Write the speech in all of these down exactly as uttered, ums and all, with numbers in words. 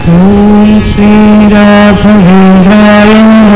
ओम Shri राघवेंद्राय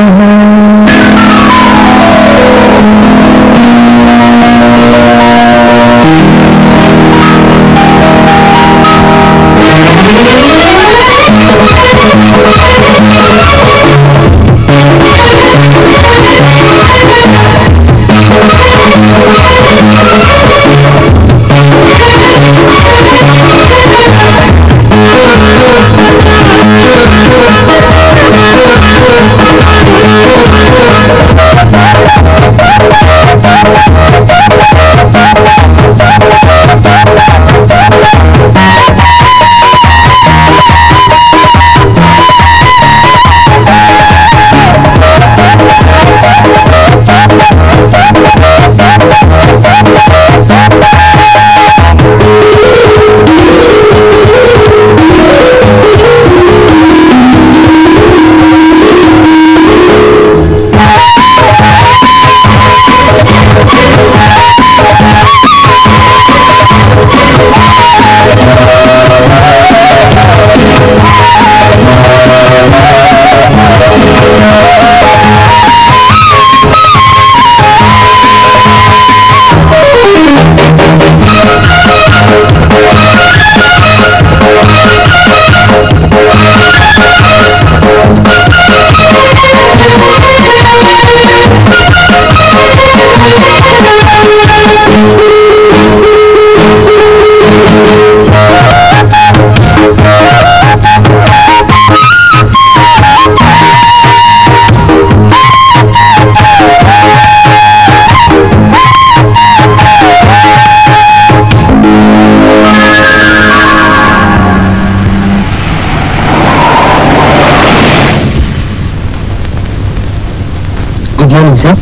sir.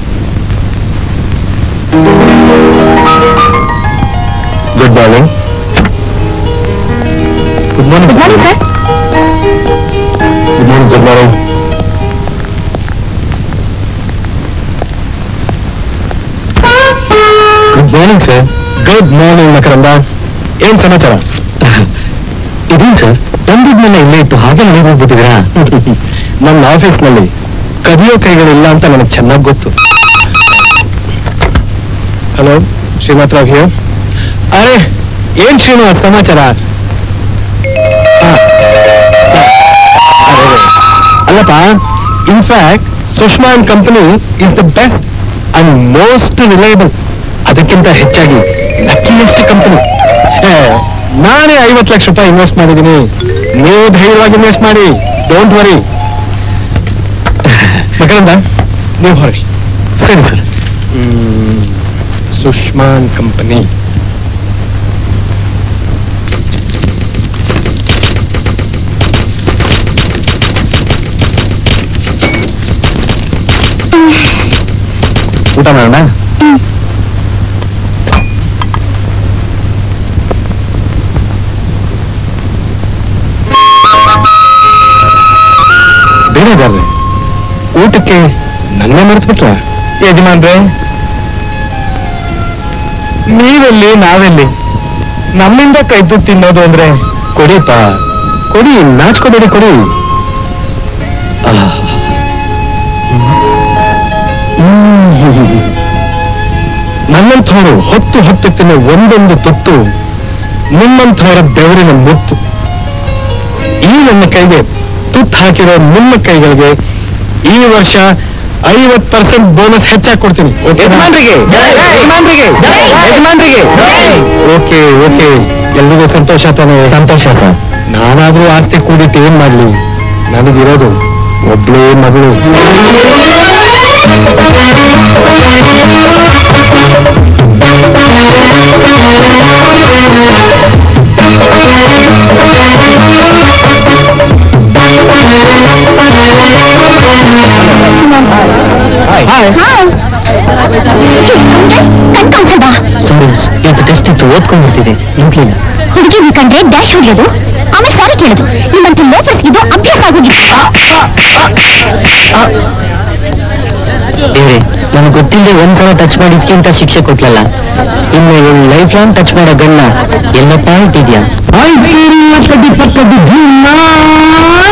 Good morning. Good morning. Good morning, sir. Good morning, good morning. Good morning, sir. Good morning, Makaranda. ಏನ್ ಸಮಾಚಾರ? ಇದೇನ್ sir, ತಂದಿದ್ಮೇಲೆ ಇಲ್ಲೇ ಇತ್ತು ಹಾಗೆ ನನಗೆ ಹೋಗ್ಬಿಟ್ಟಿದ್ದೀರಾ? ನನ್ನ ಆಫೀಸ್ನಲ್ಲಿ ಕದಿಯೋ ಕೈಗಳಿಲ್ಲ ಅಂತ ನನಗೆ ಚೆನ್ನಾಗಿ ಗೊತ್ತು. Hello, Srinath Rao here. ಅರೆ ಏನ್ ಶ್ರೀನಿವಾಸ್ ಸಮಾಚಾರ? ಅಲ್ಲಪ್ಪ, in fact Sushma and company is the best and most reliable. ಅದಕ್ಕಿಂತ ಹೆಚ್ಚಾಗಿ ಲಕ್ಕಿಯೆಸ್ಟ್ ಕಂಪನಿ. ನಾನೇ ಐವತ್ತು ಲಕ್ಷ ರೂಪಾಯಿ ಇನ್ವೆಸ್ಟ್ ಮಾಡಿದ್ದೀನಿ. ನೀವು ಧೈರ್ಯವಾಗಿ ಇನ್ವೆಸ್ಟ್ ಮಾಡಿ, ಡೋಂಟ್ ವರಿ. ಮಕರಂದ, ನೀವು ಹೊರಡಿ. ಸರಿ ಸರ್. Sushma and company. ಊಟ ಮಾಡೋಣ? ಬೇರೆದಾರ್ರೆ, ಊಟಕ್ಕೆ ನನ್ನೇ ಮರೆತುಬಿಟ್ರ? ಯಜಮಾನ್ರೆ, ನೀವೆಲ್ಲಿ ನಾವೆಲ್ಲಿ? ನಮ್ಮಿಂದ ಕೈತು ತಿನ್ನೋದು ಅಂದ್ರೆ ಕೊಡಿಪ್ಪ, ಕೊಡಿ, ನಾಚ್ಕೋಬೇಡಿ, ಕೊಡಿ. ನನ್ನಂಥವರು ಹೊತ್ತು ಹೊತ್ತು ತಿನ್ನೋ ಒಂದೊಂದು ತುತ್ತು ನಿಮ್ಮಂಥವರ ಬೆವರಿನ ಮುತ್ತು. ಈ ನನ್ನ ಕೈಗೆ ತುತ್ತು ಹಾಕಿರೋ ನಿಮ್ಮ ಕೈಗಳಿಗೆ ಈ ವರ್ಷ ಐವತ್ತು ಪರ್ಸೆಂಟ್ ಬೋನಸ್ ಹೆಚ್ಚಾಗಿ ಕೊಡ್ತೀನಿ. ಯಜಮಾನ್ರಿಗೆ ಯಜಮಾನ್ರಿಗೆ ಯಜಮಾನ್ರಿಗೆ ಓಕೆ ಓಕೆ. ಎಲ್ರಿಗೂ ಸಂತೋಷ ತಾನೆ? ಸಂತೋಷ ಸರ್. ನಾನಾದ್ರೂ ಆಸ್ತಿ ಕೂಡಿಟ್ಟು ಏನ್ ಮಾಡ್ಲಿ? ನನಗಿರೋದು ಒಬ್ಳೇ ಮಗಳು. ಸಾರಿ, ಇವತ್ತು ಟೆಸ್ಟ್ ಇತ್ತು, ಓದ್ಕೊಂಡ್ಬಿಡ್ತಿದೆ. ಇಂಕ್ಲಿನ ಹುಡುಗಿ ಬೇಕಂದ್ರೆ ಡ್ಯಾಶ್ ಹೊಡೆಯೋದು, ಆಮೇಲೆ ಸಾರಿ ಕೇಳೋದು. ನಿಮ್ಮಂತ ಲೋಫರ್ಸ್ ಇದು ಅಭ್ಯಾಸ ಆಗೋಗಿದೆ. ದೇವ್ರೆ, ನನಗೆ ಗೊತ್ತಿಲ್ಲದೆ ಒಂದ್ಸಲ ಟಚ್ ಮಾಡಿದ್ಕಿಂತ ಶಿಕ್ಷೆ ಕೊಟ್ಲಲ್ಲ. ಇನ್ನು ಇವಳು ಲೈಫ್ ಲಾಂಗ್ ಟಚ್ ಮಾಡೋ ಗಣ್ಣ ಎಲ್ಲಪ್ಪ ಇಟ್ಟಿದ್ಯಾ? ಪಕ್ಕದ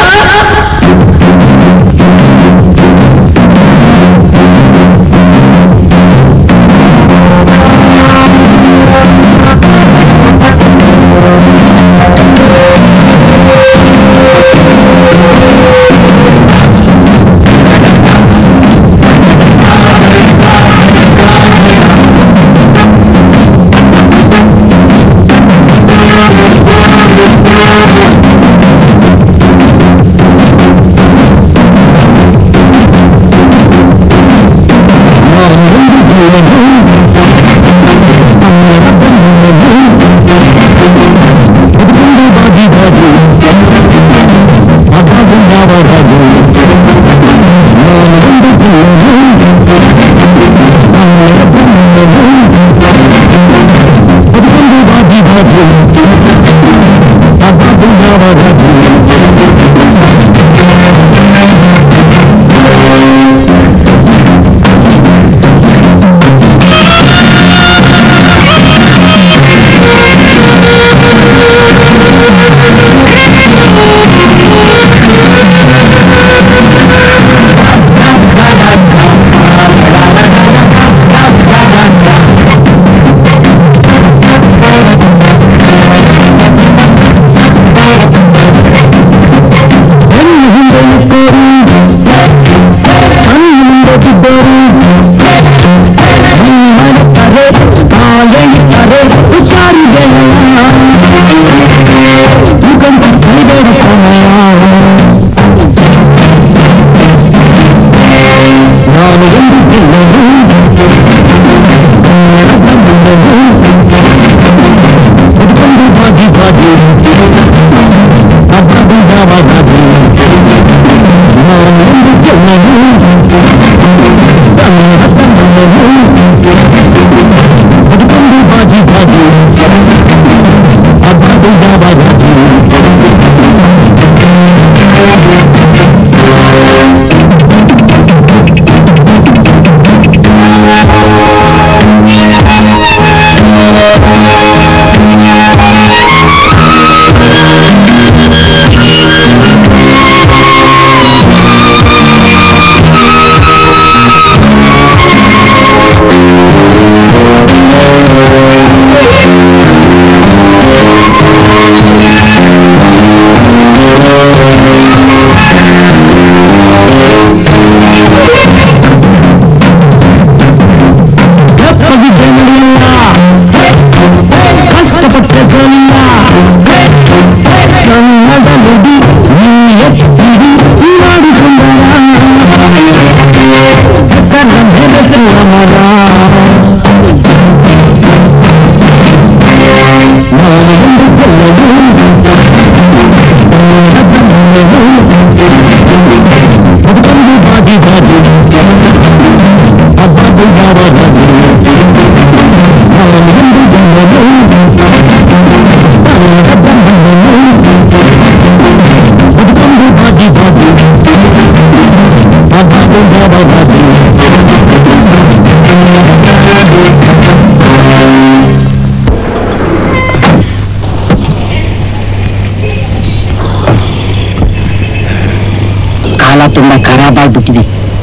ತುಂಬಾ ಖರಾಬ್ ಆಗ್ಬಿಟ್ಟಿದೆ.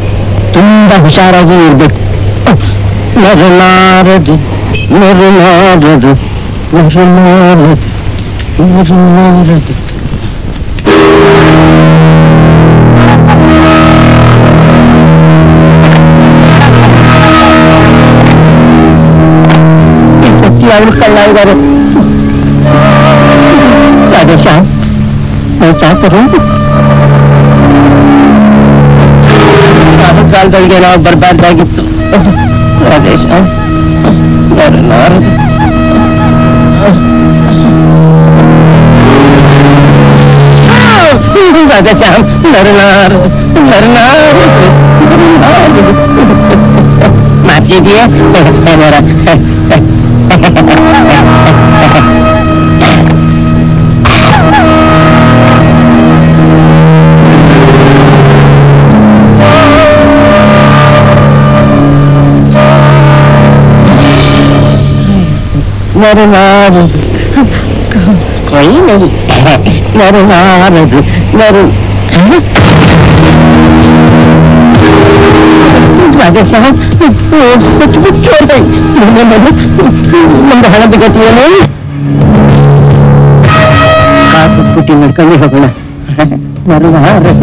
ತುಂಬಾ ಹುಷಾರಾಗಿ ಇರ್ಬೇಕು. ನರನಾರದು ನರನಾರದು ನರನಾರದು ನರನಾರದು ಸತ್ಯ ಅವರು ಕಳ್ಳ ಇದ್ದಾರೆ. ರಾಧೇಶ ಚಾಕರು ಕಾಲದೊಳಗೆ ನಾವು ಬರಬಾರ್ದಾಗಿತ್ತು. ರಾಧೇಶ ನರನಾರದು ರಾಧೇಶ ನರನಾರದು ನರನಾರದು ನರನಾರದು ಮಾಡ್ತಿದೀಯ ಮೇರಾ नरनारद कोई नहीं नरनारद नर राजा साहब सचमुच छोड़ गई. नंद हणದ ಗತಿಯನ್ನು ಕಾಪು ಪುಟ್ಟಿ ನಡ್ಕೊಂಡು ಹೋಗೋಣ. ನರನಾರद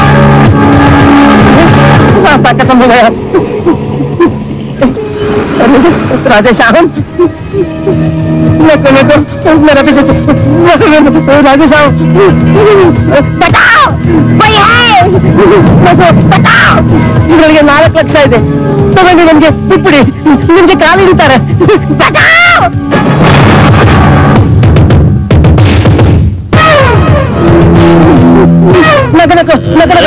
खत्म हो गया. राधेश्याम मेरा राधेश्याम बताओ कोई है बताओ ಇವರಿಗೆ ನಾಲ್ಕು ಲಕ್ಷ ಇದೆ ತಗೊಂಡು ನಮ್ಗೆ ಬಿಟ್ಬಿಡಿ ನಿಮ್ಗೆ ಕಾಲು ಹಿಡಿತಾರೆ बताओ ನಗ ನಗ ನಗ ನಗ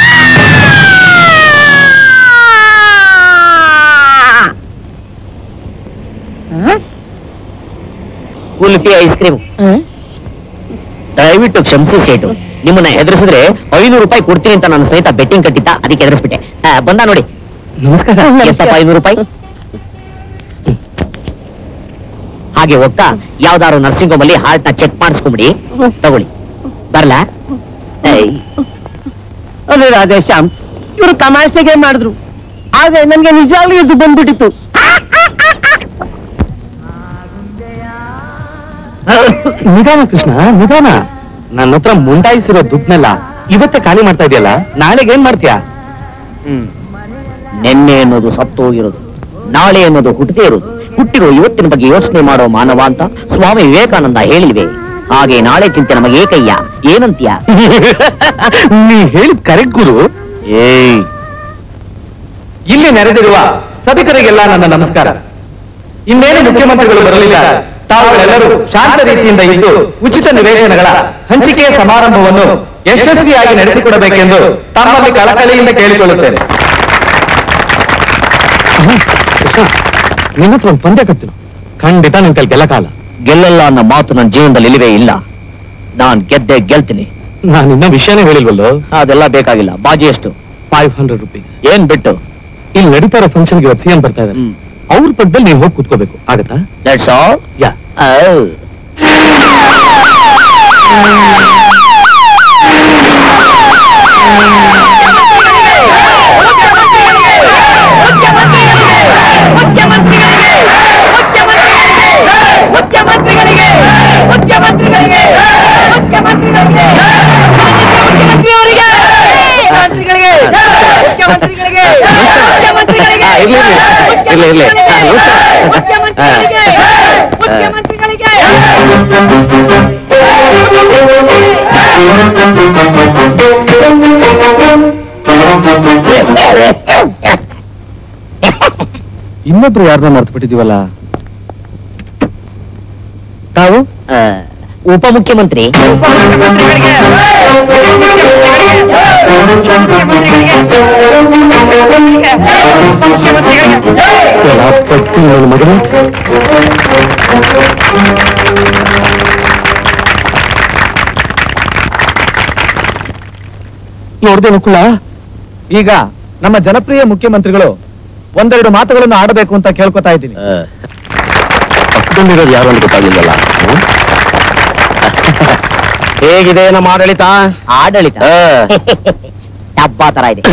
ಕುಲ್ಫಿ ಐಸ್ ಕ್ರೀಮ್ ದಯವಿಟ್ಟು ಕ್ಷಮಿಸಿ ಸೇಟು ನಿಮ್ಮನ್ನ ಹೆದರಿಸಿದ್ರೆ ಐನೂರು ರೂಪಾಯಿ ಕೊಡ್ತೀನಿ ಅಂತ ನನ್ನ ಸ್ನೇಹಿತ ಬೆಟ್ಟಿಂಗ್ ಕಟ್ಟಿದ್ದ ಅದಕ್ಕೆ ಹೆದರಿಸ್ಬಿಟ್ಟೆ ಬಂದ ನೋಡಿ ನಮಸ್ಕಾರ ಎಷ್ಟಪ್ಪ ಐನೂರು ರೂಪಾಯಿ ಹಾಗೆ ಹೋಗ್ತಾ ಯಾವ್ದಾದ್ರು ನರ್ಸಿಂಗ್ ಹೋಮ್ ಅಲ್ಲಿ ಹಾರ್ಟ್ ನ ಚೆಕ್ ಮಾಡಿಸ್ಕೊಂಬಿಡಿ ತಗೊಳ್ಳಿ ಬರ್ಲಾ ಅದೇ ರಾಧೇಶ್ಯಾಮ್ ಇವರು ತಮಾಷೆಗೆ ಮಾಡಿದ್ರು ಆದ್ರೆ ನನ್ಗೆ ನಿಜವಾಗ್ಲೂ ಇದು ಬಂದ್ಬಿಟ್ಟಿತ್ತು ನಿಧಾನ ಕೃಷ್ಣ ನಿಧಾನ ನನ್ನ ಹತ್ರ ಮುಂಡಾಯಿಸಿರೋ ದುಡ್ಡನ್ನೆಲ್ಲ ಇವತ್ತೇ ಖಾಲಿ ಮಾಡ್ತಾ ಇದೆಯಲ್ಲ ನಾಳೆಗೆ ಏನ್ ಮಾಡ್ತೀಯಾ ಹ್ಮ್ ನಿನ್ನೆ ಅನ್ನೋದು ಸತ್ತು ಹೋಗಿರೋದು ನಾಳೆ ಅನ್ನೋದು ಹುಟ್ಟದೇ ಇರೋದು ಹುಟ್ಟಿರೋ ಇವತ್ತಿನ ಬಗ್ಗೆ ಯೋಚನೆ ಮಾಡೋ ಮಾನವ ಅಂತ ಸ್ವಾಮಿ ವಿವೇಕಾನಂದ ಹೇಳಿಲ್ವೇ ಹಾಗೆ ನಾಳೆ ಚಿಂತೆ ನಮಗೆ ಏಕಯ್ಯ ಏನಂತೀಯ ನೀ ಹೇಳಿದ್ ಕರೆಕ್ಟ್ ಗುರು ಏಯ್ ಇಲ್ಲಿ ನೆರೆದಿರುವ ಸಭಿಕರಿಗೆಲ್ಲ ನನ್ನ ನಮಸ್ಕಾರ. ಇನ್ನೇನು ಮುಖ್ಯಮಂತ್ರಿಗಳು ಬರಲಿದ್ದಾರೆ, ತಾವುಗಳೆಲ್ಲರೂ ಶಾಂತ ರೀತಿಯಿಂದ ಇದ್ದು ಉಚಿತ ನಿವೇಶನಗಳ ಹಂಚಿಕೆ ಸಮಾರಂಭವನ್ನು ಯಶಸ್ವಿಯಾಗಿ ನಡೆಸಿಕೊಡಬೇಕೆಂದು ತಮ್ಮಲ್ಲಿ ಕಳಕಳಿಯಿಂದ ಕೇಳಿಕೊಳ್ಳುತ್ತೇನೆ. ನಿನ್ನ ಹತ್ರ ಒಂದು ಪಂದ್ಯ ಕತ್ತಿನ ಖಂಡಿತ ನಿನ್ ಕೈಲಿ ಗೆಲ್ಲಕಾಲ. ಗೆಲ್ಲಲ್ಲ ಅನ್ನೋ ಮಾತು ನನ್ನ ಜೀವನದಲ್ಲಿ ಇಲ್ಲವೇ ಇಲ್ಲ. ನಾನ್ ಗೆದ್ದೆ ಗೆಲ್ತೀನಿ. ನಾನು ಇನ್ನ ವಿಷಯನೇ ಹೇಳಿಲ್ವಲ್ಲೋ. ಅದೆಲ್ಲ ಬೇಕಾಗಿಲ್ಲ. ಬಾಜಿ ಎಷ್ಟು? Five hundred rupees. ಏನ್ ಬಿಟ್ಟು ಇಲ್ಲಿ ನಡೀತಾ ಇರೋ ಫಂಕ್ಷನ್ಗೆ ಇವತ್ತು ಸಿಎಂ ಬರ್ತಾ ಇದ್ದಾರೆ. ಅವ್ರ ಪಕ್ಕದಲ್ಲಿ ನೀವು ಹೋಗಿ ಕೂತ್ಕೋಬೇಕು, ಆಗತ್ತಾ? That's all. ಯಾ. ಇರ್ಲಿ ಇರ್ಲಿ ಇನ್ನೊಬ್ರು ಯಾರನ್ನ ಮರ್ತು ಬಿಟ್ಟಿದೀವಲ್ಲ. ತಾವು ಉಪಮುಖ್ಯಮಂತ್ರಿ. ಮಗನೇ ನೋಡ್ದೇನು ಕುಳ. ಈಗ ನಮ್ಮ ಜನಪ್ರಿಯ ಮುಖ್ಯಮಂತ್ರಿಗಳು ಒಂದೆರಡು ಮಾತುಗಳನ್ನು ಆಡಬೇಕು ಅಂತ ಕೇಳ್ಕೊತಾ ಇದ್ದೀನಿ. ಪಕ್ಕದಲ್ಲಿರೋದು ಯಾರು ಅಂತ ಗೊತ್ತಾಗಿಲ್ಲಲ್ಲ. ಹೇಗಿದೆ ನಮ್ಮ ಆಡಳಿತ? ಆಡಳಿತ ಡಬ್ಬಾ ತರ ಇದೆ.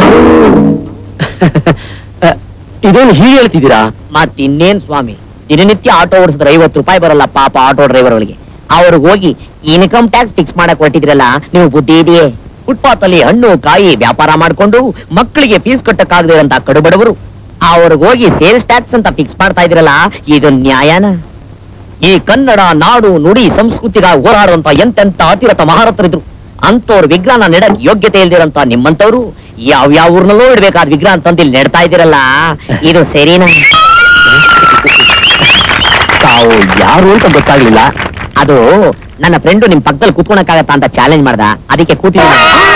ಇದೇನು ಹೀಗೆ ಹೇಳ್ತಿದ್ದೀರಾ? ಮತ್ತಿನ್ನೇನ್ ಸ್ವಾಮಿ, ದಿನನಿತ್ಯ ಆಟೋ ಓಡಿಸಿದ್ರೆ ಐವತ್ತು ರೂಪಾಯಿ ಬರಲ್ಲ ಪಾಪ ಆಟೋ ಡ್ರೈವರ್ಗಳಿಗೆ. ಅವ್ರಿಗೆ ಹೋಗಿ ಇನ್ಕಮ್ ಟ್ಯಾಕ್ಸ್ ಫಿಕ್ಸ್ ಮಾಡಕ್ ಹೊರಟಿದ್ರಲ್ಲ, ನೀವು ಬುದ್ಧಿ ಇದೆಯೇ? ಫುಟ್ಪಾತ್ ಅಲ್ಲಿ ಹಣ್ಣು ಕಾಯಿ ವ್ಯಾಪಾರ ಮಾಡ್ಕೊಂಡು ಮಕ್ಕಳಿಗೆ ಫೀಸ್ ಕಟ್ಟಕ್ಕಾಗದೇ ಇರಂತ ಕಡುಬಡವರು ಅವ್ರಿಗೆ ಹೋಗಿ ಸೇಲ್ಸ್ ಟ್ಯಾಕ್ಸ್ ಅಂತ ಫಿಕ್ಸ್ ಮಾಡ್ತಾ ಇದ್ರಲ್ಲ, ಇದು ನ್ಯಾಯನ? ಈ ಕನ್ನಡ ನಾಡು ನುಡಿ ಸಂಸ್ಕೃತಿಗಾಗಿ ಹೋರಾಡುವಂತ ಎಂತೆಂತ ಅತಿರಥ ಮಹಾರಥರಿದ್ರು. ಅಂತವ್ರ ವಿಗ್ರಹನ ನೆಡಕ್ ಯೋಗ್ಯತೆ ಇಲ್ದಿರಂತ ನಿಮ್ಮಂತವ್ರು ಯಾವ್ಯಾವ ಊರ್ನಲ್ಲೂ ಇಡ್ಬೇಕಾದ ವಿಗ್ರಹ ಅಂತಂದಿಲ್ಲಿ ನೆಡ್ತಾ ಇದ್ದೀರಲ್ಲ, ಇದು ಸರಿನಾ? ತಾವು ಯಾರು ಅಂತ ಗೊತ್ತಾಗ್ಲಿಲ್ಲ. ಅದು ನನ್ನ ಫ್ರೆಂಡು ನಿಮ್ ಪಕ್ಕದಲ್ಲಿ ಕೂತ್ಕೊಳಕ್ಕಾಗತ್ತಾ ಅಂತ ಚಾಲೆಂಜ್ ಮಾಡ್ದ, ಅದಕ್ಕೆ ಕೂತಿದ್ದೀನಿ.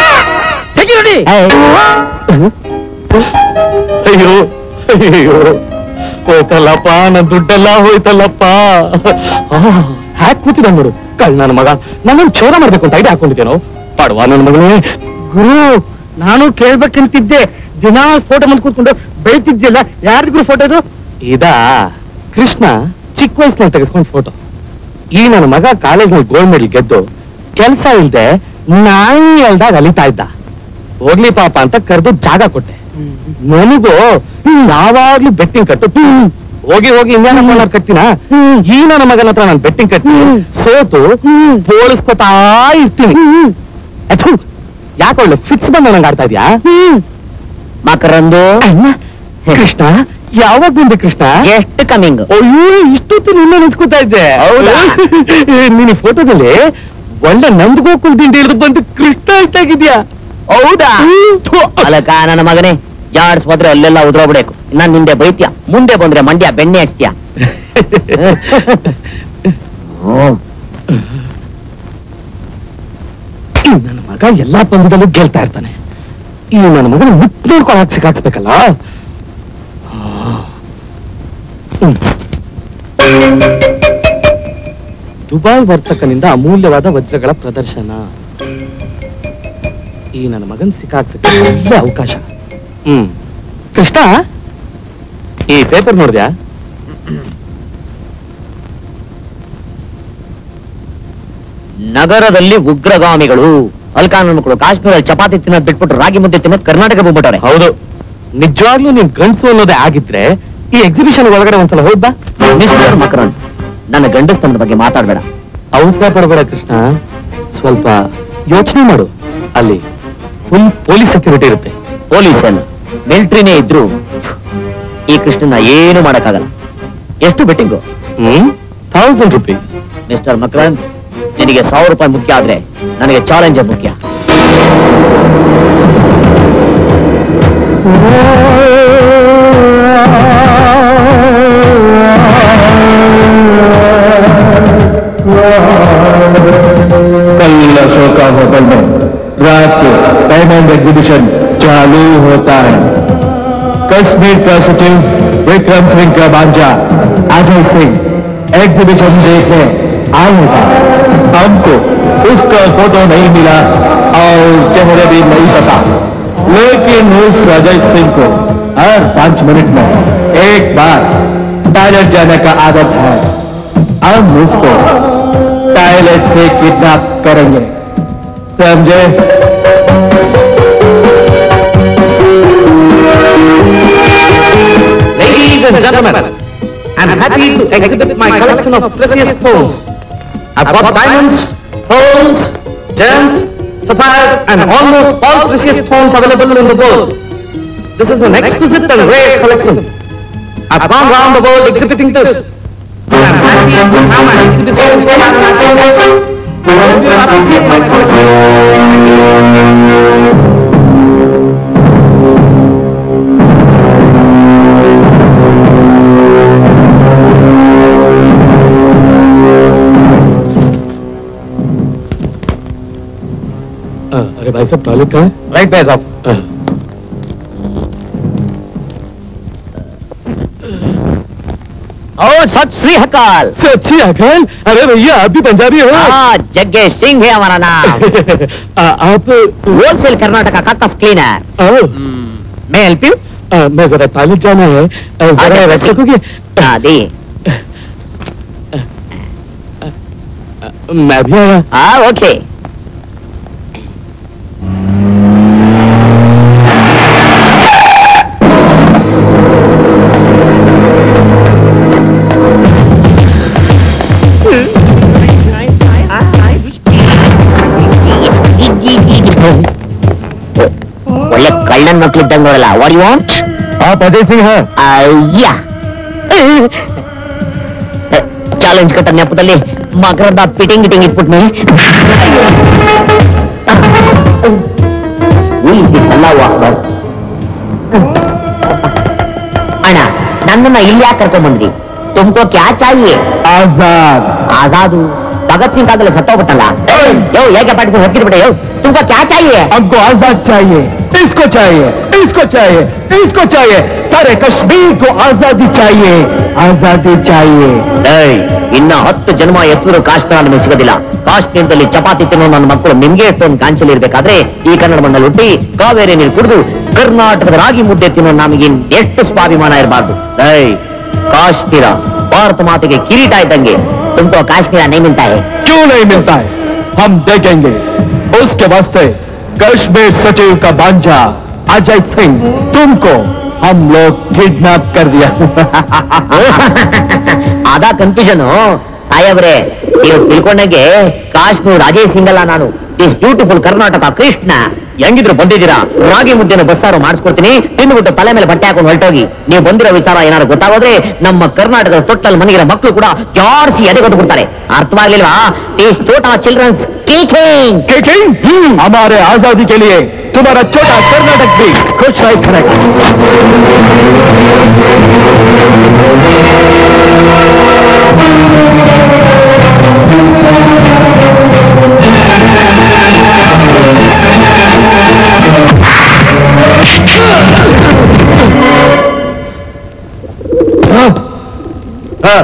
ಅಯ್ಯೋ ಅಯ್ಯೋ ಹೋಯ್ತಲ್ಲಪ್ಪ, ನನ್ ದುಡ್ಡೆಲ್ಲ ಹೋಯ್ತಲ್ಲಪ್ಪ. ಹ್ಯಾಕ್ ಕೂತಿದ ನೋಡು ಕಳ್ ನನ್ನ ಮಗ. ನನ್ನನ್ನು ಚೋರ ಮಾಡ್ಬೇಕು ಅಂತ ಐಡಿಯಾ ಹಾಕೊಂಡಿದ್ದೇನೋ ಪಡ್ವಾ ನನ್ನ ಮಗನೇ. ಗುರು, ನಾನು ಕೇಳ್ಬೇಕಂತಿದ್ದೆ. ದಿನಾ ಫೋಟೋ ಮುಂದೆ ಕೂತ್ಕೊಂಡು ಬೆಳಿತಿದ್ದಿಲ್ಲ. ಯಾರಿಗೂ ಫೋಟೋ ಇದು? ಇದಾ ಕೃಷ್ಣ ಚಿಕ್ಕ ವಯಸ್ಸಿನಲ್ಲಿ ತೆಗೆಸ್ಕೊಂಡ್ ಫೋಟೋ. ಈ ನನ್ನ ಮಗ ಕಾಲೇಜ್ನಲ್ಲಿ ಗೋಲ್ಡ್ ಮೆಡಲ್ ಗೆದ್ದು ಕೆಲ್ಸ ಇಲ್ದೆ ನಾಯಿ ಎಲ್ದಾಗ ಅಲಿತಾ ಇದ್ದ. ಹೋಗ್ಲಿ ಪಾಪ ಅಂತ ಕರೆದು ಜಾಗ ಕೊಟ್ಟೆ. ನನಗೂ ಯಾವಾಗ್ಲೂ ಬೆಟ್ಟಿಂಗ್ ಕಟ್ಟು. ಹೋಗಿ ಹೋಗಿ ಇನ್ನೇನ ಕಟ್ತೀನ. ಈ ನನ್ನ ಮಗನ ಹತ್ರ ನಾನು ಬೆಟ್ಟಿಂಗ್ ಕಟ್ಟಿ ಸೋತು ಬೋಳಿಸ್ಕೊತಾ ಇರ್ತೀನಿ. ಯಾಕೆ ಒಳ್ಳೆ ಫಿಕ್ಸ್ ಬಂದ ನಂಗೆ ಆಡ್ತಾ ಇದ್ಯಾ? ಮಕರಂದು ಕೃಷ್ಣ ಯಾವಾಗ ಬಂದೆ ಕೃಷ್ಣ? ಎಷ್ಟು ಕಮಿಂಗ್. ಅಯ್ಯೋ ಇಷ್ಟೊತ್ತು ನಿನ್ನ ನೆನ್ಸ್ಕೊತಾ ಇದ್ದೆ. ಹೌದಾ? ನೀನು ಫೋಟೋದಲ್ಲಿ ಒಳ್ಳೆ ನಂದಗೋಕುಲ್ ದಿಂಡಿ ಹಿಡಿದು ಬಂದು ಕೃಷ್ಣ ಇಟ್ಟಾಗಿದ್ಯಾ. ಹೌದಾ? ಅಲಕ ನನ್ನ ಮಗನೇ, ಜಾಡ್ಸ್ ಹೋದ್ರೆ ಅಲ್ಲೆಲ್ಲ ಉದ್ರೋಗ್ಬೇಕು. ನಾನ್ ನಿಂದೆ ಬೈತ್ಯ, ಮುಂದೆ ಬಂದ್ರೆ ಮಂಡ್ಯ ಬೆಣ್ಣೆ ಹಚ್ತೀಯ. ನನ್ನ ಮಗ ಎಲ್ಲಾ ಪಂದ್ಯದಲ್ಲೂ ಗೆಲ್ತಾ ಇರ್ತಾನೆ. ಈ ನನ್ನ ಮಗನ ಮುಟ್ಟು ನೋಡ್ಕೊಂಡು ಹಾಕಿ ಸಿಕ್ಕಾಕ್ಸ್ಬೇಕಲ್ಲ. ದುಬೈ ವರ್ತಕನಿಂದ ಅಮೂಲ್ಯವಾದ ವಜ್ರಗಳ ಪ್ರದರ್ಶನ. ಈ ನನ್ನ ಮಗನ್ ಸಿಕ್ಕಾಕ್ಸಕ್ಕೆ ಒಳ್ಳೆ ಅವಕಾಶ. ಹ್ಮ್ ಕೃಷ್ಣ, ಈ ಪೇಪರ್ ನೋಡಿದ್ಯಾ? ನಗರದಲ್ಲಿ ಉಗ್ರಗಾಮಿಗಳು ಅಲ್ಕಾನ್ ಮಕ್ಕಳು ಕಾಶ್ಮೀರಲ್ಲಿ ಚಪಾತಿ ತಿನ್ನೋದು ಬಿಟ್ಬಿಟ್ಟು ರಾಗಿ ಮುದ್ದೆ ತಿನ್ನೋದು ಕರ್ನಾಟಕ ಬಂದ್ಬಿಟ್ಟವ್ರೆ. ಹೌದು, ನಿಜವಾಗ್ಲೂ ನೀನ್ ಗಂಡಸು ಅನ್ನೋದೇ ಆಗಿದ್ರೆ ಈ ಎಕ್ಸಿಬಿಷನ್ ಒಳಗಡೆ ಒಂದ್ಸಲ ಹೋಗ್ಬಾ. ಮಿಸ್ಟರ್ ಮಕರನ್, ನನ್ನ ಗಂಡಸ್ತನದ ಬಗ್ಗೆ ಮಾತಾಡ್ಬೇಡ. ಅವಸರ ಪಡಬೇಡ ಕೃಷ್ಣ, ಸ್ವಲ್ಪ ಯೋಚನೆ ಮಾಡು. ಅಲ್ಲಿ ಫುಲ್ ಪೊಲೀಸ್ ಸೆಕ್ಯೂರಿಟಿ ಇರುತ್ತೆ. ಪೊಲೀಸ್ ಅಲ್ಲ, ಮಿಲಿಟರಿನೇ ಇದ್ರು ಈ ಕೃಷ್ಣನ ಏನು ಮಾಡಕ್ಕಾಗಲ್ಲ. ಎಷ್ಟು betting? Hmm thousand rupees. Mister Makaran, ನಿನಗೆ ಸಾವಿರ ರೂಪಾಯಿ ಮುಖ್ಯ ಆದ್ರೆ ನನಗೆ ಚಾಲೆಂಜ್ ಮುಖ್ಯ. कल अशोका होटल में रात को डायमंड एग्जीबिशन चालू होता है. कश्मीर का सचिव विक्रम सिंह का भांजा अजय सिंह एग्जीबिशन देखने आएगा. हमको उसका फोटो नहीं मिला और चेहरे भी नहीं पता, लेकिन उस अजय सिंह को हर पांच मिनट में एक बार टॉयलेट जाने का आदत है. हम उसको टॉयलेट से किडनैप करेंगे, समझे? Ladies and gentlemen, I'm happy to exhibit my collection of precious stones. I've got diamonds, pearls, gems, sapphires, and almost all precious stones available in the world. This is an exquisite and rare collection. I've gone round the world exhibiting this. I'm happy to have my exhibition. I hope you appreciate my collection. अरे भाई साहब, toilet कहाँ है? Right भाई साहब. ओ सत श्री अकाल. सच्ची अकाल. अरे भैया, आप भी पंजाबी हो? हाँ, जग्गे सिंह है हमारा नाम. आ, आप होलसेल कर्नाटका का कस क्लीनर. मैं हेल्प यू? मैं जरा टॉयलेट जाना है, जरा रख सकोगे? हाँ दी. मैं भी आया. हाँ ओके. ಒಳ್ಳೆ ಕಳ್ಳನ್ ಮಕ್ಳಿದ್ದಂಗಲ್ಲ. What you want? आप अजय सिंह हैं? ಅಯ್ಯ, ಚಾಲೆಂಜ್ ಕಟ್ಟ ನೆಪದಲ್ಲಿ ಮಕರದ ಪಿಟಿಂಗ್ ಗಿಟಿಂಗ್ ಇಟ್ಬಿಟ್ನಿ. ಅಣ್ಣ, ನನ್ನನ್ನ ಇಲ್ಲಿ ಯಾಕೆ ಕರ್ಕೊಂಡ್ ಬಂದ್ರಿ? ತುಮಕೋ ಕ್ಯಾ ಚಾಹಿಯೆ? आजाद. ಆಜಾದು ಭಗತ್ ಸಿಂಗ್ ಕಾಲದಲ್ಲಿ ಸತ್ತೋಗ್ಬಿಟ್ಟಲ್ಲ. ಯೋ ಹೇಗೆ ಪಾಟಿಸಿ ಹೊಕ್ಕಿರ್ಬಿಟ್ಟೆ. ಯೋ ತುಮಕೋ ಕ್ಯಾ ಚಾಹಿಯೆ? हमको आजाद चाहिए, इसको चाहिए, इसको चाहिए, इसको चाहिए. सारे कश्मीर को आजादी चाहिए, आजादी चाहिए. ಏಯ್, ಇನ್ನ ಹತ್ತು ಜನ್ಮ ಎತ್ತಿದ್ರು ಕಾಶ್ಮೀರ ನಿಮಗೆ ಸಿಗೋದಿಲ್ಲ. ಕಾಶ್ಮೀರದಲ್ಲಿ ಚಪಾತಿ ತಿನ್ನೋ ನನ್ನ ಮಕ್ಕಳು ನಿಮ್ಗೆ ಎಷ್ಟೊಂದು ಕಾಂಚಲಿ ಇರ್ಬೇಕಾದ್ರೆ ಈ ಕನ್ನಡ ಮಣ್ಣಲ್ಲಿ ಹುಟ್ಟಿ ಕಾವೇರಿ ನೀರು ಕುಡಿದು ಕರ್ನಾಟಕದ ರಾಗಿ ಮುದ್ದೆ ತಿನ್ನೋ ನಮಗೆ ಎಷ್ಟು ಸ್ವಾಭಿಮಾನ ಇರಬಾರ್ದು. ಏಯ್, ಕಾಶ್ಮೀರ ಭಾರತ ಮಾತೆಗೆ ಕಿರೀಟ ಇದ್ದಂಗೆ. ತುಮಕೋ ಕಾಶ್ಮೀರ नहीं मिलता है. क्यों नहीं मिलता है? हम देखेंगे. उसके वास्ते कश्मीर सचिव का भांजा अजय सिंह तुमको हम लोग किडनैप कर दिया. ಆದ ಕನ್ಫ್ಯೂಷನ್ ಸಾಯಬ್ರೆ. ನೀವು ತಿಳ್ಕೊಂಡಂಗೆ ಕಾಶ್ಮೀರ ಅಜಯ್ ಸಿಂಗ್ ಅಲ್ಲ ನಾನು. This beautiful Karnataka Krishna. ಹೆಂಗಿದ್ರು ಬಂದಿದ್ದೀರಾ, ರಾಗಿ ಮುದ್ದೆನ ಬಸ್ಸಾರು ಮಾಡಿಸ್ಕೊಡ್ತೀನಿ, ತಿಂದ್ಬಿಟ್ಟು ತಲೆ ಮೇಲೆ ಬಟ್ಟೆ ಹಾಕೊಂಡು ಹೊರಟೋಗಿ. ನೀವು ಬಂದಿರೋ ವಿಚಾರ ಏನಾದ್ರು ಗೊತ್ತಾಗೋದ್ರೆ ನಮ್ಮ ಕರ್ನಾಟಕದ ತೊಟ್ಟಲ್ಲಿ ಮನೆಗಿರೋ ಮಕ್ಕಳು ಕೂಡ ಜಾರ್ಸಿ ಎದೆ ಗೊತ್ತು ಬಿಡ್ತಾರೆ. ಅರ್ಥವಾಗ್ಲಿಲ್ವಾ? ಟೇಸ್ಟ್ ಚೋಟಾ ಚಿಲ್ಡ್ರನ್ಸ್ ಕೇಕಿಂಗ್. हमारे आजादी के लिए तुम्हारा छोटा कर्नाटक भी खुश है करेक्ट. हाँ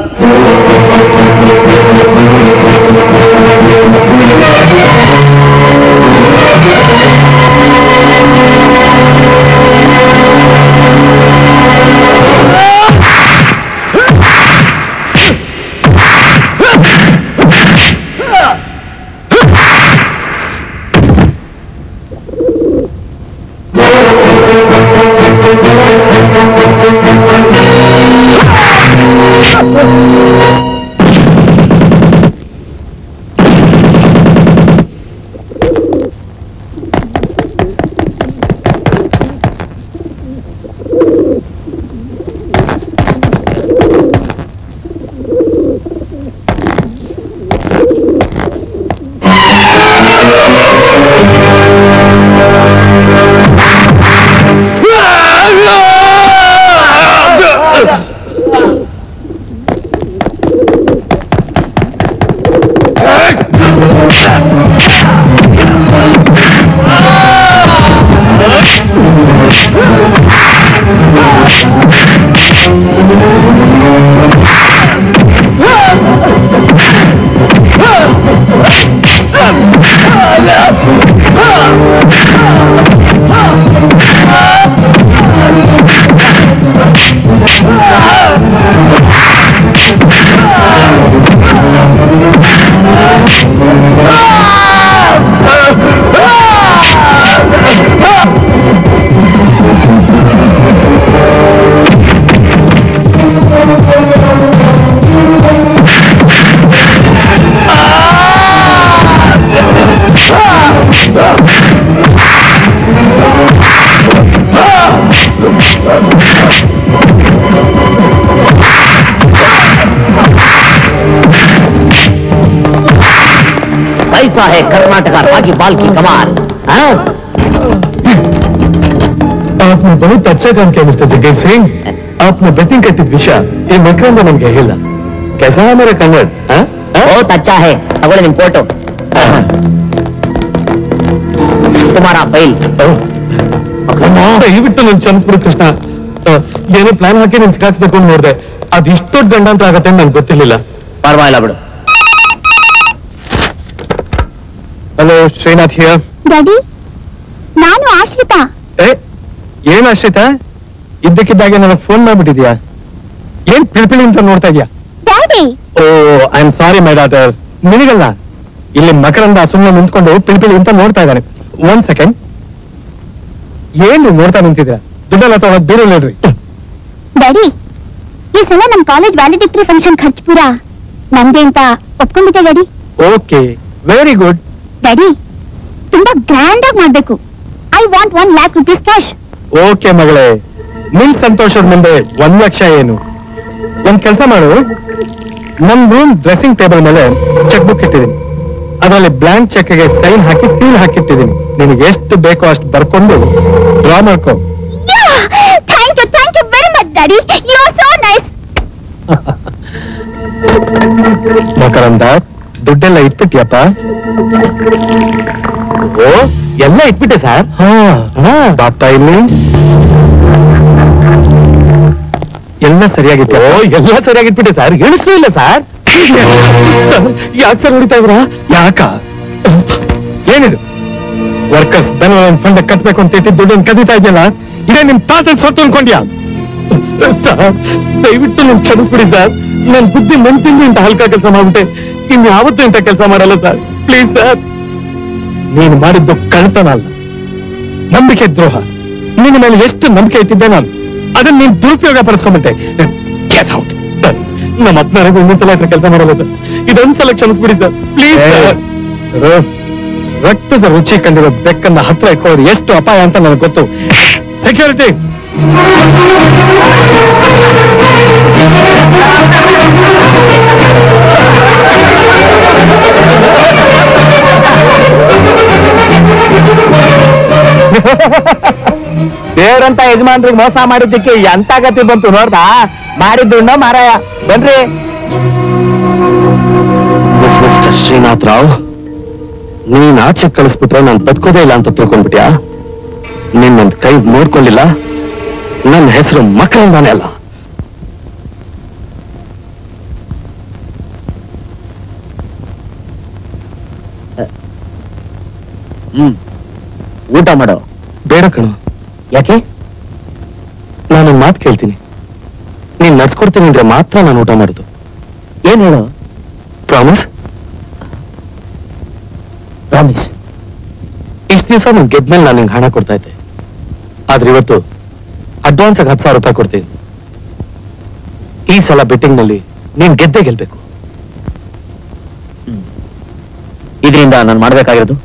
ऐसा है कर्नाटका रागी बाल की कमाल. आपने बहुत अच्छा काम किया मिस्टर जगेश सिंह. आपने बेटिंग करती विषय ये मकरंद नಮಗೆ ಹೇಳಿಲ್ಲ. कैसा है मेरा कन्नड़? बहुत अच्छा है. तगोळे ನಿಮ್ಮ ಫೋಟೋ. तुम्हारा ಫೈಲ್. ದಯವಿಟ್ಟು ನನ್ನ ಕ್ಷಮಿಸ್ಬಿಡು ಕೃಷ್ಣ. ಏನೋ ಪ್ಲಾನ್ ಹಾಕಿ ನೀನು ಸಿಕ್ಕಾಕ್ಸ್ಬೇಕು ಅಂತ ನೋಡಿದೆ. ಅದು ಇಷ್ಟು ದೊಡ್ಡ ಗಂಡ ಅಂತ ಆಗತ್ತೆ ಅಂತ ನಂಗೆ ಗೊತ್ತಿರ್ಲಿಲ್ಲ. ಪರವಾಗಿಲ್ಲ ಬಿಡು. Hello Srinath here. ಡ್ಯಾಡಿ, ನಾನು ಆಶ್ರಿತಾ. ಏ ಏನ್ ಆಶ್ರಿತಾ, ಇದ್ದಕ್ಕಿದ್ದಾಗೆ ನನಗೆ ಫೋನ್ ಮಾಡ್ಬಿಟ್ಟಿದ್ಯಾ? ಏನ್ ಪಿಳಿಪಿಳಿ ಅಂತ ನೋಡ್ತಾ ಇದ್ಯಾ? Daddy, oh I am sorry my daughter. ನಿನಗಲ್ಲ, ಇಲ್ಲಿ ಮಕರಂದ ಸುಮ್ಮನೆ ನಿಂತ್ಕೊಂಡು ಪಿಳಿಪಿಳಿ ಅಂತ ನೋಡ್ತಾ ಇದ್ದಾನೆ. One second. ಏನ್ ನೀವು ನೋಡ್ತಾ ನಿಂತಿದ್ಯಾ? ದುಡ್ಡೆಲ್ಲ ತಗೊಳಕ್ ಬೇರೆ ಹೇಳ್ರಿ. ಡ್ಯಾಡಿ, ಈ ಸಲ ನಮ್ ಕಾಲೇಜ್ ವ್ಯಾಲಿಡಿಕ್ಟರಿ ಫಂಕ್ಷನ್ ಖರ್ಚು ಪೂರ ನಂದೇ ಅಂತ ಒಪ್ಕೊಂಡ್ಬಿಟ್ಟೆ daddy. Okay, very good. Daddy, ತುಂಬಾ ಗ್ರ್ಯಾಂಡ್ ಆಗಿ ಮಾಡ್ಬೇಕು. I want one lakh rupees cash. Okay ಮಗಳೇ, ನಿನ್ ಸಂತೋಷದ ಮುಂದೆ ಒಂದ್ ಲಕ್ಷ ಏನು? ಒಂದ್ ಕೆಲಸ ಮಾಡು, ನಮ್ ರೂಮ್ ಡ್ರೆಸ್ಸಿಂಗ್ ಟೇಬಲ್ ಮೇಲೆ ಚೆಕ್ ಬುಕ್ ಇಟ್ಟಿದ್ದೀನಿ. ಅದರಲ್ಲಿ ಬ್ಲಾಂಕ್ ಚೆಕ್ ಗೆ ಸೈನ್ ಹಾಕಿ ಸೀಲ್ ಹಾಕಿಟ್ಟಿದ್ದೀನಿ. ನಿನಗೆ ಎಷ್ಟು ಬೇಕೋ ಅಷ್ಟು ಬರ್ಕೊಂಡು ಡ್ರಾ ಮಾಡ್ಕೊ. Thank you, thank you very much daddy. You are so nice. Makaranda, ದುಡ್ಡೆಲ್ಲ ಇಟ್ಬಿಟ್ಟಿಯಪ್ಪ? ಓ, ಎಲ್ಲ ಇಟ್ಬಿಟ್ಟೆ ಸರ್. ಹಾ, ಬಾಪ್ತಾ ಇಲ್ಲಿ ಎಲ್ಲ ಸರಿಯಾಗಿತ್ತು. ಓ, ಎಲ್ಲ ಸರಿಯಾಗಿಟ್ಬಿಟ್ಟೆ ಸರ್. ಹೇಳಿಸ್ಲೂ ಇಲ್ಲ ಸರ್. ಯಾಕೆ ಸರ್ ಹೊಡಿತಾ ಇದ್ರ? ಯಾಕ? ಏನಿದು ವರ್ಕರ್ಸ್ ಬೆನಿಫಿಟ್ ಫಂಡ್ ಕಟ್ಬೇಕು ಅಂತ ಇಟ್ಟು ದುಡ್ಡನ್ನು ಕದೀತಾ ಇದೆಯಲ್ಲ, ಇದೇ ನಿಮ್ ತಾತನ ಸೊತ್ತು ಅನ್ಕೊಂಡ್ಯಾ? ಸರ್ ದಯವಿಟ್ಟು ನನ್ ಕ್ಷಮಿಸ್ಬಿಡಿ ಸರ್. ನನ್ ಬುದ್ಧಿ ಮಂತಿಂದ ಇಂತ ಹಲ್ಕ ಕೆಲಸ ಮಾಡ್ಬಿಟ್ಟೆ. ಇನ್ ಯಾವತ್ತೂ ಇಂತ ಕೆಲಸ ಮಾಡಲ್ಲ ಸರ್. Please sir. ನೀನು ಮಾಡಿದ್ದು ಕಳ್ತನ ಅಲ್ಲ, ನಂಬಿಕೆ ದ್ರೋಹ. ನಿನ್ನ ಮೇಲೆ ಎಷ್ಟು ನಂಬಿಕೆ ಇಟ್ಟಿದ್ದೆ ನಾನು, ಅದನ್ನ ನೀನ್ ದುರುಪಯೋಗ ಪಡಿಸ್ಕೊಂಡ್ಬಿಟ್ಟೆ. Get out sir. ನಮ್ಮ ಹತ್ನಾರಿಗೆ ಒಂದೊಂದ್ಸಲ ಹತ್ರ ಕೆಲಸ ಮಾಡಲ್ಲ ಸರ್. ಇದೊಂದ್ಸಲ ಕ್ಷಮಿಸ್ಬಿಡಿ ಸರ್, ಪ್ಲೀಸ್ ಸರ್. ರಕ್ತದ ರುಚಿ ಕಂಡಿರೋ ಬೆಕ್ಕನ್ನ ಹತ್ರ ಇಟ್ಕೊಳ್ಳೋದು ಎಷ್ಟು ಅಪಾಯ ಅಂತ ನನಗೆ ಗೊತ್ತು. ಸೆಕ್ಯೂರಿಟಿ, ದೇವ್ರಂತ ಯಜಮಾನ್ರಿಗೆ ಮೋಸ ಮಾಡಿದ್ದಕ್ಕೆ ಎಂತ ಗತಿ ಬಂತು ನೋಡ್ದಾ? ಮಾಡಿದ್ದುಣ್ಣ ಮಾರಾಯ. ಬನ್ರಿ. ಮಿಸ್ಟರ್ ಶ್ರೀನಾಥ್ ರಾವ್, ನೀನ್ ಆಚೆ ಕಳಿಸ್ಬಿಟ್ರೆ ನಾನು ಬದುಕೋದೇ ಇಲ್ಲ ಅಂತ ತಿಳ್ಕೊಂಡ್ಬಿಟ್ಯಾ? ನಿನ್ನೊಂದ್ ಕೈ ನೋಡ್ಕೊಳ್ಳಿಲ್ಲ, ನನ್ನ ಹೆಸರು ಮಕ್ಕಳಿಂದಾನೇ ಅಲ್ಲ. ಹ್ಮ್ ಊಟ ಮಾಡೋ. ಬೇಡ ಕಣು. ಯಾಕೆ? ನಾನೊಂದ್ ಮಾತು ಕೇಳ್ತೀನಿ, ನೀನ್ ನಡ್ಸ್ಕೊಡ್ತೀನಿ ಅಂದ್ರೆ ಮಾತ್ರ ನಾನು ಊಟ ಮಾಡುದು. ಏನ್ ಹೇಳೋ? ಪ್ರಾಮಿಸ್? ಪ್ರಾಮಿಸ್. ಇಷ್ಟು ದಿವಸ ನೀನ್ ಗೆದ್ಮೇಲೆ ನಾನು ನಿಂಗೆ ಹಣ ಕೊಡ್ತಾ ಇದ್ದೆ, ಆದ್ರೆ ಇವತ್ತು ಅಡ್ವಾನ್ಸ್ ಆಗಿ ಹತ್ತು ಸಾವಿರ ರೂಪಾಯಿ ಕೊಡ್ತೀನಿ. ಈ ಸಲ ಬೆಟ್ಟಿಂಗ್ ನಲ್ಲಿ ನೀನ್ ಗೆದ್ದೆ ಗೆಲ್ಬೇಕು. ಇದರಿಂದ ನಾನು ಮಾಡ್ಬೇಕಾಗಿರೋದು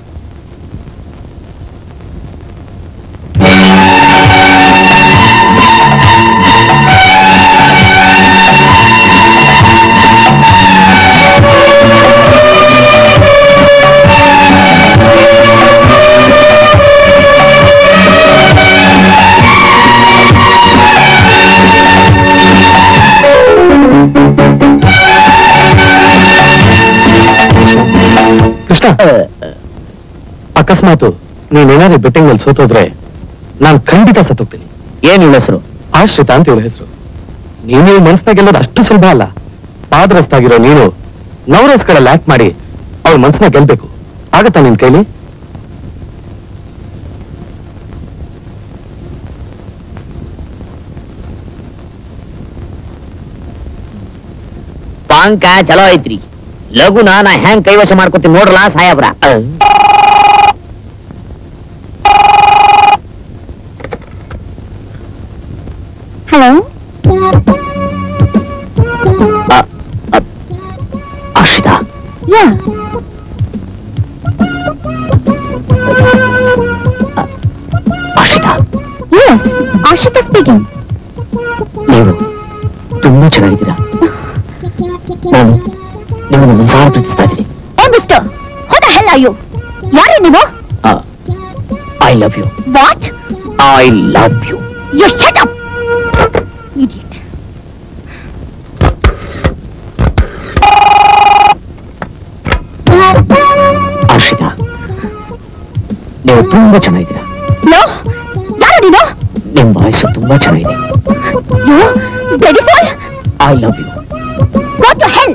ಕೃಷ್ಣ, ಅಕಸ್ಮಾತ್ ನೀನೇನಾದ್ರೂ ಬೆಟ್ಟಿಂಗ್ ನಲ್ಲಿ ಸೋತೋದ್ರೆ ನಾನು ಖಂಡಿತ ಸತ್ತೋಗ್ತೀನಿ. ಏನ್ ಇವಳ ಹೆಸರು? ಆಶ್ರಿತ ಅಂತ ಇವಳ ಹೆಸರು. ನೀನು ಮನ್ಸ್ನಾಗ ಗೆಲ್ಲೋದು ಅಷ್ಟು ಸುಲಭ ಅಲ್ಲ. ಪಾದರಸ್ತಾಗಿರೋ ನೀನು ನವರಸ್ಗಳಲ್ಲಿ ಆಕ್ಟ್ ಮಾಡಿ ಅವ್ರ ಮನ್ಸನ್ನ ಗೆಲ್ಬೇಕು. ಆಗತ್ತಾ ನಿನ್ ಕೈಲಿ? ಪಾಂಕ ಚಲೋ ಐತ್ರಿ. ಲಘುನ ನಾ ಹೆಂಗ್ ಕೈವಶ ಮಾಡ್ಕೊತೀನಿ ನೋಡ್ರಲ್ಲ ಸಾಹೇಬ್ರ. Hello, Ashrita, yeah Ashrita, yes, Ashita speaking. ನೀವು ತುಂಬಾ ಚೆನ್ನಾಗಿದ್ದೀರಾ. ನಾನು ನಿಮ್ಮನ್ನು ಮನಸಾರ ಪ್ರೀತಿಸ್ತಾ ಇದ್ದೀನಿ. ಏ mister, how the hell are you? ಯಾರೇ ನೀವು? I love you. What? I love you. You shut up, idiot. Ashrita, ನೀವು ತುಂಬಾ ಚೆನ್ನಾಗಿದ್ದೀರಾ. ನೋ, ಯಾರು ನೀನು? ನಿಮ್ಮ ವಾಯ್ಸು ತುಂಬಾ ಚೆನ್ನಾಗಿದೆ. You bloody fool. I love you. Go to hell.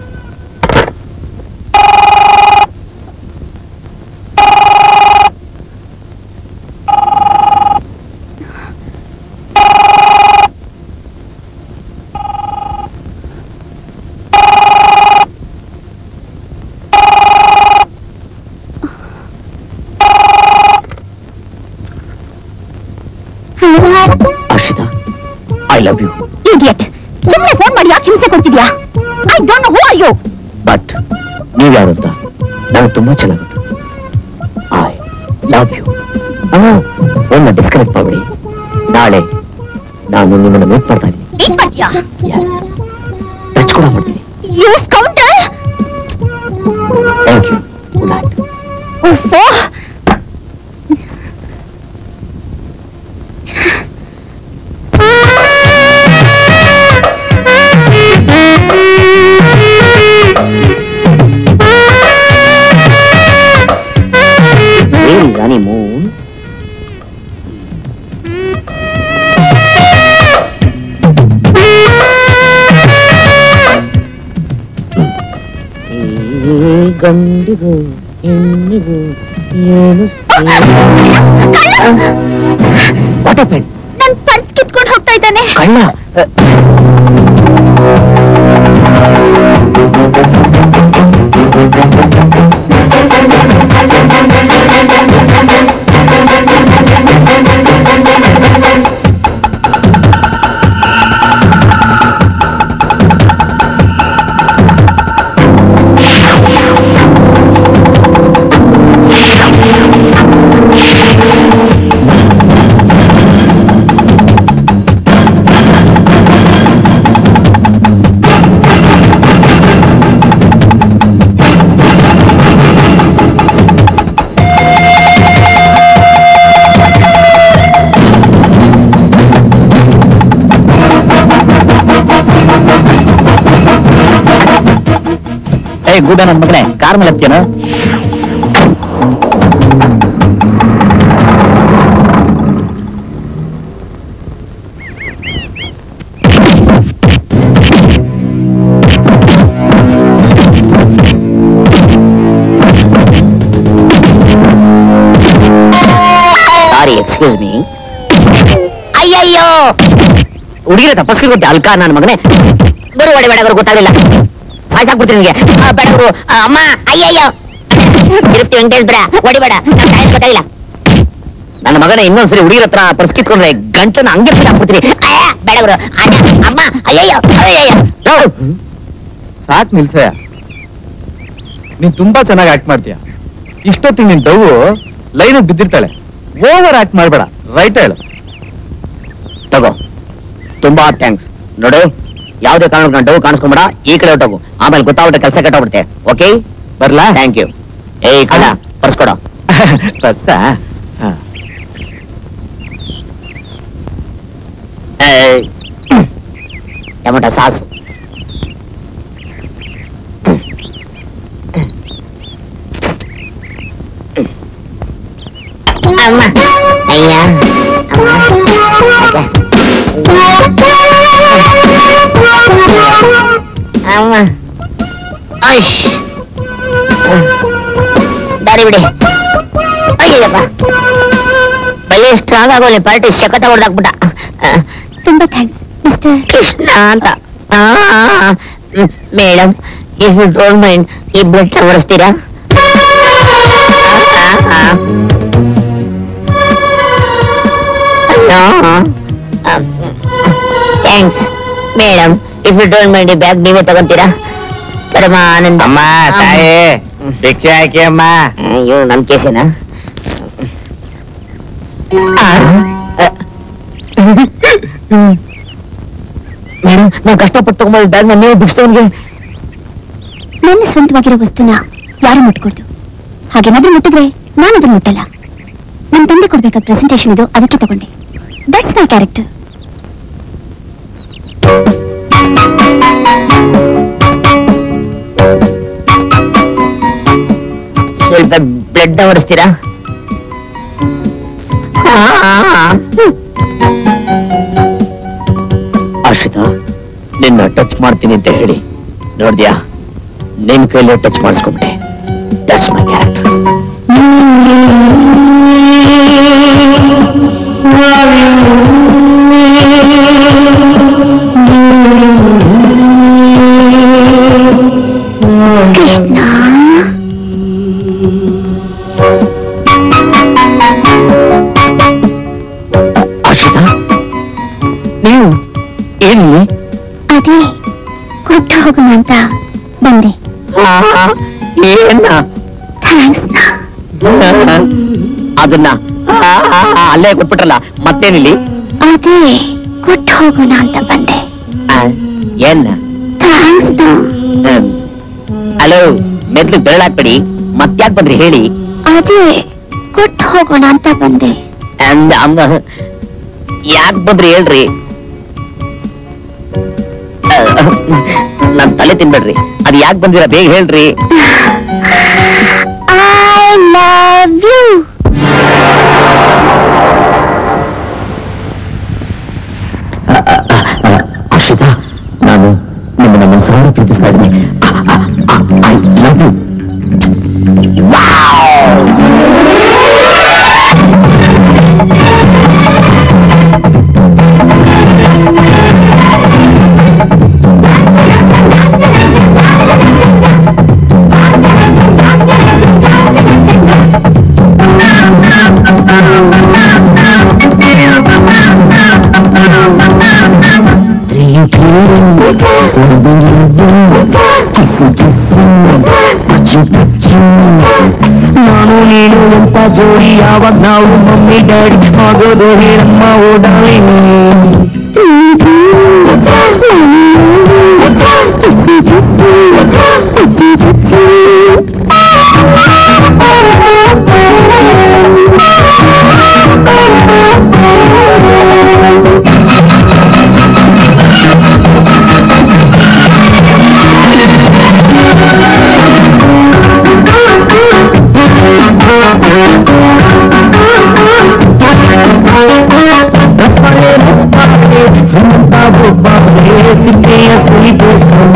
Ashrita, I love you. Idiot, ಸುಮ್ಮನೆ ಫೋನ್ ಮಾಡಿ ಯಾಕೆ ಹಿಂಸೆ ಕೊಡ್ತಿದ್ಯಾ? I don't know who are you. But ನೀವ್ಯಾರು ಅಂತ ನನಗೆ ತುಂಬಾ ಚೆನ್ನಾಗಿ ಗೊತ್ತು. I love you. ಒಮ್ಮೆ ಡಿಸ್ಕನೆಕ್ಟ್ ಮಾಡ್ಬಿಡಿ. ನಾಳೆ ನಾನು ನಿಮ್ಮನ್ನು ಮೀಟ್ ಮಾಡ್ತಾ ಇದ್ದೀನಿ. ಏನ್ ಮಾಡ್ತೀಯಾ? ಎಸ್, ಟಚ್ ಕೂಡ ಮಾಡ್ತೀನಿ. You scoundrel. Thank you. Good night. ಓಫೋ, Where is honeymoon? ಈ ಗಂಡಿಗೂ ಹೆಣ್ಣಿಗೂ ಏನು ವಾಟ್ ಹ್ಯಾಪನ್? ನನ್ ಪರ್ಸ್ ಕಿತ್ಕೊಂಡು ಹೋಗ್ತಾ ಇದ್ದಾನೆ. ಕಳ್ಳ. ಏ ಗೂಡ ನನ್ನ ಮಗನೇ ಕಾರ್ ಮೇಲೆ ಹತ್ತೇನು? ಸಾರಿ, ಎಕ್ಸ್ಕ್ಯೂಸ್ ಮೀ. ಅಯ್ಯಯ್ಯೋ, ಹುಡುಗಿರ ತಪ್ಪಸ್ಕೊಂಡು ಅಲ್ಕ ನನ್ನ ಮಗನೇ. ಗುರು ಹೊಡಿ ಬೇಡ ಗುರು, ಗೊತ್ತಾಗಲಿಲ್ಲ, ಸಾಯ್ಸಾಕ್ಬಿಡ್ತೀನಿ ನಿಮಗೆ. ಬೇಡ ಗುರು. ಅಮ್ಮ, ಅಯ್ಯಯ್ಯೋ, ತಿರುಪ್ತಿ ವೆಂಕಟೇಶ್ವರ ಹೊಡಿಬೇಡ, ನಾನು ಸಾಯಸ್ ಗೊತ್ತಾಗಿಲ್ಲ. ನನ್ನ ಮಗನ ಇನ್ನೊಂದ್ಸರಿ ಹುಡುಗಿರ ಹತ್ರ ಪರ್ಸ್ಕಿಟ್ಕೊಂಡ್ರೆ ಗಂಟನ ಹಂಗೆ ಹಾಕ್ಬಿಡ್ತೀನಿ. ಬೇಡ ಗುರು. ಅಮ್ಮ, ಅಯ್ಯಯ್ಯೋ, ಅಯ್ಯಯ್ಯೋ. ಸಾಕ್ ನಿಲ್ಸಯ್ಯ, ನೀನ್ ತುಂಬಾ ಚೆನ್ನಾಗಿ ಆಕ್ಟ್ ಮಾಡ್ತೀಯ. ಇಷ್ಟೊತ್ತಿಗೆ ನಿನ್ ಡವ್ ಲೈನ್ ಬಿದ್ದಿರ್ತಾಳೆ. ಓವರ್ ಆಕ್ಟ್ ಮಾಡ್ಬೇಡ, ರೈಟ್ ಹೇಳು. ತಗೋ, ತುಂಬಾ ಥ್ಯಾಂಕ್ಸ್. ನೋಡು, ಯಾವುದೇ ಕಾರಣಕ್ಕೆ ನಾನು ಡವ್ ಕಾಣಿಸ್ಕೊಂಬೇಡ, ಈ ಕಡೆ ಹೊಟ್ಟೋಗು. ಆಮೇಲೆ ಗೊತ್ತಾಗ್ಬಿಟ್ಟೆ ಕೆಲಸ ಕೆಟ್ಟೋಗ್ಬಿಡುತ್ತೆ. ಓಕೆ, ಬರ್ಲಾ? Thank you. ಏ ಕಡ ಪರ್ಸ್ಕೊಡ. Bus tomato sauce. ಅಮ್ಮ, ಅಯ್ಯ, ಅಮ್ಮ, ಅಯ್ಯ್, ದಾರಿ ಬಿಡಿ. ಅಯ್ಯಪ್ಪ, ಬಲೆ ಸ್ಟ್ರಾಂಗ್ ಆಗೋಲಿ ಪಾರ್ಟಿ ಶಕತ ಹೊಡೆದಾಕ್ಬಿಟ್ಟ. ತುಂಬಾ ಥ್ಯಾಂಕ್ಸ್ ಮಿಸ್ಟರ್ ಕೃಷ್ಣ ಅಂತ. Madam, if you don't mind ಈ ಬ್ಲಡ್ ಹೊಡಿಸ್ತೀರಾ? Thanks madam, if you don't mind ಈ ಬ್ಯಾಗ್ ನೀವೇ ತಗೊಂತೀರಾ? ಪರಮಾನಂದ. ಅಮ್ಮ, ತಾಯಿ ಭಿಕ್ಷೆ ಹಾಕಿ ಅಮ್ಮ. ಅಯ್ಯೋ, ನನ್ ಕೇಸೇನಾ? ಮೇಡಮ್, ನಾವು ಕಷ್ಟಪಟ್ಟು ತಗೊಂಬಂದ ಬ್ಯಾಗ್ ನೀವು ಬಿಡಿಸ್ತವನ್ಗೆ. ನನ್ನ ಸ್ವಂತವಾಗಿರೋ ವಸ್ತುನ ಯಾರು ಮುಟ್ಕೊಡ್ದು. ಹಾಗೇನಾದ್ರೂ ಮುಟ್ಟಿದ್ರೆ ನಾನು ಅದನ್ನ ಮುಟ್ಟಲ್ಲ. ನನ್ನ ತಂದೆ ಕೊಡ್ಬೇಕಾದ ಪ್ರೆಸೆಂಟೇಷನ್ ಇದು, ಅದಕ್ಕೆ ತಗೊಂಡೆ. That's my character. ಸ್ವಲ್ಪ ಬ್ಲಡ್ ಹೊಡಿಸ್ತೀರಾ? ಅರ್ಷಿತಾ, ನಿನ್ನ ಟಚ್ ಮಾಡ್ತೀನಿ ಅಂತ ಹೇಳಿ ನೋಡ್ದ್ಯಾ, ನಿನ್ ಕೈಲೇ ಟಚ್ ಮಾಡಿಸ್ಕೊಂಬಿಟ್ಟೆ. That's my character. Krishna, Arshita, ನೀವು ಏನು? ಅದೇ ಕೊಟ್ಟು ಹೋಗೋಣ ಅಂತ ಬಂದೆ. ಏನ? ಥ್ಯಾಂಕ್ಸ್. ಅದನ್ನ ಅಲ್ಲೇ ಕೊಟ್ಬಿಟ್ರಲ್ಲ, ಮತ್ತೇನಿಲ್ಲಿ? ಅದೇ ಕೊಟ್ಟು ಹೋಗೋಣ ಅಂತ ಬಂದೆ. ಏನ್? ಥ್ಯಾಂಕ್ಸ್. ಹಲೋ, ಮೆದ್ಲು ಬೆರಳಾಕ್ಬೇಡಿ, ಮತ್ತ್ಯಾಕ್ ಬಂದ್ರಿ ಹೇಳಿ? ಅದೇ ಕೊಟ್ಟು ಹೋಗೋಣ ಅಂತ ಬಂದೆ. ಅಮ್ಮ, ಯಾಕೆ ಬಂದ್ರಿ ಹೇಳ್ರಿ? ನನ್ ತಲೆ ತಿನ್ಬೇಡ್ರಿ, ಅದ್ ಯಾಕೆ ಬಂದಿರ ಬೇಗ ಹೇಳ್ರಿ. I love you. ಅರ್ಷಿತಾ, ನಾನು ನಿಮ್ಮನ್ನ ಮನಸಾರ ಪ್ರೀತಿಸ್ತಾ ಇದ್ದೀನಿ. I love you. ನಾನು ನೀನು ಅಂತ ಜೋಡಿ ಯಾವಾಗ ನಾವು ಮಮ್ಮಿ ಡ್ಯಾಡಿ ಆಗೋದು ಹೇಳಮ್ಮ ಓಡಾಳಿ. ಬಾಬು ಬಾಬೆ ಸಿದ್ದೆಯ ಸುಳಿದು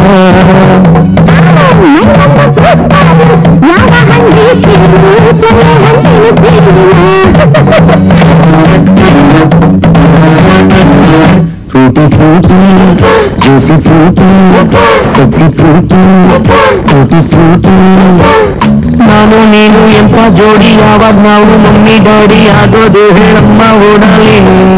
ಫ್ರೂಟಿ ಫ್ರೂಟಿ ಜ್ಯೂಸಿ ಫ್ರೂಟಿ ಸಬ್ಸಿ ಫ್ರೂಟಿ ಫ್ರೂಟಿ ಫ್ರೂಟಿ ನಾನು ನೀನು ಎಂತ ಜೋಡಿ ಯಾವಾಗ ನಾವು ಮಮ್ಮಿ ಡ್ಯಾಡಿ ಆಗೋದು ಹೇಳಮ್ಮ ಓಡಾಲಿ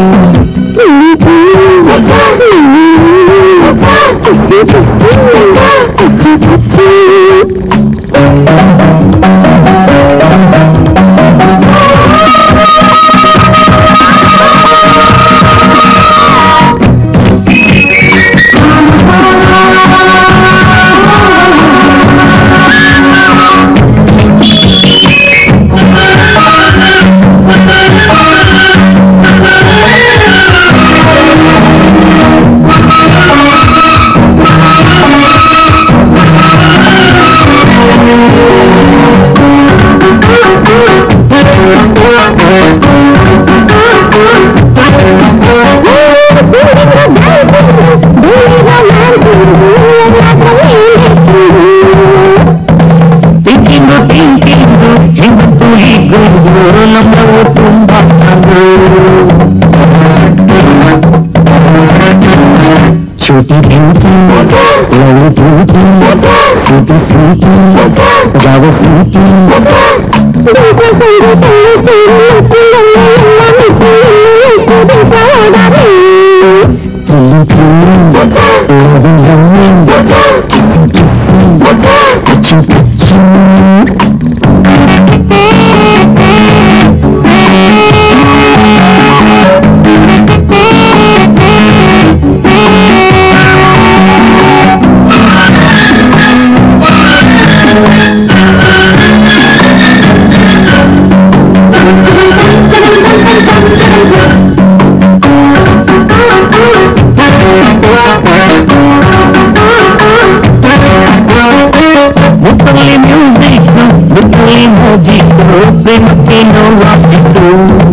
ನಮ್ಮವು ತುಂಬಾ छोटी beauty lovey beauty sweety sweety जाओ sweety thrilling thrilling loving loving kissing kissing touching touching ಮುತ್ತಲಿ ಮ್ಯೂಸಿಕ್ ಮುತ್ತಲಿ ಮ್ಯೂಸಿಕ್ ಪ್ರೇಮಕ್ಕೆ ನೋವಾಗಿತ್ತು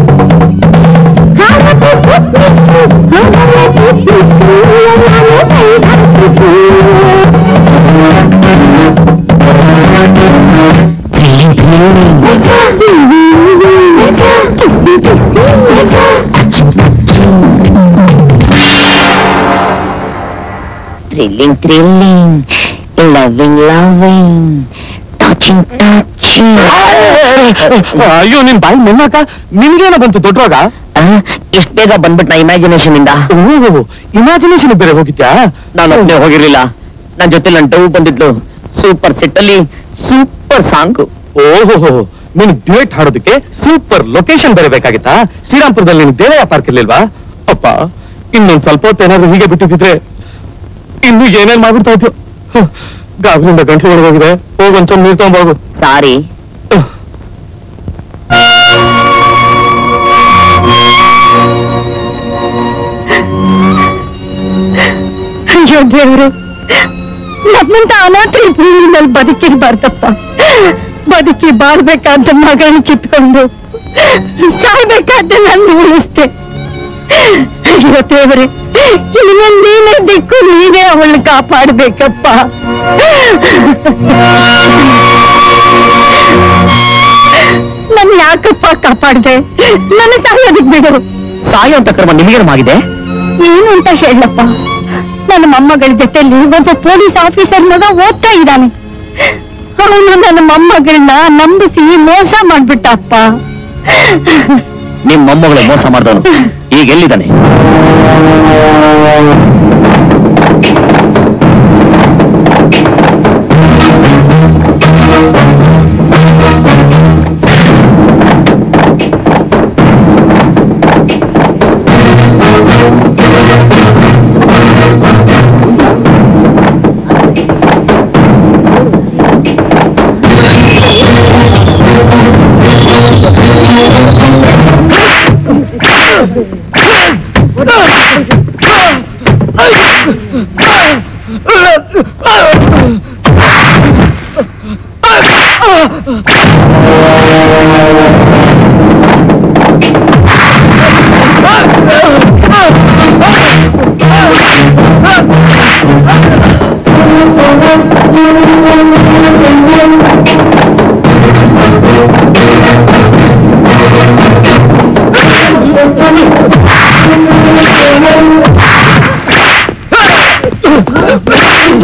thrilling thrilling loving loving touching touching ಅಯ್ಯೋ ನಿನ್ ಬಾಯಿ ಮೆನ್ನಾಕ ನಿನ್ಗೇನ ಬಂತು ದೊಡ್ಡ ರೋಗ ಇಷ್ಟ ಬೇಗ ಬಂದ್ಬಿಟ್ಟ ಇಮ್ಯಾಜಿನೇಷನ್ ಇಂದ ಇಮ್ಯಾಜಿನೇಷನ್ ಬೇರೆ ಹೋಗಿದ್ಯಾ ನಾನು ಒಬ್ಬನೇ ಹೋಗಿರ್ಲಿಲ್ಲ ನನ್ ಜೊತೆ ನನ್ ಡವ್ ಬಂದಿದ್ಲು ಸೂಪರ್ ಸೆಟ್ ಅಲ್ಲಿ ಸೂಪರ್ ಸಾಂಗ್ ಓಹೋ ನಿನ್ ಡ್ಯೂಯೆಟ್ ಹಾಡೋದಕ್ಕೆ ಸೂಪರ್ ಲೊಕೇಶನ್ ಬೇರೆ ಬೇಕಾಗಿತ್ತಾ ಶ್ರೀರಾಮ್ಪುರದಲ್ಲಿ ನಿನ್ ದೇವಯ್ಯ ಪಾರ್ಕ್ ಇರ್ಲಿಲ್ವಾ ಅಪ್ಪ ಇನ್ನೊಂದ್ ಸ್ವಲ್ಪ ಹೊತ್ತು ಏನಾದ್ರು ಹೀಗೆ ಬಿಟ್ಟಿದ್ರೆ ಇನ್ನು ಏನೇನ್ ಮಾಡ್ಬಿಡ್ತಾ ಇದ್ವು ಗಾಬರಿಯಿಂದ ಗಂಟ್ಲು ಹೊರಗೋಗಿದೆ ಹೋಗ್ ಒಂದ್ ನೀರ್ ತಗೊಂಬೋಗು ಸಾರಿ ಅಯ್ಯೋ ದೇವರು ನಮ್ಮಂತ ಅನಾಥರಿ ಭೂಮಿನಲ್ಲಿ ಬದುಕಿರ್ಬಾರ್ದಪ್ಪ ಬದುಕಿ ಬಾಳ್ಬೇಕಾದ ಮಗನ ಕಿತ್ಕೊಂಡು ಸಾಯ್ಬೇಕಾದ ನನ್ನ ಉಳಿಸ್ತೆ ಅಯ್ಯೋ ದೇವರೇ ಇನ್ನು ನೀನೇ ದಿಕ್ಕು ನೀನೇ ಅವಳನ್ನ ಕಾಪಾಡ್ಬೇಕಪ್ಪ ನನ್ ಯಾಕಪ್ಪ ಕಾಪಾಡ್ದೆ ನನ್ನ ಸಾಯೋದಿಕ್ ಬಿಡು ಸಾಯೋ ಅಂತ ಕರ್ಮ ನಿಮಗೇನವಾಗಿದೆ ಏನು ಅಂತ ಹೇಳಪ್ಪ ನನ್ನ ಮೊಮ್ಮಗಳ ಜೊತೆಲಿ ಒಬ್ಬ ಪೊಲೀಸ್ ಆಫೀಸರ್ ಮಗ ಓದ್ತಾ ಇದ್ದಾನೆ ಅವನು ನನ್ನ ಮೊಮ್ಮಗಳನ್ನ ನಂಬಿಸಿ ಮೋಸ ಮಾಡ್ಬಿಟ್ಟಪ್ಪ ನಿಮ್ ಮೊಮ್ಮಗಳು ಮೋಸ ಮಾಡ್ದವನು ಈಗ ಎಲ್ಲಿದ್ದಾನೆ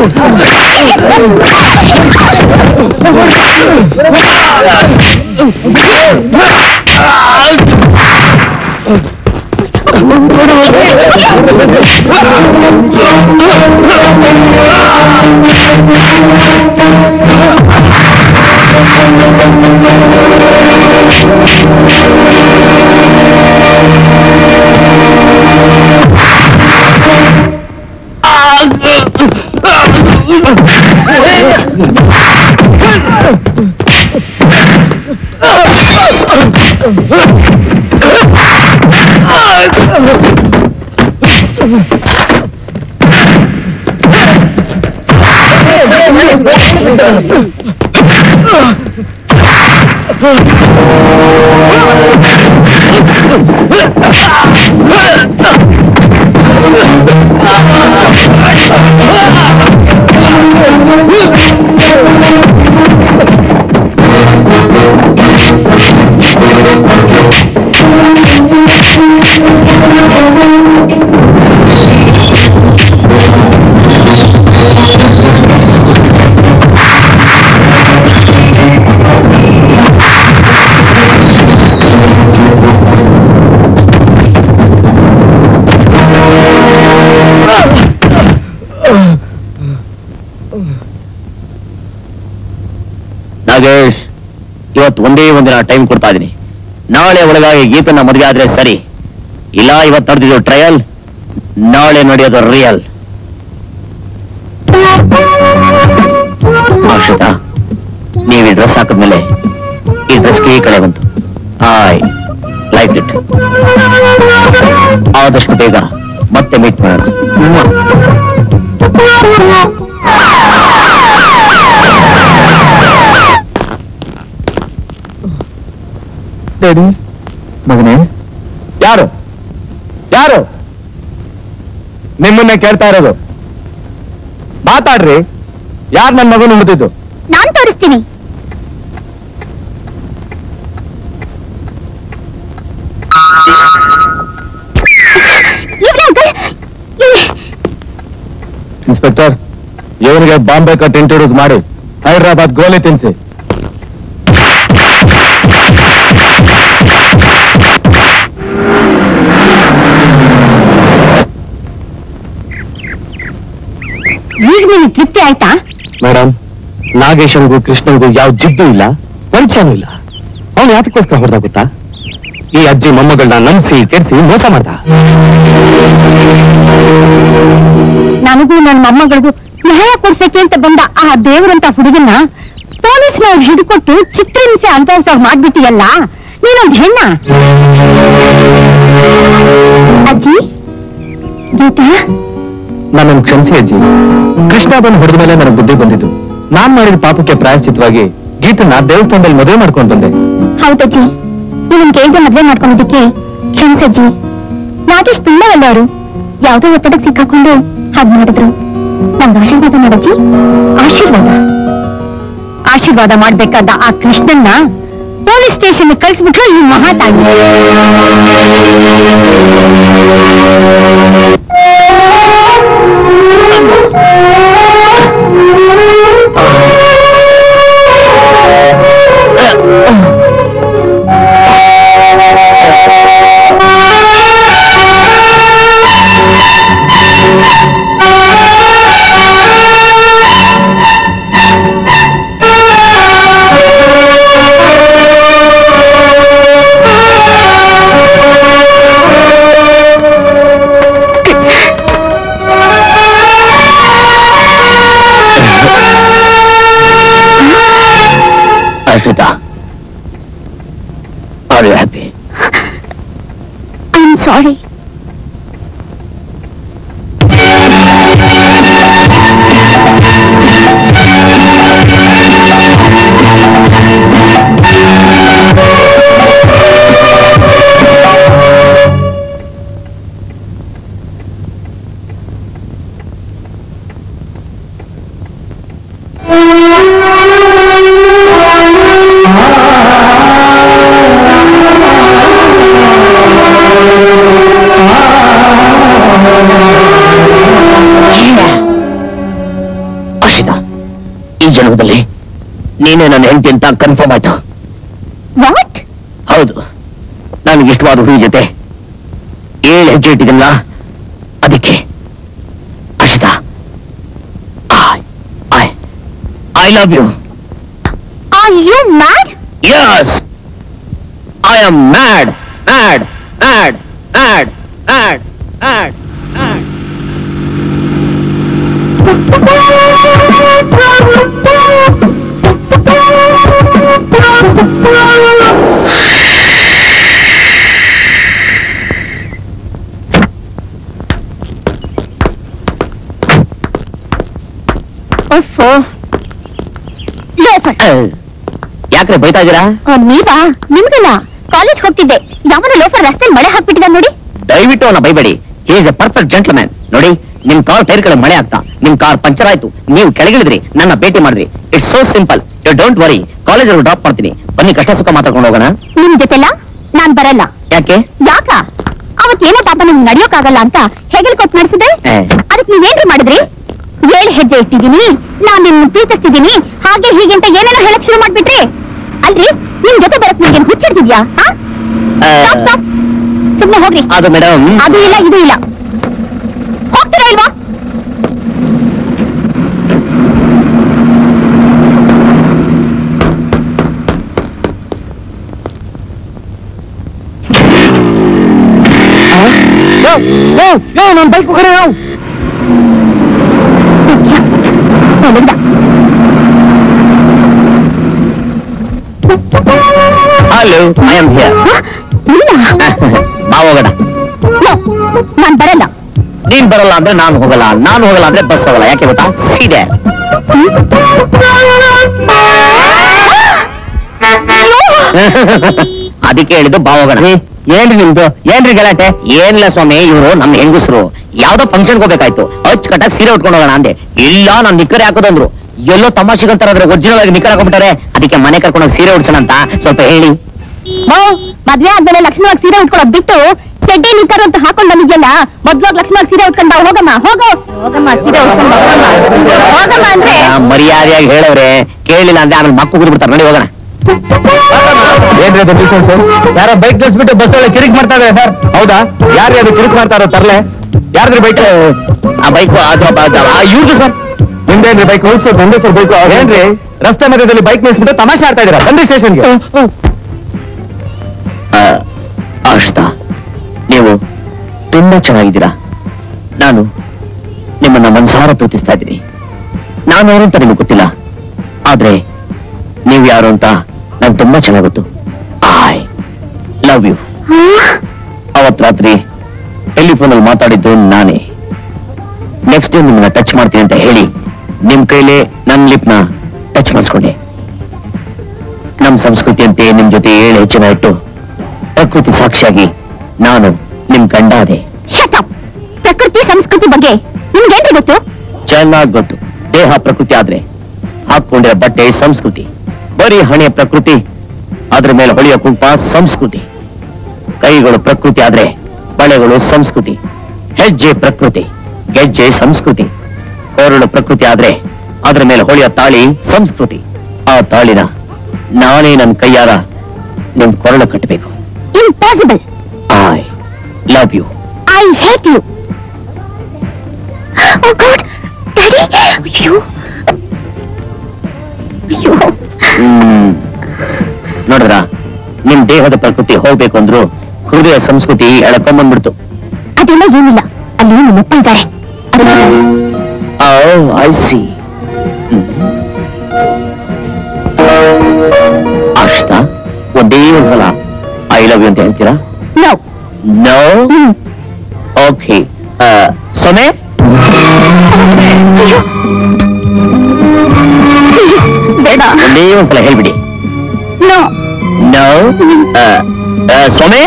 ನಾಗೇಶ್, ಇವತ್ತು ಒಂದೇ ಒಂದಿನ ಟೈಮ್ ಕೊಡ್ತಾ ಇದೀನಿ. ನಾಳೆ ಒಳಗಾಗಿ ಗೀತನ್ನ ಮದುವೆ ಆದ್ರೆ ಸರಿ, ಇಲ್ಲ ಇವತ್ತು ನಡೆದಿದ್ದು ಟ್ರಯಲ್, ನಾಳೆ ನಡೆಯೋದು ರಿಯಲ್. ಅಕ್ಷತಾ, ನೀವು ಈ ಡ್ರೆಸ್ ಹಾಕಿದ್ಮೇಲೆ ಈ ಡ್ರೆಸ್ಗೆ ಈ ಕಡೆ ಬಂತು. I like it. ಆದಷ್ಟು ಬೇಗ ಮತ್ತೆ ಮೀಟ್ ಮಾಡೋಣ. ಡ್ಯಾಡಿ, ಮಗನೇ, ಯಾರು ಯಾರು ನಿಮ್ಮನ್ನೇ ಕೇಳ್ತಾ ಇರೋದು? ಮಾತಾಡ್ರಿ. ಯಾರು ನನ್ನ ಮಗನ ಹುಡ್ತಿದ್ದು? ನಾನ್ ತೋರಿಸ್ತೀನಿ. ಇನ್ಸ್ಪೆಕ್ಟರ್, ಇವನಿಗೆ ಬಾಂಬೆ ಕಟ್ ಇಂಟ್ರೊಡ್ಯೂಸ್ ಮಾಡಿ ಹೈದರಾಬಾದ್ ಗೋಲಿ ತಿನ್ಸಿ. ಈಗ ನಿಮಗೆ ತೃಪ್ತಿ ಆಯ್ತಾ? ಮೇಡಮ್, ನಾಗೇಶನ್ಗೂ ಕೃಷ್ಣನ್ಗೂ ಯಾವ ಜಿದ್ದು ಇಲ್ಲ, ಪರಿಚಯನೂ ಇಲ್ಲ. ಅವನು ಯಾತಕ್ಕೋಸ್ಕರ ಹೊಡೆದ ಗೊತ್ತಾ? ಈ ಅಜ್ಜಿ ಮೊಮ್ಮಗಳನ್ನ ನಂಬಿಸಿ ಕೆಡಿಸಿ ಮೋಸ ಮಾಡ್ದ. ನನಗೂ ನನ್ನ ಮೊಮ್ಮಗಳಿಗೂ ನ್ಯಾಯ ಕೊಡ್ಸಕ್ಕೆ ಅಂತ ಬಂದ ಆ ದೇವರಂತ ಹುಡುಗನ್ನ ಪೊಲೀಸ್ನವ್ರು ಹಿಡ್ಕೊಟ್ಟು ಚಿತ್ರಹಿಂಸೆ ಅನುಭವಿಸೋರು ಮಾಡ್ಬಿಟ್ಟಿಯಲ್ಲ, ನೀನೊಂದು ಹೆಣ್ಣ. ಅಜ್ಜಿ, ಗೀತಾ, ನನ್ನನ್ನು ಕ್ಷಮಿಸಿ ಅಜ್ಜಿ. ಕೃಷ್ಣ ಬಂದು ಹೊಡೆದ ಮೇಲೆ ನನಗೆ ಬುದ್ಧಿ ಬಂದಿದ್ದು. ನಾನ್ ಮಾಡಿದ ಪಾಪಕ್ಕೆ ಪ್ರಾಯಶ್ಚಿತ್ತವಾಗಿ ಗೀತನ್ನ ದೇವಸ್ಥಾನದಲ್ಲಿ ಮದುವೆ ಮಾಡ್ಕೊಂಡು ಬಂದೆ. ಹೌದಜ್ಜಿ, ನೀವನ್ ಕೇಳ್ದೆ ಮದ್ವೆ ಮಾಡ್ಕೊಂಡಿದ್ದಕ್ಕೆ ಕ್ಷಮಿಸಜ್ಜಿ. ನಾಗೇಶ್ ತುಂಬಾ ಒಳ್ಳೆಯವರು. ಯಾವುದೋ ಒತ್ತಡಕ್ಕೆ ಸಿಕ್ಕಾಕೊಂಡು ಹಾಗೆ ಮಾಡಿದ್ರು. ನಮ್ಗೆ ಆಶೀರ್ವಾದ ಮಾಡಜ್ಜಿ, ಆಶೀರ್ವಾದ. ಆಶೀರ್ವಾದ ಮಾಡ್ಬೇಕಾದ ಆ ಕೃಷ್ಣನ್ನ ಪೊಲೀಸ್ ಸ್ಟೇಷನ್ ಕಳಿಸ್ಬಿಟ್ರು ಈ ಮಹಾತಾಯಿ. Ashita, are you happy? I'm sorry. ಈ ಜನ್ಮದಲ್ಲಿ ನೀನೇ ನನ್ನ ಹೆಂಡತಿ ಅಂತ ಕನ್ಫರ್ಮ್ ಆಯ್ತು. ವಾಟ್? ಹೌದು, ನನಗೆ ಇಷ್ಟವಾದ ಹುಡುಗಿ ಜೊತೆ ಏಳು ಹೆಜ್ಜೆ ಇಟ್ಟಿದ್ದಿಲ್ಲ, ಅದಕ್ಕೆ Arshita, I I I love you. Are you mad? Yes, I am mad, mad, mad, mad, mad, mad, mad. ಓಫೋ, ಲೋಫರ್. ಯಾಕ್ರೆ ಬೈತಾ ಇದ್ದೀರಾ? ನೀವಾ? ನಿಮ್ಗಲ್ಲ, ಕಾಲೇಜ್ ಹೋಗ್ತಿದ್ದೆ, ಯಾವನ ಲೋಫರ್ ರಸ್ತೆ ಮಳೆ ಹಾಕ್ಬಿಟ್ಟಿದ ನೋಡಿ. ದಯವಿಟ್ಟು ಅವನ ಬೈಬೇಡಿ. He is a perfect gentleman. ನೋಡಿ, ನಿಮ್ ಕಾರ್ ಟೈರ್ ಕೆಳಗೆ ಮಳೆ ಆಗ್ತಾ, ನಿಮ್ ಕಾರ್ ಪಂಚರ್ ಆಯ್ತು, ನೀವು ಕೆಳಗಿಳಿದ್ರಿ, ನನ್ನ ಭೇಟಿ ಮಾಡಿದ್ರಿ. It's so simple. You don't worry, college ಅಲ್ಲಿ ಡ್ರಾಪ್ ಮಾಡ್ತೀನಿ. ಬನ್ನಿ, ಕಷ್ಟ ಸುಖ ಮಾತಾಡ್ಕೊಂಡು ಹೋಗೋಣ. ನಿಮ್ ಜೊತೆಲ್ಲ ನಾನ್ ಬರಲ್ಲ. ಯಾಕೆ? ಯಾಕ? ಅವತ್ತೇನೋ ಪಾಪ ನಿಮ್ಗೆ ನಡೆಯೋಕ್ಕಾಗಲ್ಲ ಅಂತ ಹೆಗಲ್ ಕೊಟ್ಟು ನಡೆಸಿದೆ. ಅದಕ್ಕೆ ನೀವೇನ್ರಿ ಮಾಡಿದ್ರಿ? ಏಳು ಹೆಜ್ಜೆ ಇಟ್ಟಿದ್ದೀನಿ, ನಾನ್ ನಿನ್ನ ಪ್ರೀತಿಸ್ತಿದ್ದೀನಿ, ಹಾಗೆ ಹೀಗೆ ಅಂತ ಏನೇನೋ ಹೇಳಕ್ ಶುರು ಮಾಡ್ಬಿಟ್ರಿ. ಅಲ್ರಿ, ನಿಮ್ ಜೊತೆ ಬರಕ್ ನಿಮ್ಗೆ ಹುಚ್ಚಿಡ್ತಿದ್ಯಾ? ಸುಮ್ನೆ ಹೋಗ್ರಿ. ಅದು ಮೇಡಮ್, ಅದು ಇಲ್ಲ, ಇದು ಇಲ್ಲ. ಹೋಗ್ತೀರಾ ಇಲ್ವಾ? ನನ್ ಬೈಕ್ ಕಡೆ ನಾವು ಹಲೋ, ಐ ಆಮ್ ಹಿಯರ್. ಬಾ ಹೋಗೋಣ. ನಾನ್ ಬರಲ್ಲ. ನೀನ್ ಬರಲ್ಲ ಅಂದ್ರೆ ನಾನು ಹೋಗಲ್ಲ, ನಾನು ಹೋಗಲ್ಲ ಅಂದ್ರೆ ಬಸ್ ಹೋಗಲ್ಲ. ಯಾಕೆ ಗೊತ್ತಾ? ಸೀದೆ. ಅದಕ್ಕೆ ಹೇಳಿದ್ದು ಬಾ ಹೋಗೋಣ. ಏನ್ರಿ ನಿಮ್ದು? ಏನ್ರಿ ಗಲಾಟೆ? ಏನಿಲ್ಲ ಸ್ವಾಮಿ, ಇವರು ನಮ್ಮ ಹೆಂಗಸರು ಯಾವ್ದೋ ಫಂಕ್ಷನ್ ಹೋಗ್ಬೇಕಾಯ್ತು, ಅಚ್ಚ ಕಟ್ಟಾಗ ಸೀರೆ ಉಟ್ಕೊಂಡು ಹೋಗೋಣ ಅಂದೆ. ಇಲ್ಲ, ನಾನ್ ನಿಕ್ಕರೆ ಹಾಕೋದಂದ್ರು. ಎಲ್ಲೋ ತಮಾಷೆಗಂತಾರ, ಅದ್ರ ಒರಿಜಿನಲ್ ಆಗಿ ನಿಕ್ಕರ್ ಹಾಕೊಂಡ್ಬಿಟ್ಟಾರೆ. ಅದಕ್ಕೆ ಮನೆ ಕರ್ಕೊಂಡು ಸೀರೆ ಉಡ್ಸೋಣ ಅಂತ ಸ್ವಲ್ಪ ಹೇಳಿ. ಮದ್ವೆ ಆದ್ಮೇಲೆ ಲಕ್ಷ್ಮಣವಾಗಿ ಸೀರೆ ಉಟ್ಕೊಳ್ಳೋದ್ ಬಿಟ್ಟು ಚಡ್ಡಿ ನಿಕ್ಕರ್ ಅಂತ ಹಾಕೊಂಡ್ ಬಂದಿದ್ಯಲ್ಲ, ಮೊದ್ಲಾಗ ಲಕ್ಷ್ಮಣವಾಗಿ ಸೀರೆ ಉಟ್ಕೊಂಡ ಹೋಗಮ್ಮ, ಹೋಗೋ ಹೋಗಮ್ಮ, ಸೀರೆ ಉಟ್ಕೊಂಡ ಹೋಗಮ್ಮ ಅಂದ್ರೆ ಮರ್ಯಾದೆಯಾಗಿ ಹೇಳವ್ರೆ, ಕೇಳಿಲ್ಲ ಅಂದ್ರೆ ಆಮೇಲೆ ಮಕ್ಕಳು ಕುದ್ಬಿಡ್ತಾರೆ. ನೋಡಿ ಹೋಗೋಣ. ಏನ್ರಿ ಅದು ಡಿಸ್ಟೆನ್ಸ್? ಯಾರೋ ಬೈಕ್ ನಿಲ್ಸ್ಬಿಟ್ಟು ಬಸ್ ಒಳಗೆ ಕಿರಿಕ್ ಮಾಡ್ತಾ ಇದ್ದಾರೆ ಸರ್. ಹೌದಾ? ಯಾರು ಅದು ಕಿರಿಕ್ ಮಾಡ್ತಾ ಇರೋ ತರ್ಲೆ? ಯಾರ್ದ್ರಿ ಬೈಕ್? ಆ ಬೈಕ್ ಇವ್ರದ್ದು ಸರ್. ನಿಮ್ದೇನ್ರಿ ಬೈಕ್? ಹೋಗ್ಸೋದು ನಂದೇ ಸರ್ ಬೈಕ್. ಏನ್ರಿ ರಸ್ತೆ ಮಧ್ಯದಲ್ಲಿ ಬೈಕ್ ನಿಲ್ಸ್ಬಿಟ್ಟು ತಮಾಷೆ ಆಡ್ತಾ ಇದ್ದೀರಾ? ಬಂದ್ರಿ ಸ್ಟೇಷನ್ಗೆ. ಅರ್ಷಿತಾ, ನೀವು ತುಂಬಾ ಚೆನ್ನಾಗಿದ್ದೀರಾ. ನಾನು ನಿಮ್ಮನ್ನ ಮನಸಾರ ಪ್ರೀತಿಸ್ತಾ ಇದ್ದೀನಿ. ನಾನು ಯಾರು ಅಂತ ನಿಮಗೆ ಗೊತ್ತಿಲ್ಲ, ಆದ್ರೆ ನೀವು ಯಾರು ಅಂತ ನಂಗೆ ತುಂಬಾ ಚೆನ್ನಾಗಿ ಗೊತ್ತು. I love you. ಅವತ್ ರಾತ್ರಿ ಟೆಲಿಫೋನಲ್ಲಿ ಮಾತಾಡಿದ್ದು ನಾನೇ. ನೆಕ್ಸ್ಟ್ ಡೇ ನಿಮ್ಮನ್ನ ಟಚ್ ಮಾಡ್ತೀನಿ ಅಂತ ಹೇಳಿ ನಿಮ್ ಕೈಲೇ ನನ್ನ ಲಿಪ್ನ ಟಚ್ ಮಾಡಿಸ್ಕೊಂಡೆ. ನಮ್ ಸಂಸ್ಕೃತಿ ಅಂತೆ ನಿಮ್ ಜೊತೆ ಏಳು ಹೆಚ್ಚಿನ ಇಟ್ಟು ಪ್ರಕೃತಿ ಸಾಕ್ಷಿಯಾಗಿ ನಾನು ನಿಮ್ ಗಂಡ ಅದೇ. ಪ್ರಕೃತಿ ಸಂಸ್ಕೃತಿ ಬಗ್ಗೆ ನಿಮ್ಗೇನ್ರಿ ಗೊತ್ತು? ಚೆನ್ನಾಗಿ ಗೊತ್ತು. ದೇಹ ಪ್ರಕೃತಿ ಆದ್ರೆ ಹಾಕೊಂಡಿರೋ ಬಟ್ಟೆ ಸಂಸ್ಕೃತಿ. ಬರೀ ಹಣೆ ಪ್ರಕೃತಿ, ಅದ್ರ ಮೇಲೆ ಹೊಳೆಯೋ ಕುಂಕುಮ ಸಂಸ್ಕೃತಿ. ಕೈಗಳು ಪ್ರಕೃತಿ ಆದ್ರೆ ಬಳೆಗಳು ಸಂಸ್ಕೃತಿ. ಹೆಜ್ಜೆ ಪ್ರಕೃತಿ, ಗೆಜ್ಜೆ ಸಂಸ್ಕೃತಿ. ಕೊರಳು ಪ್ರಕೃತಿ ಆದ್ರೆ ಅದ್ರ ಮೇಲೆ ಹೊಳೆಯೋ ತಾಳಿ ಸಂಸ್ಕೃತಿ. ಆ ತಾಳಿನ ನಾನೇ ನನ್ನ ಕೈಯಾರ ನಿಮ್ ಕೊರಳು ಕಟ್ಟಬೇಕು. Impossible. I love you. I hate you. Oh god, daddy, ಅಯ್ಯೋ ಅಯ್ಯೋ. ಹ್ಮ್ ನೋಡ್ರ, ನಿಮ್ ದೇಹದ ಪ್ರಕೃತಿ ಹೋಗ್ಬೇಕು ಅಂದ್ರು ಹೃದಯ ಸಂಸ್ಕೃತಿ ಎಳ್ಕೊಂಡ್ಬಂದ್ಬಿಡ್ತು. ಅದೆಲ್ಲ ಏನಿಲ್ಲ, ಅಲ್ಲಿ ನಿಮ್ಮಪ್ಪ ಇದ್ದಾರೆ. I C. ಅರ್ಷಿತಾ, ಒಂದೇ ಒಂದ್ಸಲ ಐ ಲವ್ ಯು ಅಂತ ಹೇಳ್ತೀರಾ? No no. ಓಕೆ. ಸೊಮೆ, ಬೇಡ. ಒಂದೇ ಒಂದ್ಸಲ ಹೇಳ್ಬಿಡಿ. No no. ಸೊಮೆ,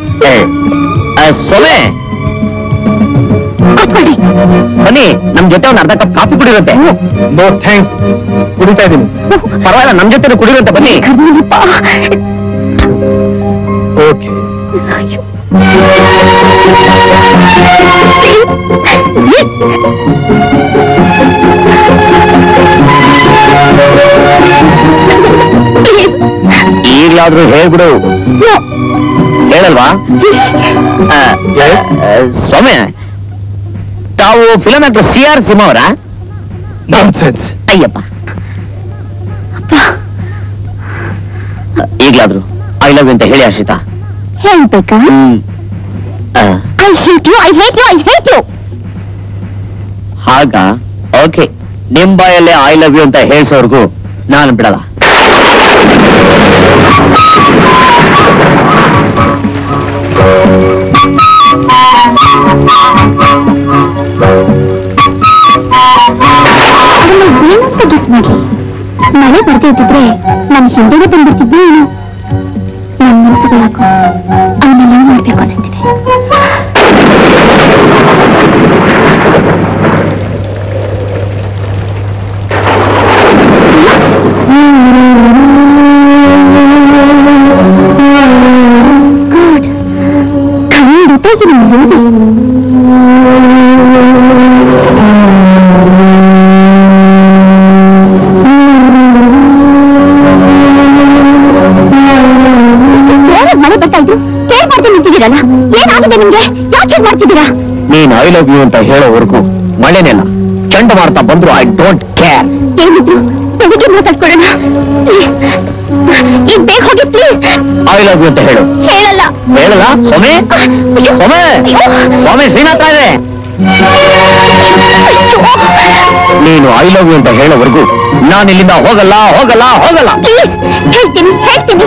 ಸೊಮೆ ಕೂತ್ಕೊಳ್ಳಿ. ಬನ್ನಿ, ನಮ್ ಜೊತೆ ಒಂದು ಅರ್ಧ ಕಪ್ ಕಾಫಿ ಕುಡಿರುತ್ತೆ. ನೋ ಥ್ಯಾಂಕ್ಸ್, ಕುಡಿತಾ ಇದ್ದೀನಿ. ಪರವಾಗಿಲ್ಲ, ನಮ್ ಜೊತೆ ಕುಡಿರುತ್ತೆ. ಬನ್ನಿ. ಓಕೆ. Please. ಆದ್ರೂ ಹೇಳ್ಬಿಡು. ಹೇಳಲ್ವಾ? ಸ್ವಾಮಿ, ತಾವು film actor C R Simha ಅವರ? ನಾನ್ಸೆನ್ಸ್. ಅಯ್ಯಪ್ಪ, ಈಗ್ಲಾದ್ರು ಐ ಲವ್ ಯು ಅಂತ ಹೇಳಿ ಹರ್ಷಿತಾ. ಹೇಳ್ಬೇಕಾ? I hate you, I hate you, I hate you. ಹಾಗ ಓಕೆ, ನಿಮ್ ಬಾಯಲ್ಲೇ ಐ ಲವ್ ಯು ಅಂತ ಹೇಳ್ಸೋರ್ಗು ನಾನು ಬಿಡಲ್ಲ. ಏನಂತ ಗೆಸ್ ಮಾಡಿ. ಮಳೆ ಬರ್ತಿದ್ರೆ ನನ್ ಹಿಂದೆಗೆ ಬಂದ್ಬಿಡ್ತಿದ್ದೆ. ಏನು ನನ್ನ ಮನಸ್ಸಿಗೆ ಯಾಕೋ ಅವನ್ನೆಲ್ಲ ಮಾಡ್ಬೇಕು ಅನಿಸ್ತಿದೆ. ಗುಡ್, ಖಂಡಿತ ಇದು ಮೂವಿ. ಮಳೆ ಬರ್ತಾಯ್ತು, ಕೇರ್ ಮಾಡ್ತೀನಿ ನಿಂತಿದ್ದೀರಲ್ಲ, ಏನಾಗಿದೆ ನಿಮ್ಗೆ? ಯಾಕೆ ಕೇರ್ ಮಾಡ್ತಿದ್ದೀರಾ? ನೀನ್ ಐ ಲವ್ ಯು ಅಂತ ಹೇಳೋವರೆಗೂ ಮಳೆನೆಲ್ಲ ಚಂಡಮಾರುತ ಬಂದ್ರು ಐ ಡೋಂಟ್ ಕೇರ್. ಏನಿದ್ರು ಬೆಳಿಗ್ಗೆ ಮಾತಾಡ್ಕೊಳ್ಳೋಣ ಪ್ಲೀಸ್. ಈಗ ಬೇಗ ಹೋಗಿ ಪ್ಲೀಸ್. ಐ ಲವ್ ಯು ಅಂತ ಹೇಳು. ಹೇಳಲ್ಲ. ಹೇಳಲ್ಲ? ಸ್ವಾಮಿ, ಸ್ವಾಮಿ, ಸ್ವಾಮಿ ಶ್ರೀನಾಥ ಇದೆ. ನೀನು ಐ ಲವ್ ಯು ಅಂತ ಹೇಳೋವರೆಗೂ ನಾನು ಇಲ್ಲಿಂದ ಹೋಗಲ್ಲ ಹೋಗಲ್ಲ ಹೋಗಲ್ಲ. ಪ್ಲೀಸ್ ಹೇಳ್ತೀನಿ ಹೇಳ್ತೀನಿ.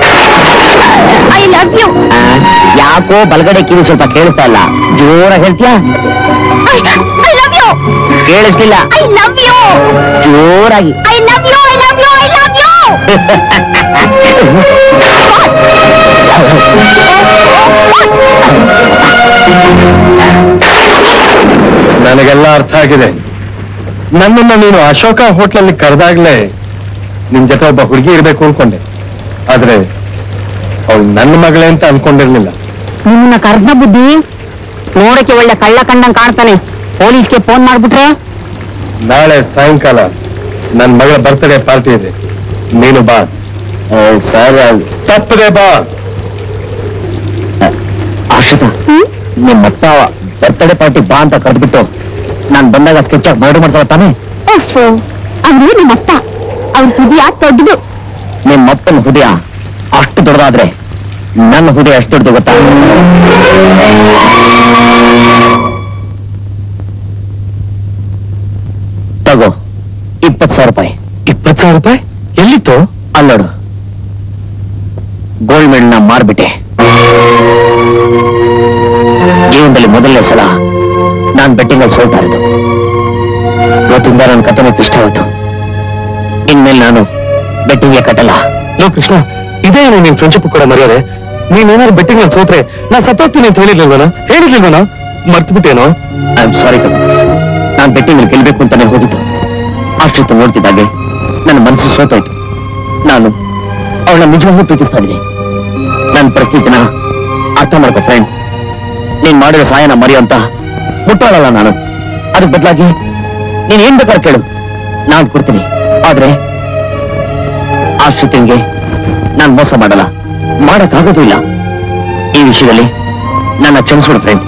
I love you. ಯಾಕೋ ಬಲಗಡೆ ಕಿವಿ ಸ್ವಲ್ಪ ಕೇಳಿಸ್ತಾ ಇಲ್ಲ, ಜೋರಾಗಿ ಹೇಳ್ತೀಯಾ? I love you. ಕೇಳಿಸ್ಲಿಲ್ಲ. I love you. ಜೋರಾಗಿ. I love you, I love you, I love you. ನನಗೆಲ್ಲ ಅರ್ಥ ಆಗಿದೆ. ನನ್ನನ್ನ ನೀನು ಅಶೋಕ ಹೋಟ್ಲಲ್ಲಿ ಕರೆದಾಗ್ಲೇ ನಿನ್ ಜೊತೆ ಒಬ್ಬ ಹುಡುಗಿ ಇರ್ಬೇಕು ಅನ್ಕೊಂಡೆ. ಆದ್ರೆ ಅವಳು ನನ್ನ ಮಗಳೇ ಅಂತ ಅನ್ಕೊಂಡಿರ್ಲಿಲ್ಲ. ನಿನ್ನ ಕರ್ದ ಬುದ್ಧಿ ನೋಡಕ್ಕೆ ಒಳ್ಳೆ ಕಳ್ಳ ಕಂಡಂಗ್ ಕಾಣ್ತಾನೆ. ಪೊಲೀಸ್ಗೆ ಫೋನ್ ಮಾಡ್ಬಿಟ್ರೆ? ನಾಳೆ ಸಾಯಂಕಾಲ ನನ್ನ ಮಗಳ ಬರ್ತ್ಡೇ ಪಾರ್ಟಿ ಇದೆ, ನೀನು ಬಾ. ಸರ್ ತಪ್ಪದೆ ಬಾ. ಆಶ್ರಿತಾ, ನಿಮ್ಮಪ್ಪ ಬರ್ತಡೇ ಪಾರ್ಟಿ ಬಾ ಅಂತ ಕರೆದ್ಬಿಟ್ಟು ನಾನ್ ಬಂದಾಗ ಸ್ಕೆಚ್ ಆಗಿ ಮರ್ಡರ್ ಮಾಡ್ಸೋ ತಾನೆ? ಓಹೋ, ಅವ್ರು ನಿಮ್ಮಪ್ಪ. ಅವ್ರ ಹೃದಯ ದೊಡ್ಡದು. ನಿಮ್ಮಪ್ಪನ ಹೃದಯ ಅಷ್ಟು ದೊಡ್ಡದಾದ್ರೆ ನನ್ನ ಹೃದಯ ಅಷ್ಟು ದೊಡ್ಡದು ಗೊತ್ತಾ? ತಗೋ ಇಪ್ಪತ್ತು ಸಾವಿರ ರೂಪಾಯಿ. ಇಪ್ಪತ್ತು ಸಾವಿರ ರೂಪಾಯಿ ಎಲ್ಲಿತ್ತು? ಅಲ್ಲೋಡು, ಗೋಲ್ಡ್ ಮೆಡಲ್ನ ಮಾರ್ಬಿಟ್ಟೆ. ಜೀವನದಲ್ಲಿ ಮೊದಲನೇ ಸಲ ನಾನ್ ಬೆಟ್ಟಿಂಗ್ ಅಲ್ಲಿ ಸೋಲ್ತಾ ಇರೋದು. ಇವತ್ತಿಂದ ನನ್ನ ಕಥೆನ ಇಷ್ಟವಾಯ್ತು. ಇನ್ಮೇಲೆ ನಾನು ಬೆಟ್ಟಿಂಗ್ಗೆ ಕಟ್ಟಲ್ಲ. ಲೋ ಕೃಷ್ಣ, ಇದೇ ನಿನ್ ಫ್ರೆಂಡ್ಶಿಪ್ ಕೂಡ ಮರ್ಯಾದೆ. ನೀನೇನಾದ್ರು ಬೆಟ್ಟಿಂಗ್ ಅಲ್ಲಿ ಸೋತ್ರೆ ನಾ ಸತ್ತೋಗ್ತೀನಿ ಅಂತ ಹೇಳಿರ್ಲಿಲ್ವನ? ಹೇಳಿರ್ಲಿಲ್ವನ? ಮರ್ತು ಬಿಟ್ಟೇನೋ? ಐ ಆಮ್ ಸಾರಿ ಕಣ. ನಾನ್ ಬೆಟ್ಟಿಂಗ್ ಅಲ್ಲಿ ಗೆಲ್ಬೇಕು ಅಂತಾನೆ ಹೋಗಿದ್ದು. ಅಷ್ಟಿತ್ತು ನೋಡ್ತಿದ್ದಾಗೆ ನನ್ನ ಮನಸ್ಸು ಸೋತಾಯ್ತು. ನಾನು ಅವಳನ್ನ ನಿಜವಾಗ್ಲೂ ಪ್ರೀತಿಸ್ತಾ ಇದ್ದೀನಿ. ನನ್ನ ಪರಿಸ್ಥಿತಿನ ಅರ್ಥ ಮಾಡ್ಕೋ ಫ್ರೆಂಡ್. ನೀನ್ ಮಾಡಿರೋ ಸಹಾಯನ ಮರೆಯುವಂತ ಮುಟ್ಟಾಳಲ್ಲ ನಾನು. ಅದಕ್ಕೆ ಬದಲಾಗಿ ನೀನ್ ಏನ್ ಬೇಕಾದ್ರೆ ಕೇಳು, ನಾನ್ ಕೊಡ್ತೀನಿ. ಆದ್ರೆ ಆಶ್ರಿತಂಗೆ ನಾನ್ ಮೋಸ ಮಾಡಲ್ಲ, ಮಾಡಕ್ಕಾಗೋದು ಇಲ್ಲ. ಈ ವಿಷಯದಲ್ಲಿ ನನ್ನ ಕ್ಷಮಿಸ್ಬಿಡು friend.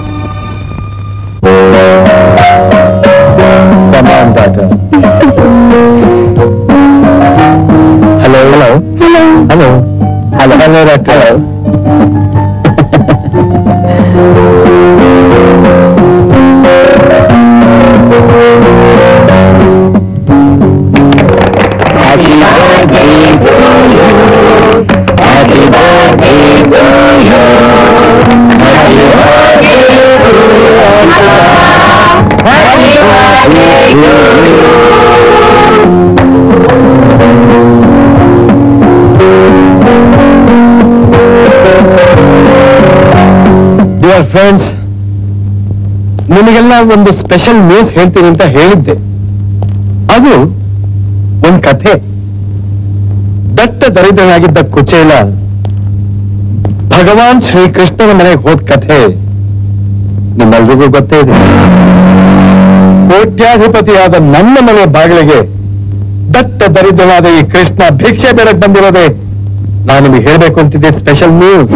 Hello hello hello hello hello doctor. Dear friends, ನಿಮಗೆಲ್ಲ ಒಂದು ಸ್ಪೆಷಲ್ ನ್ಯೂಸ್ ಹೇಳ್ತೀನಿ ಅಂತ ಹೇಳಿದ್ದೆ. ಅದು ಒಂದು ಕಥೆ. ದಟ್ಟ ದರಿದ್ರನಾಗಿದ್ದ ಕುಚೇಲ ಭಗವಾನ್ ಶ್ರೀಕೃಷ್ಣನ ಮನೆಗೆ ಹೋದ ಕಥೆ ನಿಮ್ಮೆಲ್ರಿಗೂ ಗೊತ್ತೇ ಇದೆ. ಕೋಟ್ಯಾಧಿಪತಿಯಾದ ನನ್ನ ಮನೆ ಬಾಗಿಲಿಗೆ ದಟ್ಟ ದರಿದ್ರನಾದ ಈ ಕೃಷ್ಣ ಭಿಕ್ಷೆ ಬೇಡಕ್ ಬಂದಿರೋದೇ ನಾನು ನಿಮಗೆ ಹೇಳಬೇಕು ಅಂತಿದ್ದೆ ಸ್ಪೆಷಲ್ ನ್ಯೂಸ್.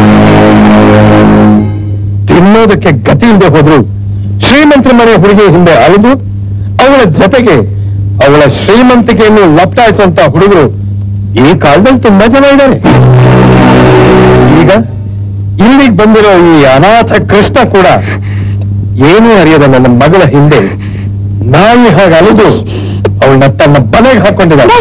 ತಿನ್ನೋದಕ್ಕೆ ಗತಿ ಇಲ್ಲದೆ ಹೋದ್ರು ಶ್ರೀಮಂತರ ಮನೆ ಹುಡುಗಿ ಹಿಂದೆ ಅಲಿದು ಅವಳ ಜೊತೆಗೆ ಅವಳ ಶ್ರೀಮಂತಿಕೆಯನ್ನು ಲಪ್ಟಾಯಿಸುವಂತ ಹುಡುಗರು ಈ ಕಾಲದಲ್ಲಿ ತುಂಬಾ ಜನ ಇದ್ದಾರೆ. ಈಗ ಇಲ್ಲಿಗೆ ಬಂದಿರೋ ಈ ಅನಾಥ ಕೃಷ್ಣ ಕೂಡ ಏನೂ ಅರಿಯದ ನನ್ನ ಮಗಳ ಹಿಂದೆ ನಾಯಿ ಹಾಗೆ ಅಲಿದು ಅವಳನ್ನ ತನ್ನ ಬಲೆಗೆ ಹಾಕೊಂಡಿದ್ದಾಳೆ.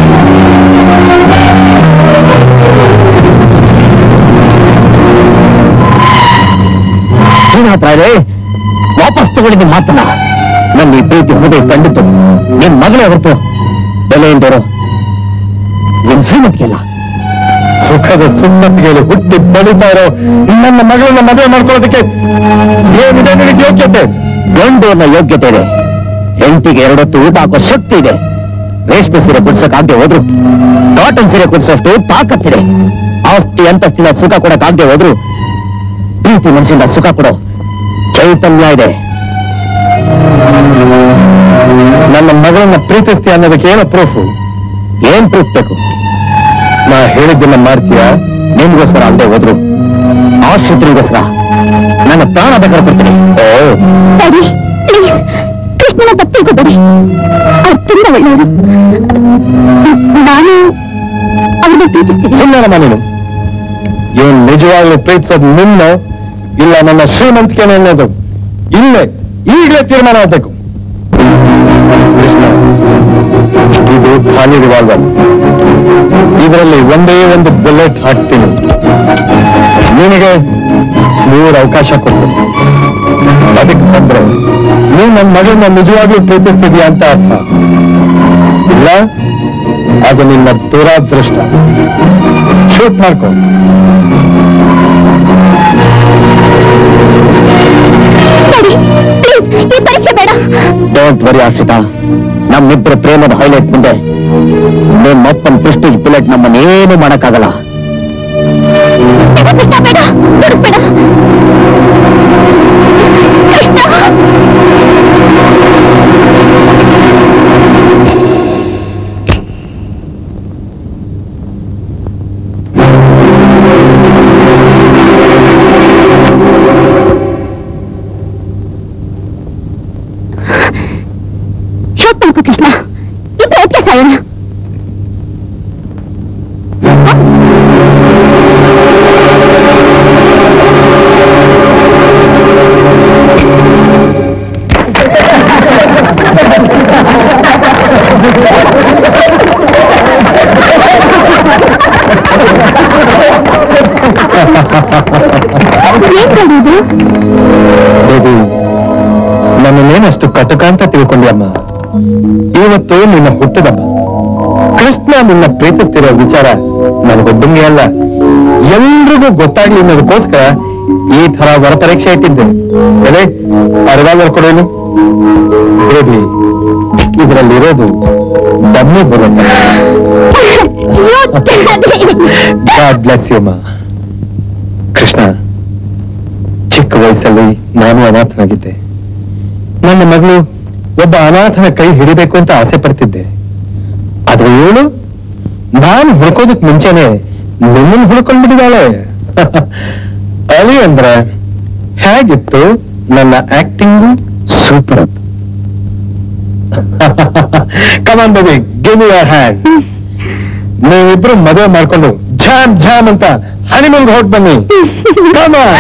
ಏನಾದ್ರೆ ವಾಪಸ್ ತಗೊಂಡಿದ್ದ ಮಾತನ್ನ ನನ್ನ ಈ ಪ್ರೀತಿ ಹೃದಯ ಕಂಡಿತು. ನಿನ್ ಮಗಳೇ ಹೊರತು ಬೆಲೆಯಿಂದವರು ನಿನ್ ಶ್ರೀಮತಿಗೆಲ್ಲ ಸುಖದ ಸುಮ್ಮತಿಗೆಯಲ್ಲಿ ಹುಟ್ಟಿ ಬಡಿತಾ ಇರೋ ನನ್ನ ಮಗಳನ್ನ ಮದುವೆ ಮಾಡ್ಕೊಳ್ಳೋದಕ್ಕೆ ಏನಿದೆ ನಿನಗೆ ಯೋಗ್ಯತೆ? ಗಂಡನ ಯೋಗ್ಯತೆ ಇದೆ. ಹೆಂಡತಿಗೆ ಎರಡೊತ್ತು ಊಟ ಹಾಕೋ ಶಕ್ತಿ ಇದೆ. ರೇಷ್ಮೆ ಸೀರೆ ಕುಡ್ಸಕ್ಕಾಗದೆ ಹೋದ್ರು ಕಾಟನ್ ಸೀರೆ ಕುಡ್ಸೋಷ್ಟು ತಾಕತ್ತಿದೆ. ಆಸ್ತಿ ಅಂತಸ್ತಿನ ಸುಖ ಕೊಡಕ್ಕಾಗದೆ ಹೋದ್ರು ಪ್ರೀತಿ ಮನಸ್ಸಿಂದ ಸುಖ ಕೊಡೋ ಚೈತನ್ಯ ಇದೆ. ನನ್ನ ಮಗಳನ್ನ ಪ್ರೀತಿಸ್ತೀಯ ಅನ್ನೋದಕ್ಕೆ ಏನೋ ಪ್ರೂಫ್? ಏನ್ ಪ್ರೂಫ್ ಬೇಕು? ನಾ ಹೇಳಿದ್ದನ್ನ ಮಾಡ್ತೀಯಾ? ನಿಮ್ಗೋಸ್ಕರ ಅಲ್ಲದೆ ಹೋದ್ರು ಆಶ್ರಿತರಿಗೋಸ್ಕರ ನನ್ನ ಪ್ರಾಣ ಬೇಕಾದ್ರೆ ಕೊಡ್ತೀನಿ. ಓ ಡ್ಯಾಡಿ ಪ್ಲೀಸ್ ಕೃಷ್ಣನ ತಪ್ಪು ತಿಳ್ಕೊಬೇಡಿ. ಅವ್ರು ತುಂಬಾ ಒಳ್ಳೆಯವರು. ನಾನು ಅವ್ರನ್ನ ಪ್ರೀತಿಸ್ತೀನಿ. ಸುಮ್ಮನೆ ನೀನು ಇವನ್ ನಿಜವಾಗ್ಲೂ ಪ್ರೀತಿಸೋದು ನಿನ್ನ ಇಲ್ಲ ನನ್ನ ಶ್ರೀಮಂತಿಕೆನ ಅನ್ನೋದು ಇಲ್ಲೇ ಈಗಲೇ ತೀರ್ಮಾನ ಆಗಬೇಕು. ಕೃಷ್ಣ, ಇದು ಖಾಲಿ ರಿವಾಲ್ವರ್. ಇದರಲ್ಲಿ ಒಂದೇ ಒಂದು ಬುಲೆಟ್ ಹಾಕ್ತೀನಿ. ನಿನಗೆ ಮೂರು ಅವಕಾಶ ಕೊಡ್ತೀನಿ. ಅದಕ್ಕೆ ಬಂದ್ರೆ ನೀನ್ ನನ್ನ ಮಗಳನ್ನ ನಿಜವಾಗ್ಲೂ ಪ್ರೀತಿಸ್ತಿದ್ಯಾ ಅಂತ ಅರ್ಥ. ಇಲ್ಲ ಅದು ನಿನ್ನ ದುರಾದೃಷ್ಟ. ಶೂಟ್ ಮಾಡ್ಕೊ. ಪ್ಲೀಸ್ ಈ ಪರೀಕ್ಷೆ ಬೇಡ. ಡೋಂಟ್ ವರಿ ಆಶ್ರಿತಾ, ನಮ್ಮಿಬ್ಬರ ಪ್ರೇಮದ ಹೈಲೈಟ್ ಮುಂದೆ ನಿಮ್ಮಪ್ಪನ ಪ್ರೆಸ್ಟೀಜ್ ಬುಲೆಟ್ ನಮ್ಮನ್ನೇನು ಮಾಡಕ್ಕಾಗಲ್ಲ. ಕೃಷ್ಣ ಬೇಡ, ಬೇಡ ಕೃಷ್ಣ. ಶೋಕ್ ಕೃಷ್ಣ, ಈ ಪ್ರಯತ್ನ ಸಾಯೋಣ. ನನ್ನನ್ನೇನಷ್ಟು ಕಟಕ ಅಂತ ತಿಳ್ಕೊಂಡ್ಯಮ್ಮ. ಇವತ್ತು ನಿನ್ನ ಹುಟ್ಟದಮ್ಮ. ಕೃಷ್ಣ ನಿನ್ನ ಪ್ರೀತಿಸ್ತಿರೋ ವಿಚಾರ ನನಗೊಬ್ಬಂಗೆ ಅಲ್ಲ, ಎಲ್ರಿಗೂ ಗೊತ್ತಾಗ್ಲಿ ಅನ್ನೋದಕ್ಕೋಸ್ಕರ ಈ ತರ ವರ ಪರೀಕ್ಷೆ ಇಟ್ಟಿದ್ದೆ. ಎಲೆ ಅರವಾಲ್ ಕೊಡೋನು ಬೇಬಿ, ಇದರಲ್ಲಿರೋದು ಡಮ್ಮಿ ಬರುತ್ತೆ. ಗಾಡ್ ಬ್ಲೆಸ್ ಯು ಅಮ್ಮ. ಕೃಷ್ಣ, ಚಿಕ್ಕ ವಯಸ್ಸಲ್ಲಿ ನಾನು ಅನಾಥನಾಗಿದ್ದೆ. ನನ್ನ ಮಗಳು ಒಬ್ಬ ಅನಾಥನ ಕೈ ಹಿಡಿಬೇಕು ಅಂತ ಆಸೆ ಪಡ್ತಿದ್ದೆ. ಆದ್ರೆ ಇವಳು ನಾನು ಹುಡ್ಕೋದಕ್ ಮುಂಚೆನೆ ನಿಮ್ಮನ್ನು ಹುಡ್ಕೊಂಡ್ಬಿಟ್ಟಿದ್ದಾಳೆ. ಅಲಿ ಅಂದ್ರೆ ಹೇಗಿತ್ತು ನನ್ನ acting? Super. Come on baby, give me your hand. ನೀವಿಬ್ರು ಮದುವೆ ಮಾಡ್ಕೊಂಡು ಝಾಮ್ ಝಾಮ್ ಅಂತ ಹನಿಮೂನ್ಗೆ ಹೊರಟು ಬನ್ನಿ. ಕಮಾನ್.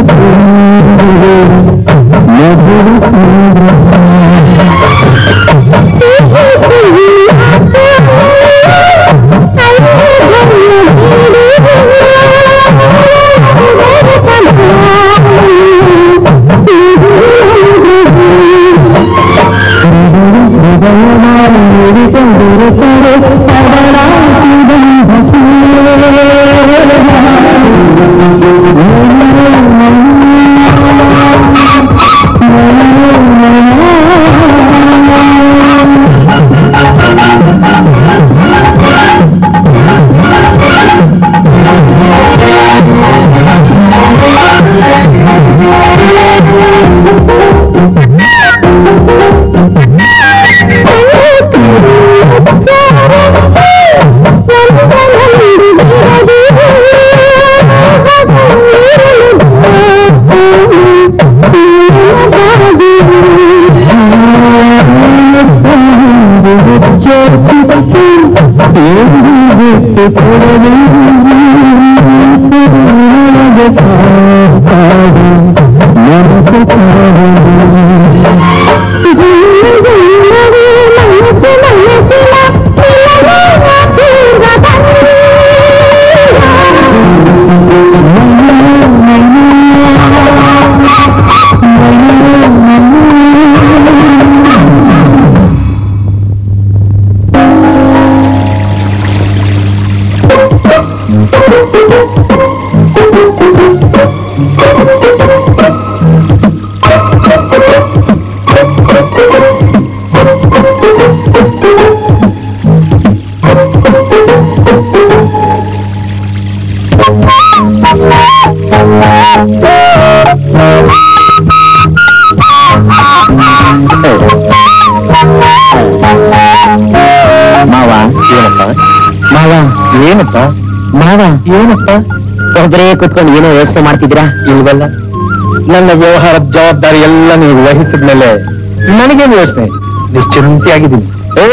ಏನಪ್ಪ ಮಾವ ಏನಪ್ಪ ಒಬ್ಬರೇ ಕುತ್ಕೊಂಡು ಏನೋ ಯೋಚನೆ ಮಾಡ್ತಿದ್ದೀರಾ? ಇಲ್ವಲ್ಲ, ನನ್ನ ವ್ಯವಹಾರದ ಜವಾಬ್ದಾರಿ ಎಲ್ಲ ನೀವು ವಹಿಸಿದ ಮೇಲೆ ನನಗೇನು ಯೋಚನೆ, ನಿಶ್ಚಿಂತೆಯಾಗಿದ್ದೀನಿ.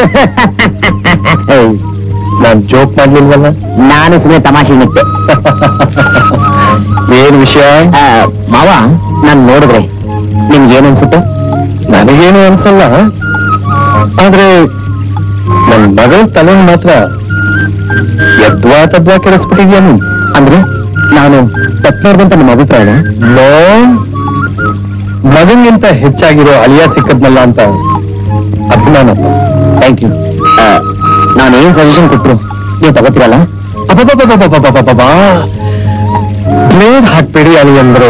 ನಾನ್ ಜೋಕ್ ಮಾಡ್ಲಿಲ್ವಲ್ಲ? ನಾನು ಸುಮ್ಮನೆ ತಮಾಷೆ ನಿಟ್ಟೆ. ಏನ್ ವಿಷಯ? ಮಾವ, ನಾನ್ ನೋಡಿದ್ರೆ ನಿಮ್ಗೇನು ಅನ್ಸುತ್ತೆ? ನನಗೇನು ಅನ್ಸಲ್ಲ, ಆದ್ರೆ ನನ್ ಮಗಳ ತಲೆ ಮಾತ್ರ ಯದ್ವಾ ತದ್ವಾ ಕೆಡಿಸ್ಬಿಟ್ಟಿದ್ಯಾನು. ಅಂದ್ರೆ ನಾನು ತಪ್ಪನೋರ್ದಂತ ನಿಮ್ಮ ಅಭಿಪ್ರಾಯ? ನೋ, ಮಗನ್ಗಿಂತ ಹೆಚ್ಚಾಗಿರೋ ಅಲಿಯಾ ಸಿಕ್ಕದ್ನಲ್ಲ ಅಂತ ಅಭಿಮಾನ. Thank you. ನಾನೇನ್ ಸಜೆಷನ್ ಕೊಟ್ರು ನೀವು ತಗೋತೀರಲ್ಲ? ಅಬ್ಬಬ್ಬಬ್ಬಬ್ಬಬ್ಬಬ್ಬಬ್ಬಾ, ಬ್ಲೇಡ್ ಹಾಕ್ಬೇಡಿ ಅಲಿ ಅಂದ್ರೆ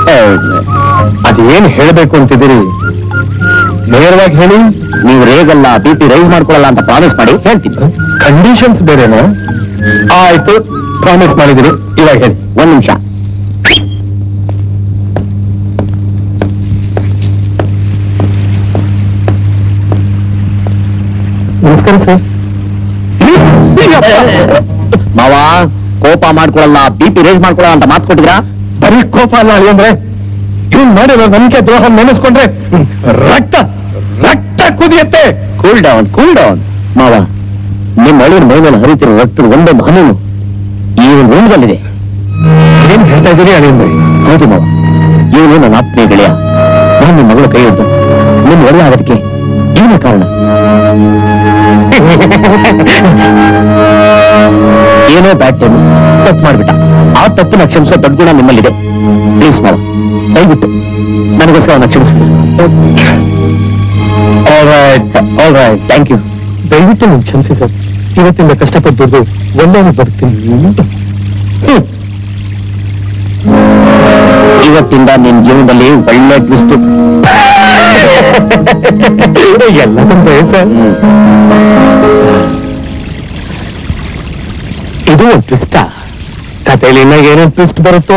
ಅದೇನ್ ಹೇಳ್ಬೇಕು ಅಂತಿದ್ದೀರಿ ನೇರವಾಗಿ ಹೇಳಿ. ನೀವು ರೇಗಲ್ಲ, ಬಿ ಪಿ ರೈಸ್ ಮಾಡ್ಕೊಳ್ಳಲ್ಲ ಅಂತ ಪ್ರಾಮಿಸ್ ಮಾಡಿ ಹೇಳ್ತೀನಿ. ಕಂಡೀಷನ್ಸ್ ಬೇರೆನಾ? ಆಯ್ತು, ಪ್ರಾಮಿಸ್ ಮಾಡಿದಿರಿ, ಇವಾಗ ಹೇಳಿ. ಒಂದ್ ನಿಮಿಷ. ನಮಸ್ಕಾರ ಸರ್. ಮಾವ, ಕೋಪ ಮಾಡ್ಕೊಳ್ಳಲ್ಲ, ಬಿ ಪಿ ರೈಸ್ ಮಾಡ್ಕೊಳ್ಳಲ್ಲ ಅಂತ ಮಾತು ಕೊಟ್ಟಿದ್ರಾ? ಬರೀ ಕೋಪ ಅಲ್ಲ ಅಲಿ ಅಂದ್ರೆ, ಇವ್ನು ಮಾಡಿರೋ ನಂಬಿಕೆ ದ್ರೋಹ ನೆನೆಸ್ಕೊಂಡ್ರೆ ರಕ್ತ ರಕ್ತ ಕುದಿಯತ್ತೆ. Cool down, cool down. ಮಾವ, ನಿಮ್ಮ ಅಳಿನ ಮೈ ಮೇಲೆ ಹರಿತಿರೋ ರಕ್ತದ ಒಂದೊಂದು ಹನಿನು ಈ ಒಂದು ರೂಮ್ದಲ್ಲಿದೆ. ಏನ್ ಹೇಳ್ತಾ ಇದ್ದೀರಿ ಅಳಿ ಅಂದ್ರೆ? ಹೌದು ಮಾವ, ಇವನು ನನ್ನ ಆತ್ಮೀಯ ಗೆಳೆಯ. ನಾನು ನಿಮ್ಮ ಮಗಳ ಕೈ ಹಿಡಿದು ನಿಮ್ಮ ಒಳ್ಳೆ ಆಗೋದಕ್ಕೆ ಇವನೇ ಕಾರಣ. ಏನೋ ಬ್ಯಾಡ್ ಟೈಮ್ ತಪ್ಪು ಮಾಡ್ಬಿಟ್ಟ. ಆ ತಪ್ಪಿನ ಕ್ಷಮಿಸೋ ದೊಡ್ಡ ಗುಣ ನಿಮ್ಮಲ್ಲಿದೆ. ಪ್ಲೀಸ್ ಮಾವ, ದಯವಿಟ್ಟು ನನಗೋಸ್ಕರ ಅವನ್ನ ಕ್ಷಮಿಸ್ಬಿಡಿ. All right, all right, thank you. ದಯವಿಟ್ಟು ನೀವು ಕ್ಷಮಿಸಿ ಸರ್. ಇವತ್ತಿಂದ ಕಷ್ಟಪಟ್ಟು ದುಡ್ದು ಒಂದೇ ಬದುಕ್ತೀನಿ. ಇವತ್ತಿಂದ ನಿನ್ ಜೀವನದಲ್ಲಿ ಒಳ್ಳೆ ಟ್ವಿಸ್ಟ್. ಎಲ್ಲ ತಂದೆ ಸರ್. ಇದು ಒಂದು ಟ್ವಿಸ್ಟಾ? ಕಥೆಯಲ್ಲಿ ಇನ್ನ ಏನೇನು ಟ್ವಿಸ್ಟ್ ಬರುತ್ತೋ?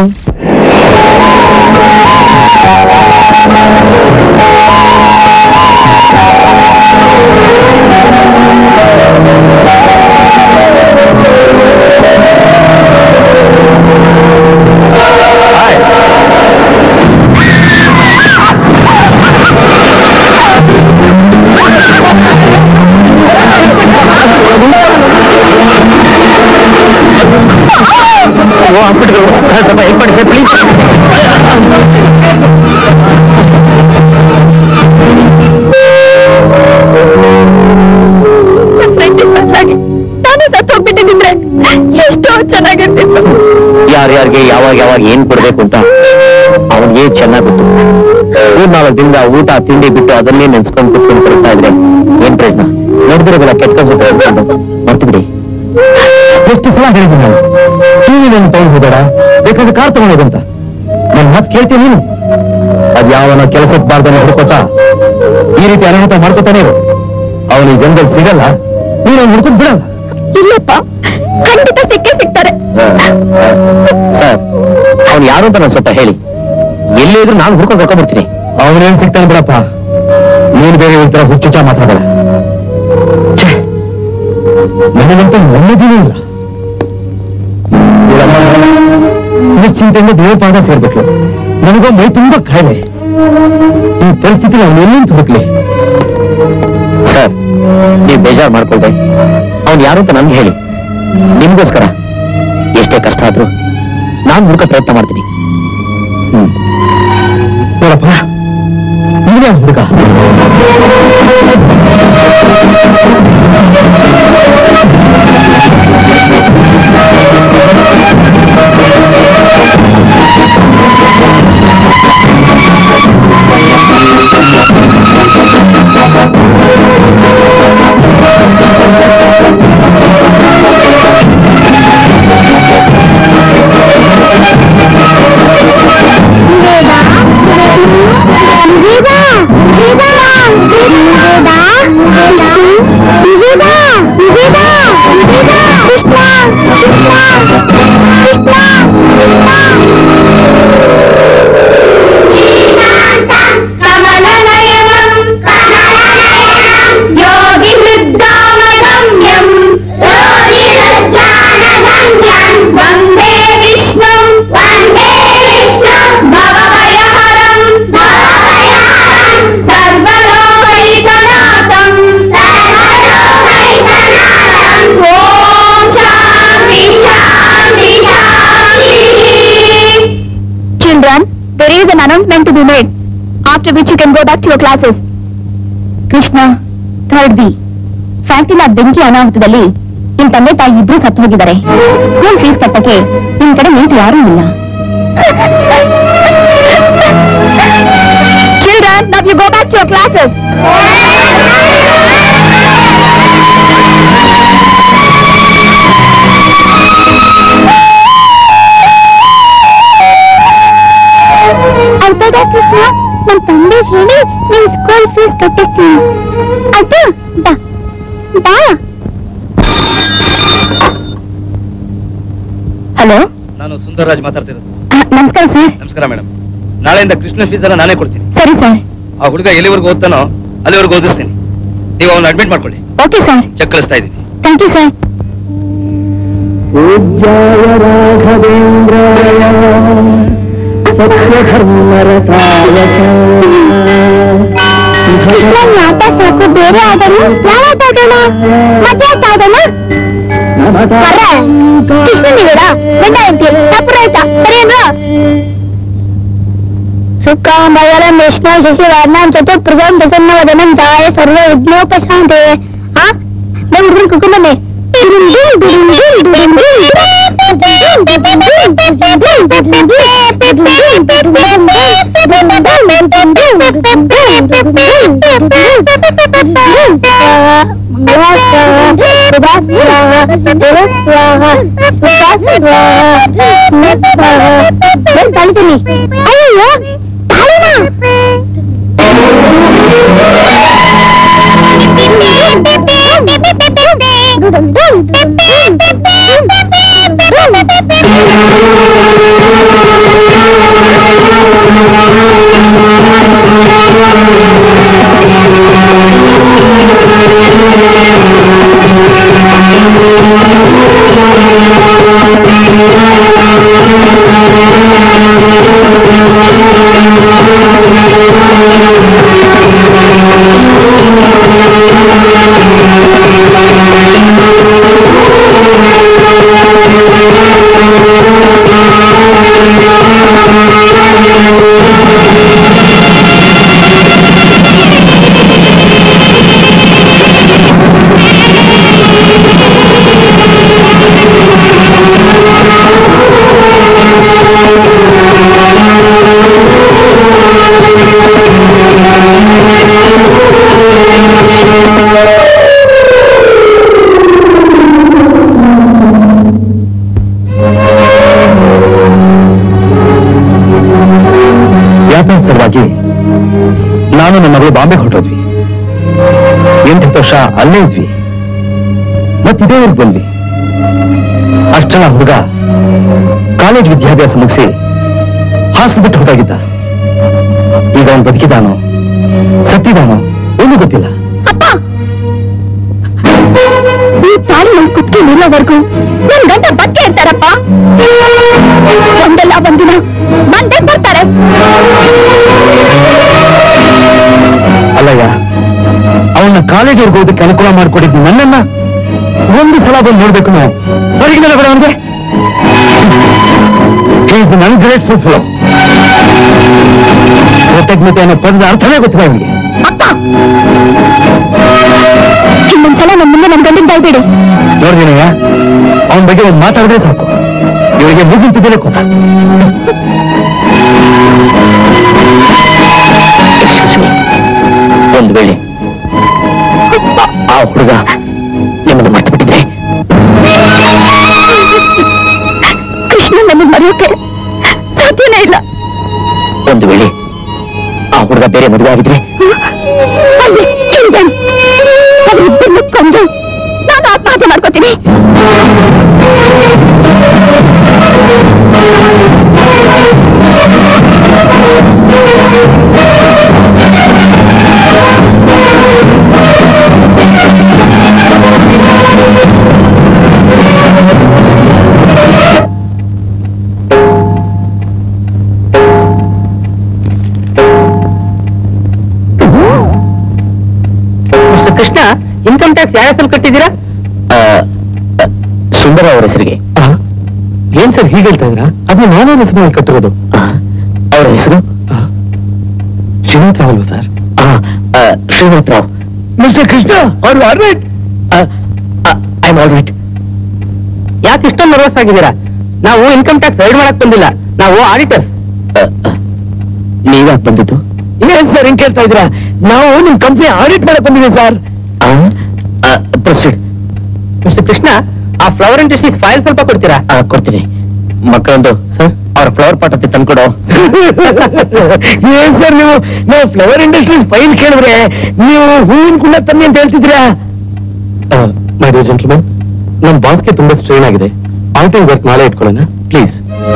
ಸ್ವಲ್ಪ ಹೆಲ್ಪ್ ಮಾಡಿ ಸರ್ ಪ್ಲೀಸ್. ಯಾರ್ಯಾರಿಗೆ ಯಾವಾಗ ಯಾವಾಗ ಏನ್ ಕೊಡ್ಬೇಕು ಅಂತ ಅವನಿಗೆ ಚೆನ್ನಾಗ್ ಗೊತ್ತು. ಮೂರ್ ನಾಲ್ಕು ದಿನದ ಊಟ ತಿಂಡಿ ಬಿಟ್ಟು ಅದನ್ನೇ ನೆನ್ಸ್ಕೊಂಡು ಕುತ್ಕೊಂಡು ಕೊಡ್ತಾ ಇದ್ರೆ ಏನ್ ಪ್ರಯೋಜನ? ನೋಡಿದ್ರಲ್ಲ ಕೆಟ್ಟ ಕನ್ಸುತ್ತೆ ಮರ್ತು ಬಿಡಿ. ಎಷ್ಟು ಸಲ ಹೇಳಿದ್ದೀನಿ ನಾನು, ಟಿವಿ ನಾನು ತಗೊಂಡು ಹೋಗಬೇಡ, ಬೇಕಾದ್ರೆ ಕಾರ್ ತಗೊಂಡೋಗಂತ. ನನ್ ಮಾತು ಕೇಳ್ತೀನಿ ನೀನು? ಅದ್ ಯಾವನ ಕೆಲಸಕ್ಕೆ ಬಾರ್ದನ್ನ ಹುಡ್ಕೋತ ಈ ರೀತಿ ಅನಾಹುತ ಮಾಡ್ಕೋತಾನೆ ಇರು. ಅವನ ಈ ಜನದಲ್ಲಿ ಸಿಗಲ್ಲ, ನೀನು ಅವ್ನು ಹುಡ್ಕೊಂಡು ಬಿಡಲ್ಲ. ಇಲ್ಲಪ್ಪ, ಖಂಡಿತ ಸಿಕ್ಕೇ ಸಿಗ್ತಾರೆ. ಸರ್, ಅವ್ನು ಯಾರು ಅಂತ ನಾನು ಸ್ವಲ್ಪ ಹೇಳಿ, ಎಲ್ಲೇ ಇದ್ರು ನಾನು ಹುಡ್ಕೊಂಡು ಕರ್ಕೊಂಡ್ ಬರ್ತೀನಿ. ಅವನೇನ್ ಸಿಗ್ತಾನೆ ಬಿಡಪ್ಪ, ನೀನು ಬೇರೆ ಒಂಥರ ಹುಚ್ಚುಚ್ಚ ಮಾತಾಡಲ್ಲ. ನನಗಂತೂ ನೆಮ್ಮದಿನೂ ಇಲ್ಲ. ನಿಶ್ಚಿಂತೆಯಿಂದ ದೇವಪಾದ ಸೇರ್ಬೇಕು. ನನಗೋ ಮೈ ತುಂಬಾ ಕಾಯಿಲೆ. ಈ ಪರಿಸ್ಥಿತಿ ಅವನು ಎಲ್ಲಿಂದ ಹುಡುಕ್ಲಿ? ಸರ್, ನೀವು ಬೇಜಾರು ಮಾಡ್ಕೊಳ್ದೆ ಅವ್ನು ಯಾರು ಅಂತ ನನ್ಗೆ ಹೇಳಿ. ನಿಮ್ಗೋಸ್ಕರ ಎಷ್ಟೇ ಕಷ್ಟ ಆದ್ರೂ ನಾನು ಹುಡುಕ ಪ್ರಯತ್ನ ಮಾಡ್ತೀನಿ. ಹ್ಮ್ ನೋಡಪ್ಪ, ನೀವೇ ಹುಡುಗ. Announcement to be made, after which you can go back to your classes. Krishna, third B, ಫ್ಯಾಕ್ಟರಿನ ಬೆಂಕಿ ಅನಾಹುತದಲ್ಲಿ ನಿಮ್ ತಂದೆ ತಾಯಿ ಇಬ್ರು ಸತ್ತು ಹೋಗಿದ್ದಾರೆ. ಸ್ಕೂಲ್ ಫೀಸ್ ಕಟ್ಟಕ್ಕೆ ನಿಮ್ ಕಡೆ ನೀಟ್ ಯಾರೂ ಇಲ್ಲ. Children, now you go back to your classes. ಅಲ್ಪದ ಕೃಷ್ಣ, ನಮ್ ತಂದೆ ಹೇಳಿ ನಿಮ್ ಸ್ಕೂಲ್ ಫೀಸ್ ಕಟ್ಟಿಸ್ತೀನಿ. ಅದು ಬಾ ಬಾ. ಹಲೋ, ನಾನು ಸುಂದರರಾಜ್ ಮಾತಾಡ್ತಿರೋದು. ನಮಸ್ಕಾರ ಸರ್. ನಮಸ್ಕಾರ ಮೇಡಮ್. ನಾಳೆಯಿಂದ ಕೃಷ್ಣ ಫೀಸ್ ಅನ್ನ ನಾನೇ ಕೊಡ್ತೀನಿ. ಸರಿ ಸರ್. ಆ ಹುಡುಗ ಎಲ್ಲಿವರೆಗೂ ಓದ್ತಾನೋ ಅಲ್ಲಿವರೆಗೂ ಓದಿಸ್ತೀನಿ. ನೀವು ಅವನ್ನ ಅಡ್ಮಿಟ್ ಮಾಡ್ಕೊಳ್ಳಿ. Okay sir. ಚೆಕ್ ಕಳಿಸ್ತಾ ಇದ್ದೀನಿ. Thank you sir. ಪೂಜ್ಯಾಯ ರಾಘವೇಂದ್ರಾಯ ಸತ್ಯಧರ್ಮರತಾಯ ನನ್ನ ಆಟ ಸಾಕು, ಬೇರೆ ಆಡೋಣ. ಯಾವ ಆಟ ಆಡೋಣ? ಮತ್ತೆ ಆಟ ಆಡೋಣ. ಕೃಷ್ಣನಿಗಡ ಗಂಡ ಅಂತೀಯ ತಪ್ಪು ಆಯ್ತಾ? ಸರಿ ಅಲ್ವಾ? ಸುಖಾಂಬಯರಂ ವಿಷ್ಣು ಶಶಿವರ್ಣಂ ಚತುರ್ಭುಜಂ ಪ್ರಸನ್ನವದನಂ ಧ್ಯಾಯ ಸರ್ವ ವಿಘ್ನೋಪಶಾಂತಯೇ. ಆ ನಮ್ಮ ಹುಡುಗನ ಕುಕ್ಕುಂಬನೆ ಕಲಿತೀನಿ. ಅಯ್ಯೋ ವ್ಯಾಪಾರ ಸಲುವಾಗಿ ನಾನು ನಮ್ಮ ಮಗಳು ಬಾಂಬೆ ಹೊರಟೋದ್ವಿ. ಎಂಟು ವರ್ಷ ಅಲ್ಲೇ ಇದ್ವಿ. ಮತ್ತಿದೇ ಊರಿಗೆ ಬಂದ್ವಿ. ಅಷ್ಟರ ಹುಡುಗ ಕಾಲೇಜ್ ವಿದ್ಯಾಭ್ಯಾಸ ಮುಗಿಸಿ ಹಾಸ್ಟೆಲ್ ಬಿಟ್ಟು ಹೊರಟಾಗಿದ್ದ. ಈಗ ಅವನು ಬದುಕಿದಾನೋ ಸತ್ತಿದಾನೋ ಏನು ಗೊತ್ತಿಲ್ಲ. ಈ ತಾಳಿ ಕುತ್ಕೆ ನಿಲ್ಲೋವರೆಗೂ ನನ್ ಗಂಡ ಬದುಕೆ ಇರ್ತಾರಪ್ಪ. ಒಂದಲ್ಲ ಒಂದಿನ ಬಂದೇ ಬರ್ತಾರೆ. ಅಲ್ಲಯ್ಯ, ಅವನ್ನ ಕಾಲೇಜಿಗೆ ಹೋದಕ್ಕೆ ಅನುಕೂಲ ಮಾಡಿಕೊಟ್ಟಿದ್ದು ನನ್ನನ್ನ ಒಂದು ಸಲ ಬಂದು ನೋಡ್ಬೇಕು. ನಾವು ಹೊರಗಿನ ಬೇಡ ಅವನಿಗೆ. Is an ungrateful fellow. ಕೃತಜ್ಞತೆ ಅನ್ನೋ ಪದದ ಅರ್ಥನೇ ಗೊತ್ತಿಲ್ಲ ಅವನಿಗೆ. ಅಪ್ಪ, ಇನ್ನೊಂದ್ಸಲ ನಮ್ಮ ಮುಂದೆ ನನ್ ಗಂಡಿಂದ ಇದ್ದೀಡಿ. ನೋಡ್ತೀನಯ್ಯ, ಅವನ ಬಗ್ಗೆ ಒಂದು ಮಾತಾಡಿದ್ರೆ ಸಾಕು, ಇವರಿಗೆ ಮುಗಿಂತಿದ್ದೇನೆ ಕೊಟ್ಟ. ಒಂದು ವೇಳೆ ಆ ಹುಡುಗ ನಿಮ್ಮನ್ನು ಮರ್ತು ಬಿಟ್ಟಿದ್ರೆ ಕೃಷ್ಣ ನನ್ನ ಮರೆಯೋಕೆ ಸಾಧ್ಯನೇ ಇಲ್ಲ. ಒಂದು ವೇಳೆ ಆ ಹುಡುಗ ಬೇರೆ ಮದುವೆ ಆಗಿದ್ರೆ ಇಬ್ಬರನ್ನು ಕೊಂದು ನಾನು ಆತ್ಮಹತ್ಯೆ ಮಾಡ್ಕೋತೀನಿ. ಕೃಷ್ಣ, ಇನ್ಕಮ್ ಟ್ಯಾಕ್ಸ್ ಯಾವ ಹೆಸರು ಕಟ್ಟಿದ್ದೀರಾ? ಸುಂದರ ಅವರ ಹೆಸರಿಗೆ. ಏನ್ ಸರ್ ಹೀಗೆ ಹೇಳ್ತಾ ಇದ್ದೀರಾ? ಅದನ್ನ ನಾನೇ ಹೆಸರು ಕಟ್ಟಿರೋದು. ಅವರ ಹೆಸರು ಶ್ರೀನಾಥ್ ರಾವ್ ಅಲ್ವಾ ಸರ್? ಶ್ರೀನಾಥ್ ರಾವ್. ಮಿಸ್ಟರ್ ಕೃಷ್ಣ, ಅವ್ರು all right? I am all right. ಯಾಕೆ ಇಷ್ಟೊಂದು ನರ್ವಸ್ ಆಗಿದ್ದೀರಾ? ನಾವು ಇನ್ಕಮ್ ಟ್ಯಾಕ್ಸ್ ರೈಡ್ ಮಾಡಕ್ ಬಂದಿಲ್ಲ, ನಾವು ಆಡಿಟರ್ಸ್. ನೀವ್ಯಾಕೆ ಬಂದಿದ್ದು? ಏನ್ ಸರ್ ಹಿಂಗ್ ಕೇಳ್ತಾ ಇದ್ದೀರಾ? ನಾವು ನಿಮ್ ಕಂಪ್ನಿ ಆಡಿಟ್ ಮಾಡಕ್ ಬಂದಿದ್ದೀವಿ ಸರ್. ಪ್ರೊಸೀಡ್. ಮಿಸ್ಟರ್ ಕೃಷ್ಣ, ಆ ಫ್ಲವರ್ ಇಂಡಸ್ಟ್ರೀಸ್ ಫೈಲ್ ಸ್ವಲ್ಪ ಕೊಡ್ತೀರಾ? ಕೊಡ್ತೀನಿ. ಮಕ್ಕಳೊಂದು ಸರ್ ಅವ್ರ ಫ್ಲವರ್ ಪಾಟ್ ಹತ್ತಿ ತಂದ್ಕೊಡು. ಏನ್ ಸರ್ ನೀವು ನಾವು ಫ್ಲವರ್ ಇಂಡಸ್ಟ್ರೀಸ್ ಫೈಲ್ ಕೇಳಿದ್ರೆ ನೀವು ಹೂವಿನ ಕುಂಡ ತನ್ನಿ ಅಂತ ಹೇಳ್ತಿದ್ದೀರಾ? ಮೈ ಡಿಯರ್ ಜೆಂಟಲ್ಮನ್, ನಮ್ ಬಾಸ್ಗೆ ತುಂಬಾ ಸ್ಟ್ರೈನ್ ಆಗಿದೆ. ಆಡಿಟಿಂಗ್ ವರ್ಕ್ ನಾಳೆ ಇಟ್ಕೊಳ್ಳೋಣ ಪ್ಲೀಸ್.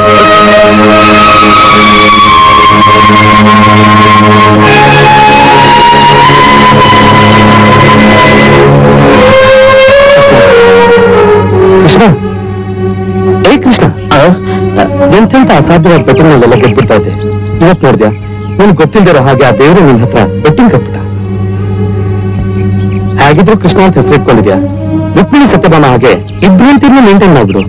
ಕೃಷ್ಣ, ಏ ಕೃಷ್ಣ, ಎಂತೆಂತ ಅಸಾಧ್ಯವಾದ ಪ್ರತಿಮೆಗಳೆಲ್ಲ ಗೆದ್ಬಿಡ್ತಾ ಇದೆ. ಇವತ್ತು ನೋಡಿದ್ಯಾ, ನಿನ್ ಗೊತ್ತಿಲ್ದಿರೋ ಹಾಗೆ ಆ ದೇವರು ನಿನ್ ಹತ್ರ ಬೆಟ್ಟಿಂಗ್ ಕಟ್ಬಿಟ್ಟ. ಹೇಗಿದ್ರು ಕೃಷ್ಣ ಅಂತ ಹೆಸರು ಇಟ್ಕೊಂಡಿದ್ಯಾ, ರುಕ್ಮಿಣಿ ಸತ್ಯಭಾಮ ಹಾಗೆ ಇಬ್ರು ಅಂತಿರ್ನ ಮೇಂಟೈನ್ ಮಾಡ್ಬಿಡು.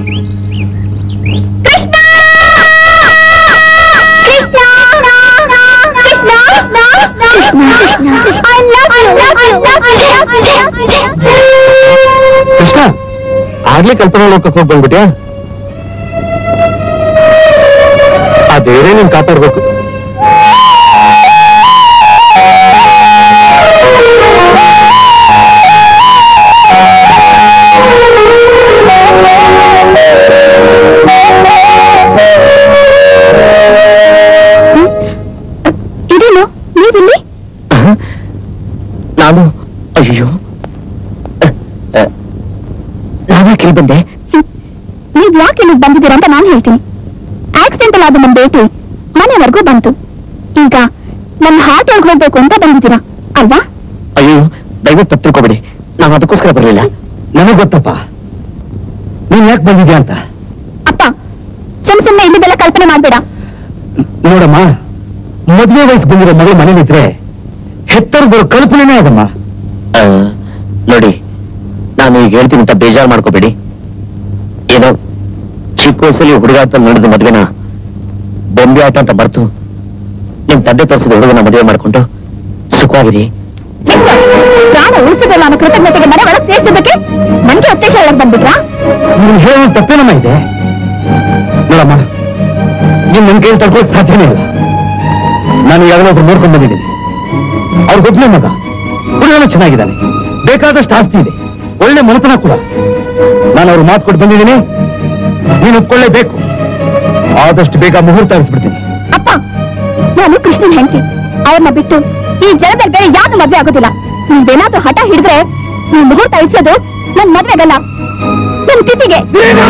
ಕೃಷ್ಣ, ಆಗ್ಲೇ ಕಲ್ಪನಾ ಲೋಕಕ್ಕೆ ಹೋಗಿ ಬಂದ್ಬಿಟ್ಯಾ? ಆ ದೇವರೇ ನೀನ್ ಕಾಪಾಡ್ಬೇಕು. ಇದೇನು ನೀವಿಲ್ಲಿ? ನಾನು ಅಯ್ಯೋ ನಾನೇ ಕೇಳಿ ಬಂದೆ. ನೀವ್ ಯಾಕೆ ಇಲ್ಲಿಗೆ ಬಂದಿದ್ದೀರಾ ಅಂತ ನಾನು ಹೇಳ್ತೀನಿ. ಆಕ್ಸಿಡೆಂಟಲ್ ಆದ ನಮ್ಮ ಭೇಟಿ ಮನೆವರೆಗೂ ಬಂತು. ಈಗ ನನ್ನ ಹಾರ್ಟ್ ಒಳಗೆ ಹೋಗ್ಬೇಕು ಅಂತ ಬಂದಿದ್ದೀರಾ ಅಲ್ವಾ? ಅಯ್ಯೋ ದಯವಿಟ್ಟು ತಪ್ಪು ತಿಳ್ಕೊಬೇಡಿ, ನಾನು ಅದಕ್ಕೋಸ್ಕರ ಬರಲಿಲ್ಲ. ನನಗೆ ಗೊತ್ತಪ್ಪ ನೀನ್ ಯಾಕೆ ಬಂದಿದ್ಯಾ ಅಂತ. ಅಪ್ಪ, ಸುಮ್ ಸುಮ್ಮನೆ ಇಲ್ಲಿದೆಲ್ಲ ಕಲ್ಪನೆ ಮಾಡ್ಬೇಡ. ನೋಡಮ್ಮ, ಮದುವೆ ವಯಸ್ಸು ಬಂದಿರೋ ಮಗಳು ಮನೇಲಿದ್ರೆ ಹೆತ್ತರು ಬರೋ ಕಲ್ಪನೆನೇ ಅದಮ್ಮ. ನೋಡಿ, ನಾನು ಈಗ ಹೇಳ್ತೀನಿ ಅಂತ ಬೇಜಾರು ಮಾಡ್ಕೋಬೇಡಿ. ಏನೋ ಚಿಕ್ಕ ವಯಸ್ಸಲ್ಲಿ ಹುಡುಗ ಅಂತ ನಡೆದ ಮದುವೆನ ಬೊಂಬೆ ಆಟ ಅಂತ ಬರ್ತು ನಿಮ್ ತಂದೆ ತೋರಿಸಿದ ಹುಡುಗನ ಮದುವೆ ಮಾಡ್ಕೊಂಡು ಸುಖವಾಗಿರಿ. ಪ್ರಾಣ ಉಳಿಸಿದಲ್ಲ ಅನ್ನೋ ಕೃತಜ್ಞತೆಗೆ ಮನೆ ಒಳಗೆ ಸೇರಿಸೋದಕ್ಕೆ ಮನೆಗೆ ಅತ್ಯಾಚಾರ ಒಳಗೆ ಬಂದ್ಬಿಟ್ರಾ? ನೀನು ಹೇಳೋ ತಪ್ಪೇನಮ್ಮ ಇದೆ. ನೋಡಮ್ಮ, ನೀನ್ ನನ್ ಕೈ ತಡ್ಕೊಳ್ಳೋಕೆ ಸಾಧ್ಯನೇ ಇಲ್ಲ. ನಾನು ಯಾವಾಗಲೂ ಒಬ್ರು ನೋಡ್ಕೊಂಡು ಬಂದಿದ್ದೀನಿ. ಅವ್ರ ಗೊಬ್ಬನೇ ಮಗ, ಹುಡುಗನು ಚೆನ್ನಾಗಿದ್ದಾನೆ, ಬೇಕಾದಷ್ಟು ಆಸ್ತಿ ಇದೆ, ಒಳ್ಳೆ ಮನತನ ಕೂಡ. ನಾನು ಅವ್ರು ಮಾತು ಕೊಟ್ಟು ಬಂದಿದ್ದೀನಿ, ನೀನು ಒಪ್ಕೊಳ್ಳೇಬೇಕು. ಆದಷ್ಟು ಬೇಗ ಮುಹೂರ್ತ ಆರಿಸ್ಬಿಡ್ತೀನಿ. ಅಪ್ಪ, ನಾ ನಾನು ಕೃಷ್ಣನ್ ಹೆಂಡತಿ. ಅವ್ರನ್ನ ಬಿಟ್ಟು ಈ ಜನದಲ್ಲಿ ಬೇರೆ ಯಾರು ಮದ್ವೆ ಆಗೋದಿಲ್ಲ. ನೀವೇನಾದ್ರೂ ಹಠ ಹಿಡಿದ್ರೆ ನೀವು ಮುಹೂರ್ತ ಇಡ್ಸೋದು ನನ್ ಮದ್ವೆಗಲ್ಲ, ನನ್ ತಿಥಿಗೆ.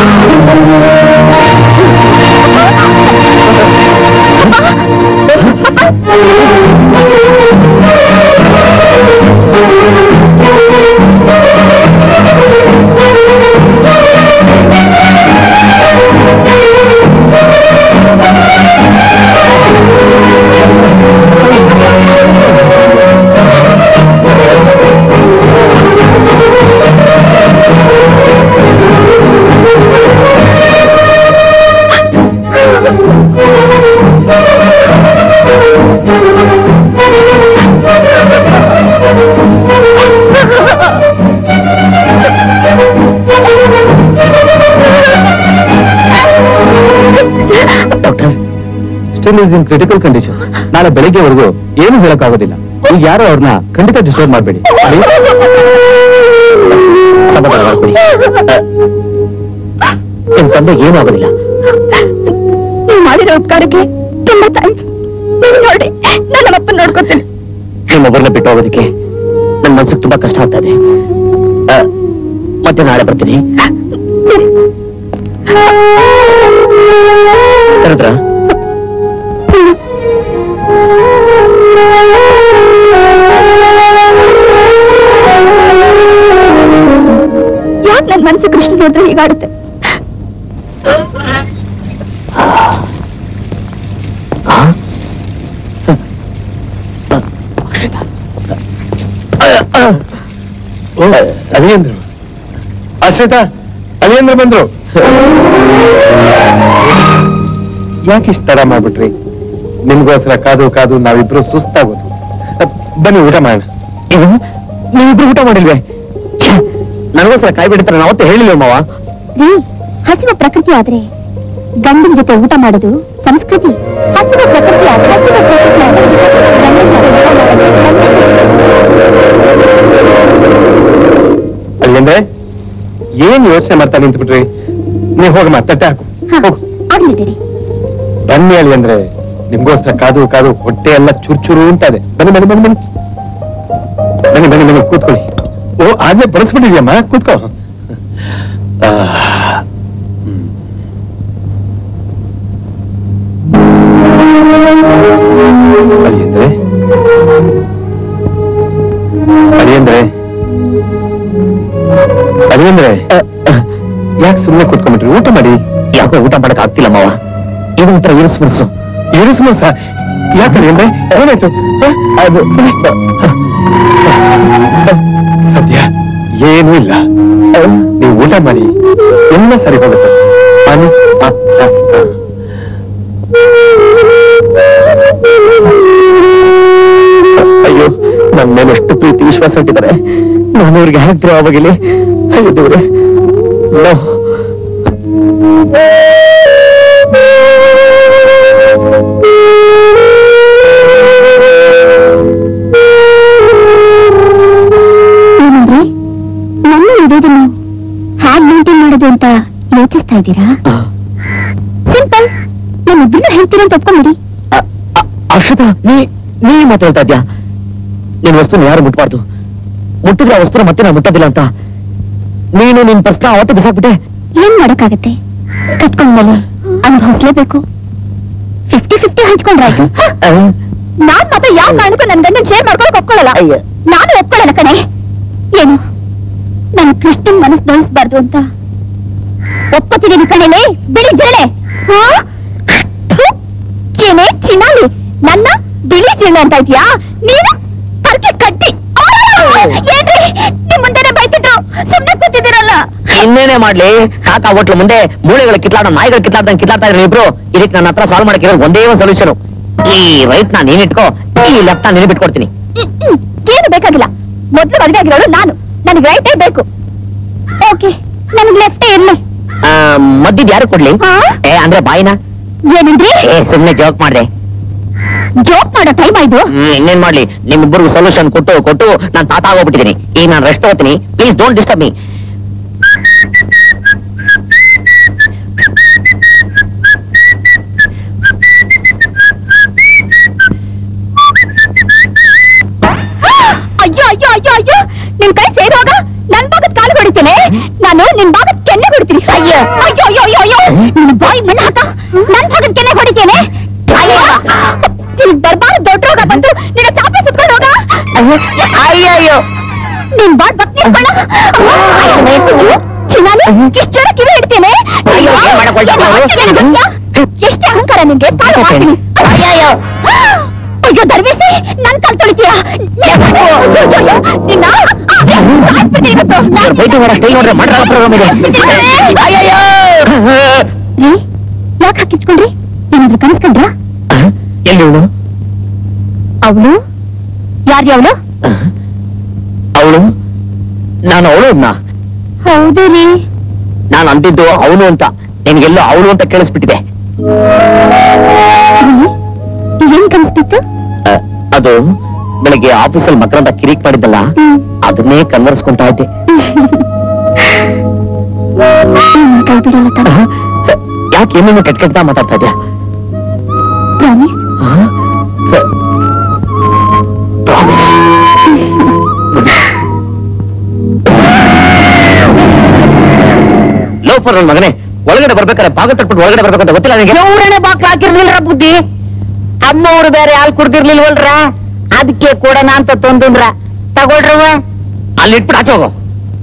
Still is in critical condition. ನಾಳೆ ಬೆಳಿಗ್ಗೆವರೆಗೂ ಏನು ಹೇಳಕ್ಕಾಗೋದಿಲ್ಲ. ಈಗ ಯಾರು ಅವ್ರನ್ನ ಖಂಡಿತ ಡಿಸ್ಟರ್ಬ್ ಮಾಡಬೇಡಿ. ಸಮಾಧಾನ ಮಾಡ್ಕೊಳ್ಳಿ. ನಿಮ್ ತಂದೆ ಏನೂ ಆಗೋದಿಲ್ಲ. ನೀವು ಮಾಡಿರೋ ಉಪಕಾರಕ್ಕೆ ತುಂಬಾ ಥ್ಯಾಂಕ್ಸ್. ನೋಡಿ, ನಾನು ನಮ್ಮಪ್ಪನ ನೋಡ್ಕೊತೇನೆ. ನಿಮ್ಮೊಬ್ಬರನ್ನ ಬಿಟ್ಟು ಹೋಗೋದಕ್ಕೆ ನನ್ನ ಮನ್ಸಿಗೆ ತುಂಬಾ ಕಷ್ಟ ಆಗ್ತಾ ಇದೆ. ಮತ್ತೆ ನಾಳೆ ಬರ್ತೀನಿ. ಕರೆದ್ರ ಯಾಕೆ ನನ್ನ ಮನಸ್ಸು ಕೃಷ್ಣ ನೋಡಿದ್ರೆ ಹೀಗಾಡುತ್ತೆ? ಅದೇಂದ್ರು ಅಶ್ರಿತಾ, ಅದೇಂದ್ರ ಬಂದ್ರು. ಯಾಕೆ ಇಷ್ಟ ತರ ಮಾಡ್ಬಿಟ್ರಿ? ನಿಮ್ಗೋಸ್ಕರ ಕಾದು ಕಾದು ನಾವಿಬ್ರು ಸುಸ್ತಾಗೋದು. ಬನ್ನಿ ಊಟ ಮಾಡೋಣ. ನೀವಿಬ್ರು ಊಟ ಮಾಡಿಲ್ವೇ? ನನಗೋಸ್ಕರ ಕಾಯಿ ಬಿಡ್ತಾರೆ ನಾವತ್ತೆ ಹೇಳಿಲ್ವ ಮಾವ? ರೀ, ಹಸಿವ ಪ್ರಕೃತಿ ಆದ್ರೆ ಗಂಡನ ಜೊತೆ ಊಟ ಮಾಡೋದು ಸಂಸ್ಕೃತಿ. ಹಸಿವ ಪ್ರಕೃತಿ ಆದ್ರೆ ಹಸಿವ ಪ್ರಕೃತಿ ಆದ್ರೆ ಗಂಡನ ಜೊತೆ ಊಟ ಮಾಡೋದು. ಅಲ್ಲಿಂದ್ರೆ ಏನ್ ಯೋಚನೆ ಮಾಡ್ತಾ ನಿಂತ್ಬಿಟ್ರಿ? ನೀವು ಹೋಗಿ ಮತ್ತೆ ಹಾಕು. ಆಗ್ಲಿ ಡ್ಯಾಡಿ. ಬನ್ನಿ ಅಲ್ಲಿ ಅಂದ್ರೆ ನಿಮ್ಗೋಸ್ಕರ ಕಾದು ಕಾದು ಹೊಟ್ಟೆ ಎಲ್ಲ ಚುರ್ಚುರು ಉಂಟದೆ. ಬನ್ನಿ ಬನ್ನಿ ಬನ್ನಿ ಬನ್ನಿ ಬನ್ನಿ ಬನ್ನಿ ಬನ್ನಿ ಕೂತ್ಕೊಳ್ಳಿ. ಓ, ಆದ್ಮೇಲೆ ಬರೆಸ್ಬಿಟ್ಟಿದ್ಯಮ್ಮ, ಕೂತ್ಕೋ. ಅಳಿಯಂದ್ರೆ ಅಳಿಯಂದ್ರೆ ಅಳಿಯಂದ್ರೆ ಯಾಕೆ ಸುಮ್ಮನೆ ಕೂತ್ಕೊಂಡ್ಬಿಟ್ರಿ? ಊಟ ಮಾಡಿ. ಯಾಕೋ ಊಟ ಮಾಡಕ್ ಆಗ್ತಿಲ್ಲ ಮಾವ. ಇದು ಒಂಥರ ಇರಿಸು ಮುರುಸು. ಇರಿಸು ಮುರುಸ? ಯಾಕಂದ್ರೆ ಅಂದ್ರೆ ಏನಾಯ್ತು? ಅದು ಸದ್ಯ ಏನೂ ಇಲ್ಲ. ನೀವು ಊಟ ಮಾಡಿ, ಎಲ್ಲ ಸರಿ ಹೋಗುತ್ತೆ. ಬನ್ನಿ. ಅಯ್ಯೋ, ನನ್ನ ಮೇಲೆ ಎಷ್ಟು ಪ್ರೀತಿ ವಿಶ್ವಾಸ ಇಟ್ಟಿದ್ದಾರೆ. ನಾನು ಅವ್ರಿಗೆ ಹಾಕ್ತಿರೋ ಅವಾಗಲೇ. ಅಯ್ಯೋ ದೇವ್ರೆ, ಏನಂದ್ರೆ ನನ್ನ ವಿಡಿಯೋದನ್ನು ಹ್ಯಾಗ್ ಮೇಂಟೈನ್ ಮಾಡೋದು ಅಂತ ಯೋಚಿಸ್ತಾ ಇದ್ದೀರಾ? ಸಿಂಪಲ್, ನಮ್ಮಿಬ್ಬರನ್ನ ಹೇಳ್ತೀರ ಅಂತ ಒಪ್ಕೊಂಬಿಡಿ. ಅಕ್ಷತಾ, ನೀ ನೀ ಮಾತಾಡ್ತಾ ಇದ್ಯಾ? ನಿನ್ ವಸ್ತುನ ಯಾರು ಮುಟ್ಬಾರ್ದು. ಮುಟ್ಟಿದ್ರೆ ಆ ವಸ್ತುನ ಮತ್ತೆ ನಾನು ಮುಟ್ಟೋದಿಲ್ಲ ಅಂತ ನೀನು ನಿನ್ ಪ್ರಶ್ನ ಅವತ್ತು ಬಿಸಾಕ್ಬಿಟ್ಟೆ. ಏನ್ ಮಾಡಕ್ಕಾಗತ್ತೆ? ಕಟ್ಕೊಂಡ್ಮೇಲೆ ಅನುಭವಿಸ್ಲೇಬೇಕು. Fifty fifty ಹಂಚ್ಕೊಂಡ್ರಾಯ್ತು. ನಾನ್ ಮಾತ್ರ ಯಾವ ಕಾರಣಕ್ಕೂ ನನ್ ಗಂಡನ್ ಶೇರ್ ಮಾಡ್ಕೊಳಕ್ ಒಪ್ಕೊಳ್ಳಲ್ಲ. ನಾನು ಒಪ್ಕೊಳ್ಳಲ್ಲ ಕಣೆ. ಏನು, ನನ್ ಕೃಷ್ಣನ್ ಮನಸ್ಸು ನೋಯಿಸ್ಬಾರ್ದು ಅಂತ ಒಪ್ಕೋತಿದ್ದೀನಿ ಕಣೆಲೆ. ಬಿಳಿ ಜಿರಳೆ. ಏನೇ ಚಿನ್ನಾಲಿ, ನನ್ನ ಬಿಳಿ ಜಿರಳೆ ಅಂತ ಇದ್ಯಾ ನೀನು? ಪರ್ಕೆ ಕಟ್ಟಿ ಏನ್ರಿ ನಿಮ್ ಮುಂದೆನೆ ಬೈತಿದ್ರು, ಸುಮ್ನೆ ಕೂತಿದ್ದೀರಲ್ಲ. ಇನ್ನೇನೆ ಮಾಡ್ಲಿ, ಕಾಕಾ ಹೋಟ್ಲು ಮುಂದೆ ಮೂಳೆಗಳ ಕಿತ್ಲಾಡ ನಾಯಿಗಳ ಕಿತ್ಲಾಡ್ದಂಗ್ ಕಿತ್ಲಾಡ್ತಾ ಇದ್ರು ಇಬ್ರು. ಇದಕ್ಕೆ ನನ್ನ ಹತ್ರ ಸಾಲ್ವ್ ಮಾಡಕ್ಕೆ ಒಂದೇ ಒಂದು ಸೊಲ್ಯೂಷನ್. ಈ ರೈಟ್ ನಾ ನೀನ್ ಇಟ್ಕೋ, ಈ ಲೆಫ್ಟ್ ನಾ ನೀನು ಬಿಟ್ಕೊಡ್ತೀನಿ. ಏನು ಬೇಕಾಗಿಲ್ಲ. ಮೊದ್ಲು ಮದುವೆ ಆಗಿರೋಳು ನಾನು, ನನಗೆ ರೈಟೇ ಬೇಕು. ಓಕೆ, ನನಗೆ ಲೆಫ್ಟೇ ಇರ್ಲಿ. ಮದ್ದಿದ್ ಯಾರು ಕೊಡ್ಲಿ? ಏ ಅಂದ್ರೆ ಬಾಯಿನ ಏನಂದ್ರಿ? ಏ ಸುಮ್ನೆ ಜೋಕ್ ಮಾಡ್ದೆ. ಜೋಕ್ ಮಾಡೋ ಟೈಮ್ ಆಯ್ತು. ಹ್ಮ್ ಇನ್ನೇನ್ ಮಾಡ್ಲಿ, ನಿಮ್ಮಿಬ್ಬರಿಗೂ ಸೊಲ್ಯೂಷನ್ ಕೊಟ್ಟು ಕೊಟ್ಟು ನಾನ್ ತಾತ ಆಗೋಗ್ಬಿಟ್ಟಿದ್ದೀನಿ. ಈಗ ನಾನು ರೆಸ್ಟ್ ತಗೋತೀನಿ. Please don't disturb me. ಅಯ್ಯೋ ಅಯ್ಯೋ ಅಯ್ಯೋ ಅಯ್ಯೋ ನಿನ್ ಕೈ ಸೇರುವಾಗ ನನ್ ಭಾಗದ ಕಾಲು ಹೊಡಿತೇನೆ, ನಾನು ನಿನ್ ಭಾಗದ ಕೆನ್ನೆ ಹೊಡಿತೀನಿ. ಅಯ್ಯೋ ಅಯ್ಯೋ ಅಯ್ಯೋ ಅಯ್ಯೋ ಅಯ್ಯೋ ನಿನ್ ಬಾಯಿ ಮಣ್ಣು ಹಾಕ, ನನ್ ಭಾಗದ ಕೆನ್ನೆ ಹೊಡಿತೇನೆ. ಅಯ್ಯೋ ನಿನ್ ಬರ್ಬಾರ್ದು ದೊಡ್ಡ ರೋಗ ಬಂದು ನಿನ್ನ ಚಾಪೆ ಸುತ್ಕೊಂಡು ಹೋಗ. ಅಯ್ಯೋ ಅಯ್ಯೋ ನಿನ್ ಬಾಡ್ ಬಕ್ ನಿಂತ್ಕೊಳ್ಳ. ಚಿನ್ನಾನಿ ಇಷ್ಟು ಜೋರ ಕಿವಿ ಇಡ್ತೇನೆ. ಎಷ್ಟೇ ಅಹಂಕಾರ ನಿನ್ಗೆ, ಕಾಲು ಹಾಕ್ತೀನಿ. ಅಯ್ಯೋ ಅಯ್ಯೋ ಧರ್ಮೇಸಿ ನನ್ ಕಾಲ್ ತೊಳಿತೀಯ ನಿನ್ನ ಯಾಕೆ ಹಾಕಿಸ್ಕೊಂಡ್ರಿ? ಏನಾದ್ರು ಕನಸ್ಕೊಂಡ್ರ? ಎಲ್ಲಿ ಅವಳು? ಅವಳು ಯಾರ್ಯ ಅವಳು? ಅವಳು ನಾನು ಅವಳು ಅದ್ನ. ಹೌದು ರೀ, ನಾನು ಅಂದಿದ್ದು ಅವನು ಅಂತ, ನಿನ್ಗೆಲ್ಲೋ ಅವಳು ಅಂತ ಕೇಳಿಸ್ಬಿಟ್ಟಿದೆ. ಏನ್ ಕನಸ್ಬಿತ್ತು? ಅದು ಬೆಳಿಗ್ಗೆ ಆಫೀಸಲ್ಲಿ ಮಕ್ಕಳಂತ ಕಿರಿಕ್ ಮಾಡಿದ್ದಲ್ಲ, ಅದನ್ನೇ ಕನ್ವರ್ಸ್ಕೊಂತ ಇದ್ದೆ. ಕೈ ಬಿಡಲ್ಲ ತಾನೆ? ಯಾಕೆ ಏನೇನು ಕೆಟ್ಟ ಕೆಟ್ಟ ಮಾತಾಡ್ತಾ ಇದ್ಯಾ? ಪ್ರಾಮಿಸ್? ಪ್ರಾಮಿಸ್. ಲೋಫರ್ ನನ್ ಮಗನೇ, ಒಳಗಡೆ ಬರ್ಬೇಕಾರೆ ಬಾಗ ತಟ್ಬಿಟ್ಟು ಒಳಗಡೆ ಬರ್ಬೇಕಂತ ಗೊತ್ತಿಲ್ಲ ನನಗೆ. ನೂರನೇ ಬಾಕ್ ಹಾಕಿರ್ಲಿಲ್ರ ಬುದ್ಧಿ. ಅಮ್ಮವ್ರು ಬೇರೆ ಹಾಲು ಕುಡ್ದಿರ್ಲಿಲ್ವಲ್ರ, ಅದಕ್ಕೆ ಕೊಡೋಣ ಅಂತ ತಂದುಂದ್ರ. ತಗೊಳ್ರವ, ಅಲ್ಲಿ ಇಟ್ಬಿಟ್ಟು ಆಚೆ ಹೋಗೋ.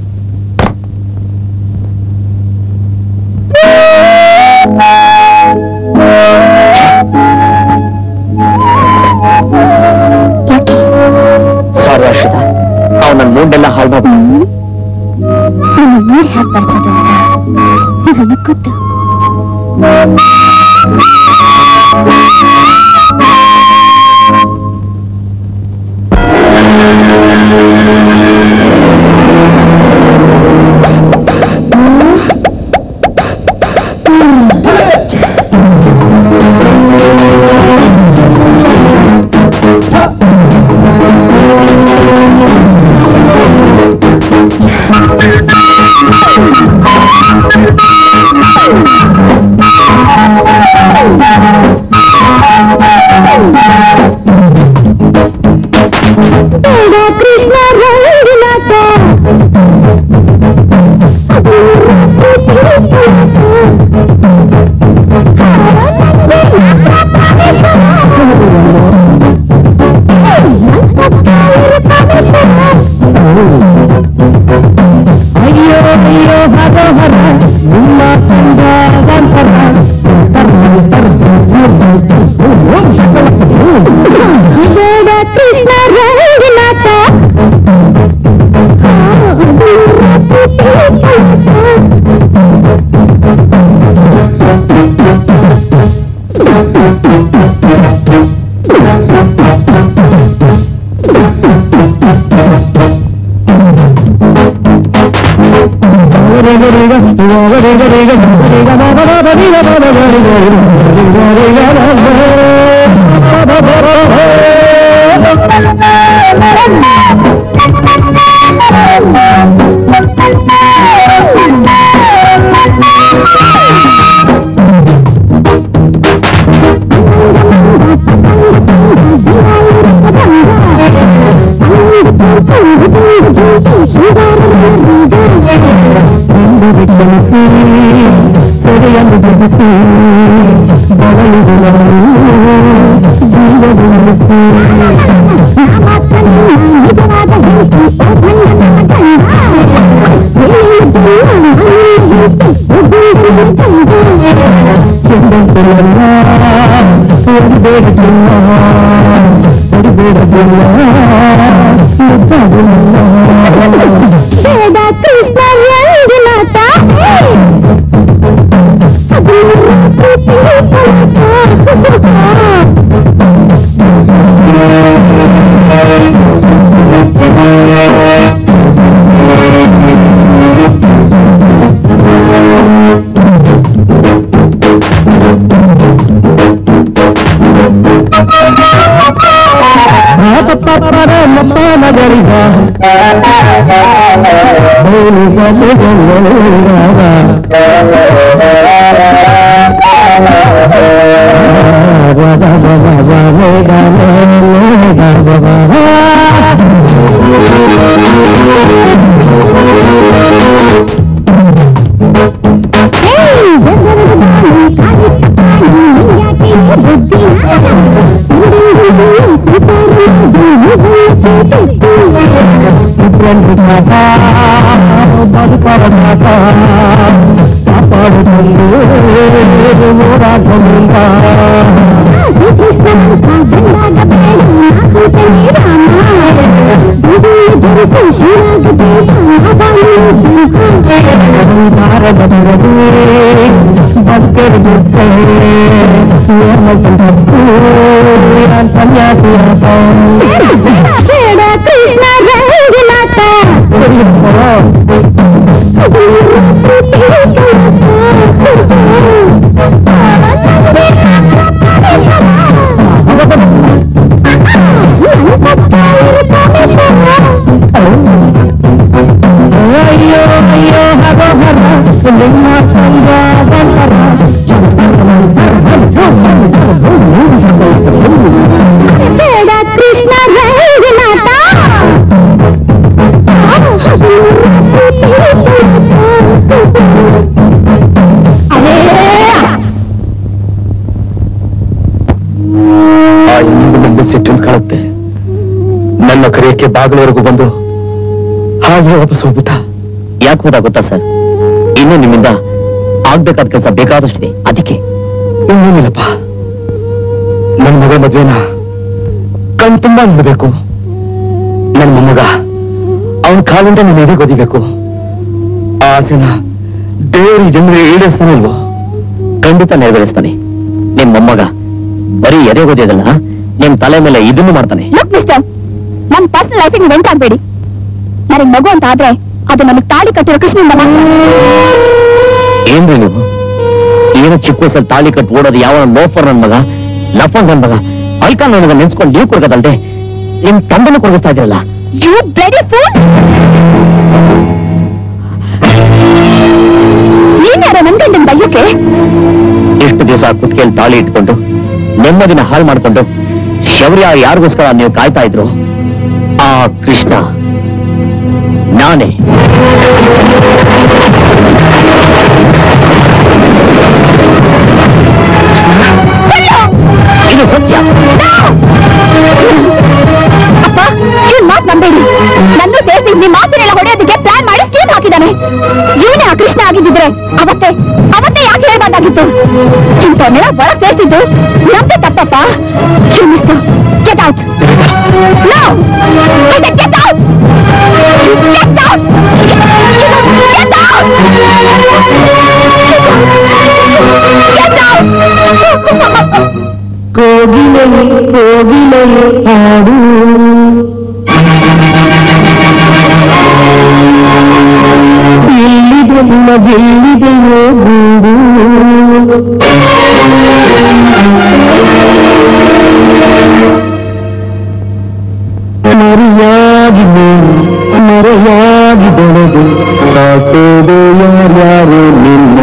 ಸಾರಿ ಹರ್ಷಿತಾ, ಅವ್ ನನ್ ಮೂಡೆಲ್ಲ ಹಾಳು ಮಾಡ್ಬಿಟ್ಟು. ನಿಮ್ಮ ಮೂಡ್ ಹ್ಯಾಕ್ ಬರ್ಸೋದು ಅಂತ ನನಗ್ ಗೊತ್ತು. ಕೃಷ್ಣ ರಂಗಿನಾಥ ಅಯ್ಯೋ ಅಯ್ಯೋ ಹರ ನಿಮ್ಮ ಸಂಘಾವಂತರ ಕೃಷ್ಣ ರಂಗಿನಾಥ ಸರಿಯನ್ನು ಜಗಿಸಿ ಜೀವಗೊಳಿಸಿ ಚೆಂದಂತೆಲ್ಲ ಒಡಿಬೇಡ ಜಿಲ್ಲ ಒಡಿಬೇಡ ಜಿಲ್ಲ ಬೇಡ ಕೃಷ್ಣ ರಂಗಿನಾಥ ಕೃಷ್ಣ ರಂಗನಾಥ ಅಯ್ಯೋ ಅಯ್ಯೋ ಹರ ಹರ ನಿಮ್ಮ ಸಂಗ ಬೇಡ ಕೃಷ್ಣ ರಂಗನಾಥ ಆ ಇಂದು ಮುಂದೆ ಸಿಟ್ಟು ಕಾಣುತ್ತೆ. ನನ್ನ ಕರೆಯಕ್ಕೆ ಬಾಗಿಲವರೆಗೂ ಬಂದು ಹಾಗೆ ವಾಪಸ್ ಹೋಗ್ಬಿಟ್ಟ. ಯಾಕೆ ಹೋದ ಗೊತ್ತಾ ಸರ್? ಇನ್ನು ನಿಮ್ಮಿಂದ ಆಗ್ಬೇಕಾದ ಕೆಲಸ ಬೇಕಾದಷ್ಟಿದೆ, ಅದಕ್ಕೆ. ಇನ್ನೇನಿಲ್ಲಪ್ಪ, ನನ್ನ ಮಗ ಮದ್ವೆನ ಕಣ್ ತುಂಬಾ ನಿಲ್ಲಬೇಕು. ನನ್ನ ಮೊಮ್ಮಗ ಅವನ ಕಾಲಿಂದ ನನ್ನ ಎದೆ ಗೊದಿಬೇಕು. ಆ ಆಸೆನ ದೇವರಿಗೆ ಜನರಿಗೆ ಈಡೇರಿಸ್ತಾನೆ ಇಲ್ವೋ? ಖಂಡಿತ ನೆರವೇರಿಸ್ತಾನೆ. ನಿಮ್ ಮೊಮ್ಮಗ ಬರೀ ಎದೆ ಗೊದಿಯೋದಲ್ಲ, ನಿಮ್ ತಲೆ ಮೇಲೆ ಇದನ್ನು ಮಾಡ್ತಾನೆ. ಲುಕ್ ಮಿಸ್ಟರ್, ನಮ್ ಪರ್ಸನಲ್ ಲೈಫ್ ನೀವು ಎಂಟರ್ ಆಗ್ಬೇಡಿ. ನನಗ್ ಮಗು ಅಂತ ಆದ್ರೆ ಅದು ನಮಗ್ ತಾಳಿ ಕಟ್ಟಿರೋ ಕೃಷ್ಣನಿಂದ ಮಾತ್ರ. ಏನ್ರಿ ನೀವು? ಏನು ಚಿಕ್ಕ ವಯಸ್ಸಲ್ಲಿ ತಾಳಿ ಕಟ್ಟಿ ಓಡೋದು ಯಾವ ಲೋಫರ್ ನನ್ ಮಗ, ಲಫರ್ ನನ್ ಮಗ, ಅಲ್ಕಾ ನನಗ ನೆನ್ಸ್ಕೊಂಡು ನೀವು ಕೊಡ್ಗದಲ್ದೆ ನಿಮ್ ತಂದೆನೂ ಕೊರಗಿಸ್ತಾ ಇದ್ರಲ್ಲ. You bloody pool! ನೀನ್ಯಾರ ನನ್ ಗಂಡನ್ ಬಯ್ಯಕ್ಕೆ? ಎಷ್ಟು ದಿವಸ ಕುತ್ತಿಗೆಯಲ್ಲಿ ತಾಳಿ ಇಟ್ಕೊಂಡು ನೆಮ್ಮದಿನ ಹಾಳು ಮಾಡ್ಕೊಂಡು ಶೌರ್ಯ ಯಾರಿಗೋಸ್ಕರ ನೀವು ಕಾಯ್ತಾ ಇದ್ರು? ಆ ಕೃಷ್ಣ ನಾನೇ. ಇದು ಸತ್ಯ. ಅಪ್ಪ, ಇವ್ನ್ ಮಾತ್ ನಂಬೇಡಿ. ನನ್ನ ಸೇರಿಸಿ ನಿಮ್ ಮಾತಿನೆಲ್ಲ ಹೊಡೆಯೋದಕ್ಕೆ ಪ್ಲಾನ್ ಮಾಡಿ ಸ್ಕೀಮ್ ಹಾಕಿದ್ದಾನೆ. ಇವನೇ ಆ ಕೃಷ್ಣ ಆಗಿದ್ದಿದ್ರೆ ಅವತ್ತೇ ಅವತ್ತೇ ಯಾಕೆ ಹೇಳ್ಬಾರ್ದಾಗಿತ್ತು? ಇಂಥವನ್ನೆಲ್ಲ ಒಳಗ್ ಸೇರಿಸಿದ್ದು ನಮ್ದೇ ತಪ್ಪಪ್ಪ. You mister, get out. No, I said get out. Get out. Get out. Get out. ಕೋಗಿಲೆ ಕೋಗಿಲೆ ಹಾಡು ಎಲ್ಲಿದೆ ನಿಮಗೆಲ್ಲಿದೆಯೋ ಗೂಡು ಮರೆಯಾಗಿ ಮರೆಯಾಗಿ ಬೆಳೆದು ಸಾಕೋದು ಯಾರ್ಯಾರು ನಿನ್ನ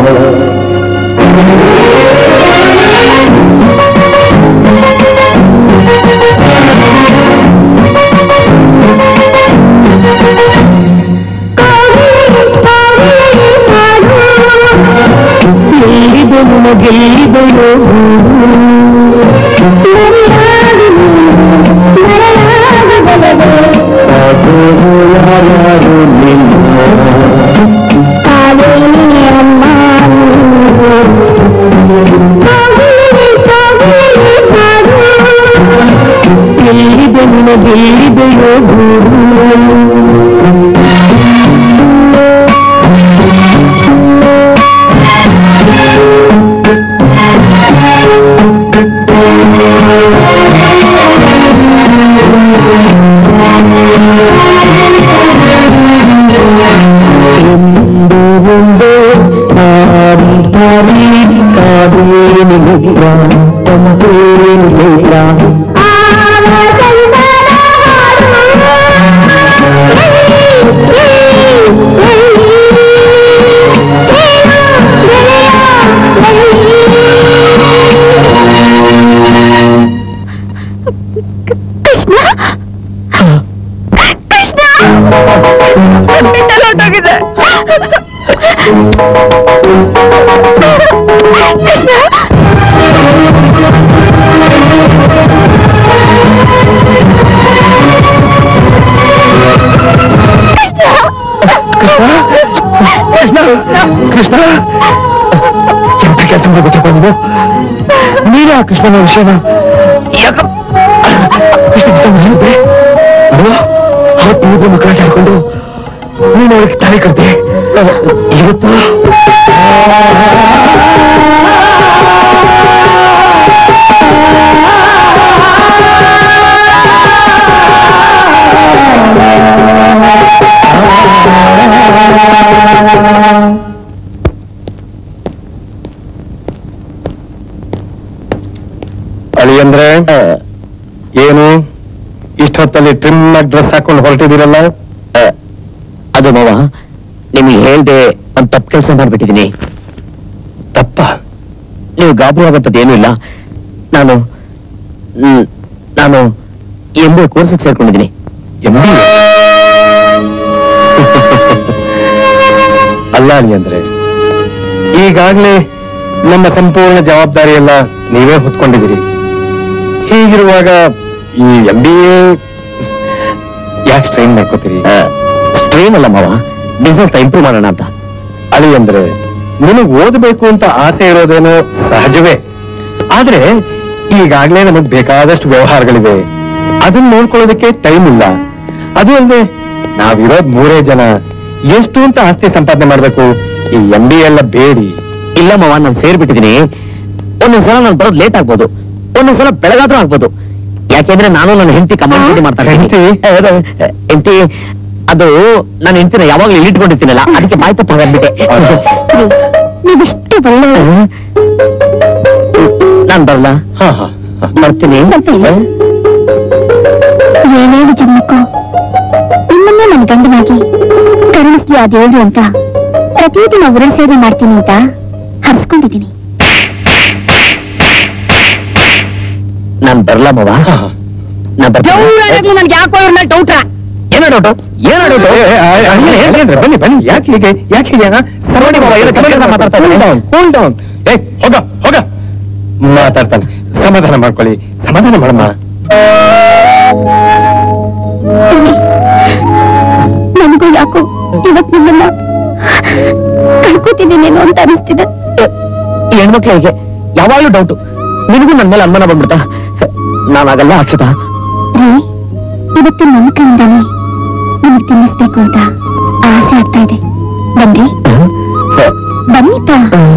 ಗೆಲ್ಲಿದೆಯೋ ಯಾರು ಗೆಲ್ಲಿದೆ ನಿನಗೆಲ್ಲಿದೆಯೋ ಕೃಷ್ಣ ಕೃಷ್ಣ ಕೃಷ್ಣ ಎಂತ ಕೆಲಸ ಮಾಡ್ಬಿಟ್ಟಪ್ಪ ನೀವು ನೀನೇ ಆ ಕೃಷ್ಣನ ವಿಷಯನ ಯಾಕ ಹೇಳಿದ್ದೆ ಅವತ್ತು ನೀವು ಮಕ್ಕಳಾಟ ಆಡ್ಕೊಂಡು ನೀನು ಅವಳಿಗೆ ತಾಳಿ ಕಟ್ದೆ ಇವತ್ತು ಅಳಿ ಅಂದ್ರೆ ಏನು ಇಷ್ಟೊತ್ತಲ್ಲಿ ಟ್ರಿಮ್ ಡ್ರೆಸ್ ಹಾಕೊಂಡು ಹೊರಟಿದ್ದೀರಲ್ಲ? ಅದು ಮಾವ ನಿಮಗೆ ಹೇಳ್ದೆ ಒಂದು ತಪ್ಪು ಕೆಲಸ ಮಾಡ್ಬಿಟ್ಟಿದ್ದೀನಿ. ತಪ್ಪ? ನೀವು ಗಾಬರಿ ಆಗತ್ತದ ಏನೂ ಇಲ್ಲ. ನಾನು ನಾನು ಎಂ ಬಿ ಎ ಕೋರ್ಸಿಗೆ ಸೇರ್ಕೊಂಡಿದ್ದೀನಿ. M B A? ಅಲ್ಲ ಅಳಿ ಅಂದ್ರೆ ಈಗಾಗ್ಲೇ ನಮ್ಮ ಸಂಪೂರ್ಣ ಜವಾಬ್ದಾರಿ ಎಲ್ಲ ನೀವೇ ಹೊತ್ಕೊಂಡಿದ್ದೀರಿ. ಹೀಗಿರುವಾಗ ಈ ಎಂ ಬಿ ಎ ಯಾಕೆ ಸ್ಟ್ರೈನ್ ಮಾಡ್ಕೋತೀರಿ? ಸ್ಟ್ರೈನ್ ಅಲ್ಲ ಮಾವ, ಬಿಸ್ನೆಸ್ ಇಂಪ್ರೂವ್ ಮಾಡೋಣ ಅಂತ. ಅಳಿ ಅಂದ್ರೆ ನಿನಗ್ ಓದಬೇಕು ಅಂತ ಆಸೆ ಇರೋದೇನೋ ಸಹಜವೇ. ಆದ್ರೆ ಈಗಾಗ್ಲೇ ನಮಗ್ ಬೇಕಾದಷ್ಟು ವ್ಯವಹಾರಗಳಿವೆ, ಅದನ್ನ ನೋಡ್ಕೊಳ್ಳೋದಕ್ಕೆ ಟೈಮ್ ಇಲ್ಲ. ಅದು ಅಲ್ಲದೆ ನಾವಿರೋದ್ ಮೂರೇ ಜನ, ಎಷ್ಟು ಅಂತ ಆಸ್ತಿ ಸಂಪಾದನೆ ಮಾಡ್ಬೇಕು? ಈ ಎಂ ಬಿ ಎಲ್ಲ ಬೇಡಿ. ಇಲ್ಲ ಮಾವ, ನಾನು ಸೇರ್ಬಿಟ್ಟಿದ್ದೀನಿ. ಒಂದೊಂದ್ಸಲ ನಾನು ಬರೋದು ಲೇಟ್ ಆಗ್ಬೋದು, ಒಂದೊಂದ್ಸಲ ಬೆಳಗಾದ್ರೂ ಆಗ್ಬೋದು. ಯಾಕೆಂದ್ರೆ ನಾನು ನನ್ನ ಹೆಂಡತಿ ಕಮಾಂಡ್ ಮಾಡ್ತಾರೆ. ಹೆಂಡತಿ ಅದು ನನ್ನ ಹೆಂಡತಿನ ಯಾವಾಗ್ಲೂ ಇಟ್ಕೊಂಡಿರ್ತೀನಲ್ಲ, ಅದಕ್ಕೆ ಬಾಯ್ ತಪ್ಪ ಆಗ್ಬಿಟ್ಟೆ. ನೀವಿಷ್ಟು ಒಳ್ಳೆ ನಾನ್ ಬರಲ್ಲ? ಹಾ ಹಾ ಬರ್ತೀನಿ. ಏನೇಳು ಜನ್ಮಕ್ಕೂ ನಿಮ್ಮನ್ನೇ ನನ್ನ ಗಂಡನಾಗಿ ಕರುಣಿಸ್ಲಿ ಆ ದೇವ್ರು ಅಂತ ಪ್ರತಿದಿನ ಉರುಳು ಸೇವೆ ಮಾಡ್ತೀನಿ ಅಂತ ಹರಿಸ್ಕೊಂಡಿದ್ದೀನಿ. ನಾನ್ ಬರಲ್ಲ ಮಾವ, ನಾ ಬರ್ತೀನಿ. ನನ್ಗೆ ಯಾಕೋ ಇವ್ರ ಮೇಲೆ ಡೌಟ್ರಾ? ಏನೋ ಡೌಟು? ಏನೋ ಡೌಟು? ಬನ್ನಿ ಬನ್ನಿ, ಯಾಕೆ ಹೀಗೆ ಯಾಕೆ ಹೀಗೆ ಸರವಣಿ ಮಾತಾಡ್ತಾನೆ. Cool down. ಏ ಹೋಗ ಹೋಗ, ಮಾತಾಡ್ತಾನೆ. ಸಮಾಧಾನ ಮಾಡ್ಕೊಳ್ಳಿ, ಸಮಾಧಾನ ಮಾಡಮ್ಮ. ನನಗೂ ಯಾಕೋ ಇವತ್ ನಿಮ್ಮನ್ನ ಕಳ್ಕೊತಿದ್ದೀನೇನೋ ಅಂತ ಅನಿಸ್ತಿದೆ. ಹೆಣ್ಮಕ್ಳಿಗೆ ಯಾವಾಗ್ಲೂ ಡೌಟು. ನಿನಗೂ ನನ್ ಮೇಲೆ ಅನುಮಾನ ಬಂದ್ಬಿಡ್ತಾ? ನಾನಾಗಲ್ಲ ಅಕ್ಷತಾ. ರೀ, ಇವತ್ತು ನನ್ನ ಕೈಯಿಂದಾನೆ ನಿಮಗ್ ತಿನ್ನಿಸ್ಬೇಕು ಅಂತ ಆಸೆ ಆಗ್ತಾ ಇದೆ. ಬನ್ರಿ ಬನ್ನಿಪ್ಪ.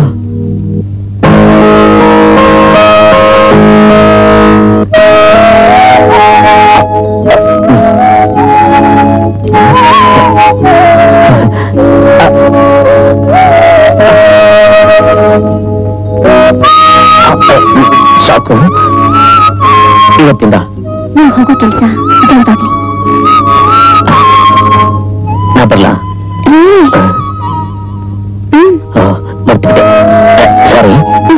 ಸಾಕು, ಇವತ್ತಿಂದ ನೀವು ಹೋಗೋ ಕೆಲಸ ಜಲ್ದಾಗ್ಲಿ. ನಾ ಬರ್ಲಾ? ಬರ್ತಿದ್ದೆ, ಸಾರಿ.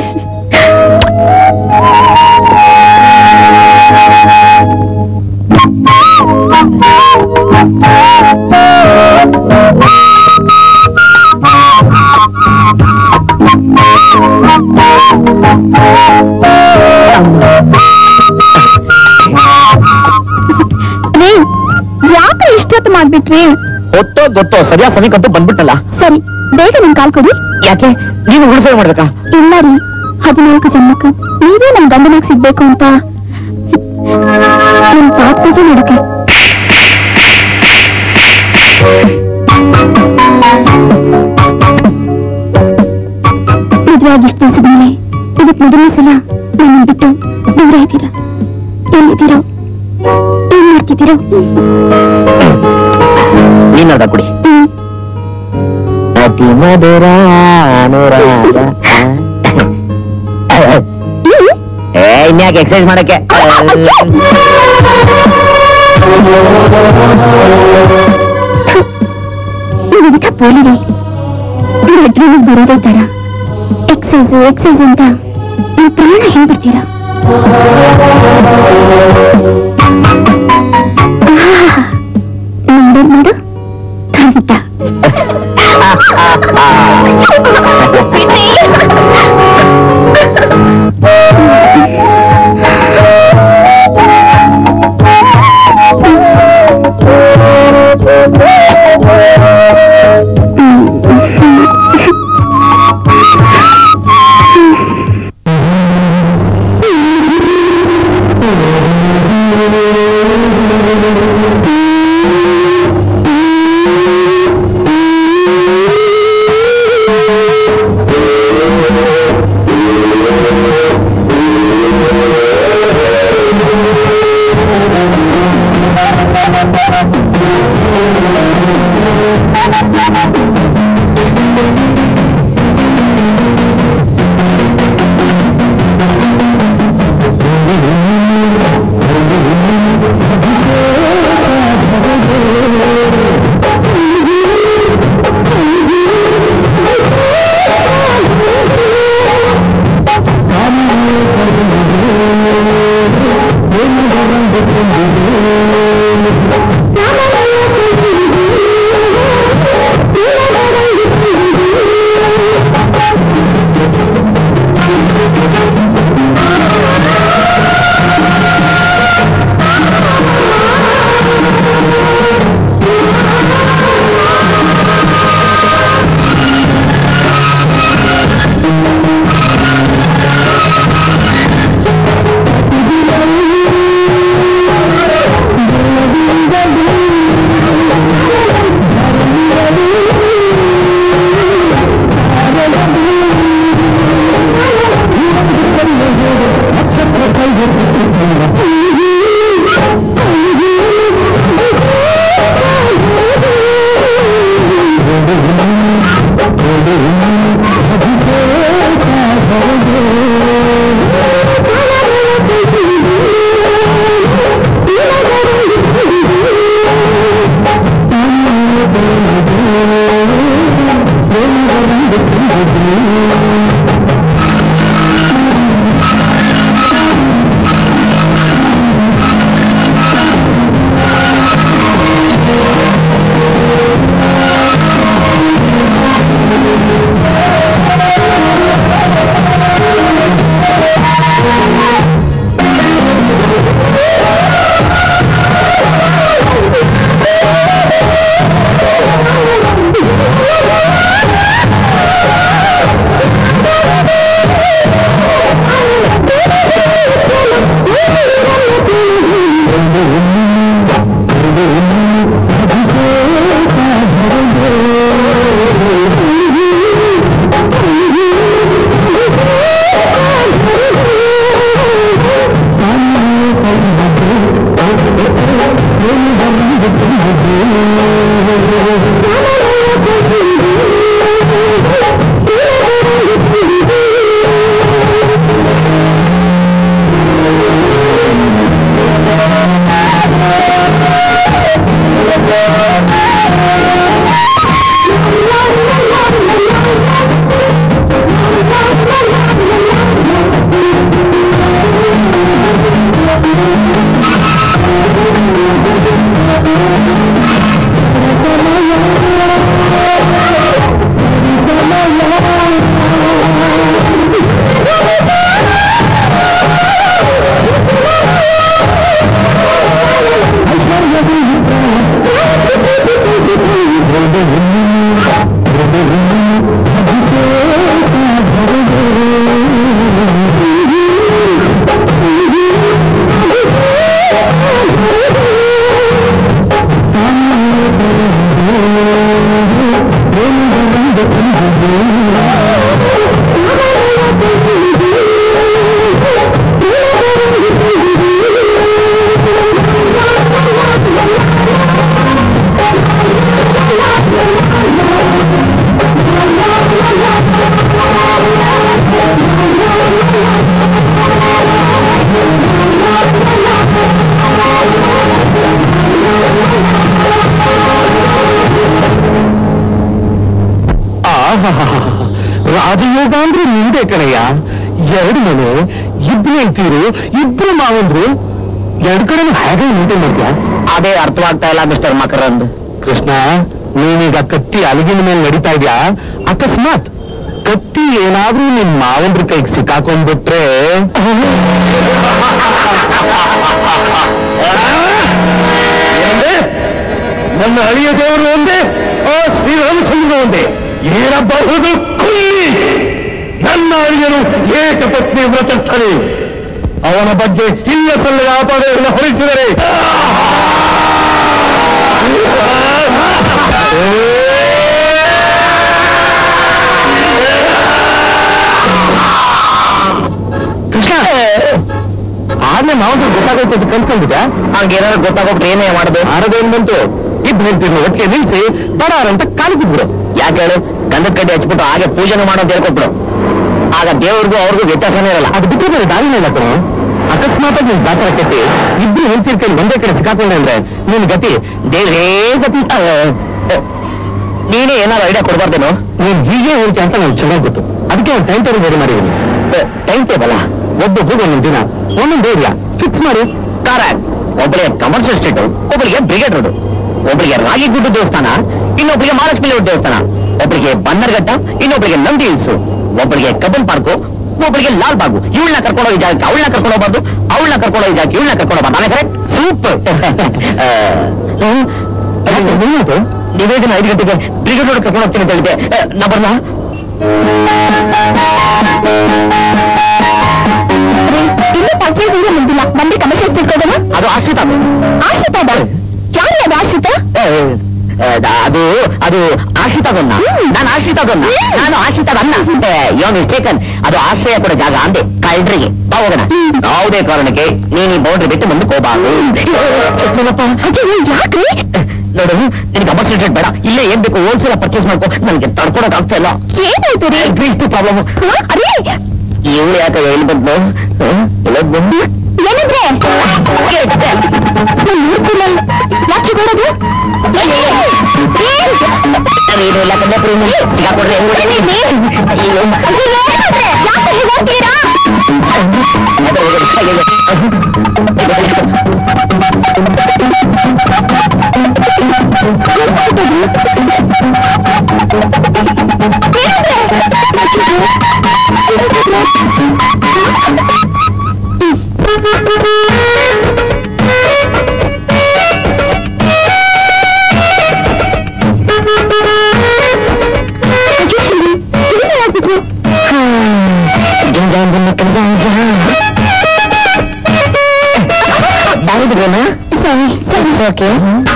ಯಾಕೆ ಇಷ್ಟೊತ್ತು ಮಾಡ್ಬಿಟ್ರಿ? ಹೊತ್ತೋ ಗೊತ್ತೋ ಸರಿಯಾ ಸಮೀಕಂತೂ ಬಂದ್ಬಿಟ್ಟಲ್ಲ. ಸರಿ, ಬೇಗ ನನ್ ಕಾಲ್ ಕೊಡಿ. ಯಾಕೆ ನೀನು ಉಳಿಸೋದು ಮಾಡ್ಬೇಕಾ? ಇಲ್ಲ ರೀ, ಹದಿನಾಲ್ಕು ಜನ್ಮಕ್ಕೂ ನೀವೇ ನನ್ ಗಂಡನಾಗ್ ಸಿಗ್ಬೇಕು ಅಂತ ನನ್ ಪಾಪ ಪೂಜೆ ಮಾಡೋಕೆ. ಮದುವೆ ಆಗಿ ಇಷ್ಟು ದಿವಸದ ಮೇಲೆ ಇವತ್ತು ಮೊದಲನೇ ಸಲ ನನ್ನ ಬಿಟ್ಟು ದೂರ ಇದ್ದೀರಾ. ಎಲ್ಲಿದ್ದೀರೋ, ಏನ್ ಮಾಡ್ತಿದ್ದೀರೋ? ನೀನಾದ ಕುಡಿ. ಅತಿ ಮಧುರ ಅನುರಾಗ. ಏ ಇನ್ಯಾಕೆ ಎಕ್ಸರ್ಸೈಸ್ ಮಾಡಕ್ಕೆ? ವಿವಿಧ ಪೋಲಿರಿ ಬೆಡ್ರೂಮಿಗೆ ಬರೋದೇ ತರ ಎಕ್ಸೈಸು ಎಕ್ಸೈಸ್ ಅಂತ ನೀವು ಪ್ರಾಣ ಹೆಂಗ್ ಬಿಡ್ತೀರಾ? ನೋಡು ನೋಡು ಖಂಡಿತ. ರಾಜಯೋಗ ಅಂದ್ರೆ ನಿಂದೆ ಕಣಯ್ಯ. ಎರಡು ಮನೆ, ಇಬ್ರು ಹೇಳ್ತೀರು, ಇಬ್ರು ಮಾವಂದ್ರು, ಎರಡು ಕಡೆನೂ ಹೇಗೆ ಮೇಂಟೈನ್ ಮಾಡ್ತೀಯ? ಅದೇ ಅರ್ಥವಾಗ್ತಾ ಇಲ್ಲ ಮಿಸ್ಟರ್ ಮಕರಂದ್. ಕೃಷ್ಣ, ನೀನೀಗ ಕತ್ತಿ ಅಲಗಿನ ಮೇಲೆ ನಡೀತಾ ಇದ್ಯಾ. ಅಕಸ್ಮಾತ್ ಕತ್ತಿ ಏನಾದ್ರೂ ನಿನ್ ಮಾವಂದ್ರ ಕೈಗೆ ಸಿಕ್ಕಾಕೊಂಡ್ಬಿಟ್ರೆ ನನ್ನ ಅಳಿಯ ದೇವರು ಒಂದೇ, ಆ ಶ್ರೀರಾಮಚಂದ್ರ ಒಂದೇ, ಏರಬಹುದು ಕುಲ್ಲಿ. ನನ್ನ ಅಳಿಯನು ಏಕಪತ್ನಿ ವ್ರತಸ್ಥನೇ. ಅವನ ಬಗ್ಗೆ ಇಲ್ಲ ಸಲ್ಲದ ಆಪಾದನೆಯನ್ನು ಹೊರಿಸಿದರೆ ಆದ್ಮೇಲೆ ನಾವು ಗೊತ್ತಾಗುತ್ತೆ ಅಂತ ಕಲ್ತ್ಕೊಂಡಿದ್ದೆ. ಹಂಗೇನಾದ್ರು ಗೊತ್ತಾಗೋಗ್ಬಿಟ್ಟು ಏನೇ ಮಾಡೋದು ಆರದೇನ್ ಬಂತು ಇಬ್ಬರು ಹೇಳ್ತೀನಿ ಒಟ್ಟಿಗೆ ನಿಲ್ಸಿ ಬಡಾರ ಅಂತ ಕಾಲಿಬಿಟ್ಬಿಡು. ಯಾಕೆ ಹೇಳು, ಗಂಧದ ಕಡ್ಡಿ ಹಚ್ಬಿಟ್ಟು ಹಾಗೆ ಪೂಜೆನೂ ಮಾಡೋದು ಹೇಳ್ಕೊಟ್ಬಿಡು. ಆಗ ದೇವ್ರಿಗೂ ಅವ್ರಿಗೂ ವ್ಯತ್ಯಾಸನೇ ಇರಲ್ಲ. ಅದು ಬಿಟ್ಟು ಬೇರೆ ದಾರಿನೇ ಇಲ್ಲ ಕಣೋ. ಅಕಸ್ಮಾತ್ ನೀನ್ ದಾಸರ ಕಟ್ಟಿ ಇಬ್ರು ಹೇಳ್ತಿರ್ಕೇಳಿ ಒಂದೇ ಕಡೆ ಸಿಕ್ಕಾಕೊಂಡೆ ಅಂದ್ರೆ ನಿನ್ ಗತಿ ದೇವ್ರೇ ಗತಿ. ನೀನೇ ಏನಾದ್ರು ಐಡಿಯಾ ಕೊಡ್ಬಾರ್ದೇನೋ. ನೀನ್ ಹೀಗೆ ಹೇಳ್ತೀಯ ಅಂತ ನನ್ಗೆ ಚೆನ್ನಾಗಿ ಗೊತ್ತು. ಅದಕ್ಕೆ ಒಂದು ಟೈಮ್ ಟೇಬಲ್ ರೆಡಿ ಮಾಡಿದ್ದೀನಿ. ಟೈಮ್ ಟೇಬಲ್ ಒಬ್ಬೊಬ್ಬರಿಗೆ ಒಂದೊಂದು ದಿನ ಒಂದೊಂದು ಏರಿಯಾ ಫಿಕ್ಸ್ ಮಾಡಿ. ಕರೆಕ್ಟ್. ಒಬ್ಬರಿಗೆ ಕಮರ್ಷಿಯಲ್ ಸ್ಟ್ರೀಟ್, ಒಬ್ಬರಿಗೆ ಬ್ರಿಗೇಡ್ ರೋಡ್, ಒಬ್ಬರಿಗೆ ರಾಗಿಗುಡ್ಡ ದೇವಸ್ಥಾನ, ಇನ್ನೊಬ್ಬರಿಗೆ ಮಹಾಲಕ್ಷ್ಮಿ ಲೇಔಟ್ ದೇವಸ್ಥಾನ, ಒಬ್ಬರಿಗೆ ಬನ್ನರ್ಘಟ್ಟ, ಇನ್ನೊಬ್ಬರಿಗೆ ನಂದಿ ಹಿಲ್ಸು, ಒಬ್ಬರಿಗೆ ಕಬ್ಬನ್ ಪಾರ್ಕು, ಒಬ್ಬರಿಗೆ ಲಾಲ್ ಬಾಗು. ಇವಳನ್ನ ಕರ್ಕೊಂಡು ಹೋಗಿ ಜಾಗಕ್ಕೆ ಅವಳನ್ನ ಕರ್ಕೊಂಡು ಹೋಗ್ಬಾರ್ದು, ಅವಳನ್ನ ಕರ್ಕೊಂಡು ಹೋಗಿ ಜಾಗಕ್ಕೆ ಇವಳನ್ನ ಕರ್ಕೊಂಡು ಹೋಗ್ಬಾರ್ದು. ಕರೆಕ್ಟ್. ಸೂಪರ್. ನೀವೇದಿನ ಐದು ಗಂಟೆಗೆ ಬ್ರಿಗೇಡ್ ರೋಡ್ ಕರ್ಕೊಂಡು ಹೋಗ್ತೀನಿ ಅಂತ ಹೇಳಿದೆ. ನಾ ಬರ್ಲಾ? ಇನ್ನು ಪಂಚಾಯತ್ ಮುಂದಿಲ್ಲ. ಬಂದು ಕಮರ್ಷಿಯಲ್ ಸ್ಟ್ರೀಟ್ ಹೋಗೋಣ. ಅದು ಆಶ್ರಿತ. ಆಶ್ರಿತ ಯಾರು ಅದು ಆಶ್ರಿತ? ಅದು ಅದು ಆಶ್ರಿತದನ್ನ. ನಾನು ಆಶ್ರಿತದನ್ನ ನಾನು ಆಶ್ರಿತದನ್ನ ಯೋ ಮಿಸ್ಟೇಕನ್. ಅದು ಆಶ್ರಯ ಕೊಡೋ ಜಾಗ ಅಂದೆ ಕಳ್ರಿಗೆ. ಬಾ ಹೋಗೋಣ. ಯಾವುದೇ ಕಾರಣಕ್ಕೆ ನೀನು ಈ ಬೌಂಡ್ರಿ ಬಿಟ್ಟು ಮುಂದಕ್ಕೆ ಹೋಗಬಾರ್ದು. ಯಾಕ್ರಿ? ನೋಡು, ನಿನ್ ಕಮರ್ಷಿಯಲ್ ಸ್ಟ್ರೀಟ್ ಬೇಡ. ಇಲ್ಲೇ ಏನ್ ಬೇಕು ಹೋಲ್ಸೇಲ್ ಪರ್ಚೇಸ್ ಮಾಡ್ಕೊ. ನನಗೆ ತಡ್ಕೊಡಕ್ ಆಗ್ತಾ ಇಲ್ಲ. ಏನಾಯ್ತು ರೀ? ಇಷ್ಟು ಪ್ರಾಬ್ಲಮ್. ಅರೇ ಇವಳು ಯಾಕೆ ಎಲ್ಲಿ ಬಂದು ಬಂದು ಏನಂದ್ರೆ ಯಾಕೆ ಬರೋದು? ಸಿಗಾಕೊಡ್ರಿ. ಸರಿ ಸರಿ ಓಕೆ.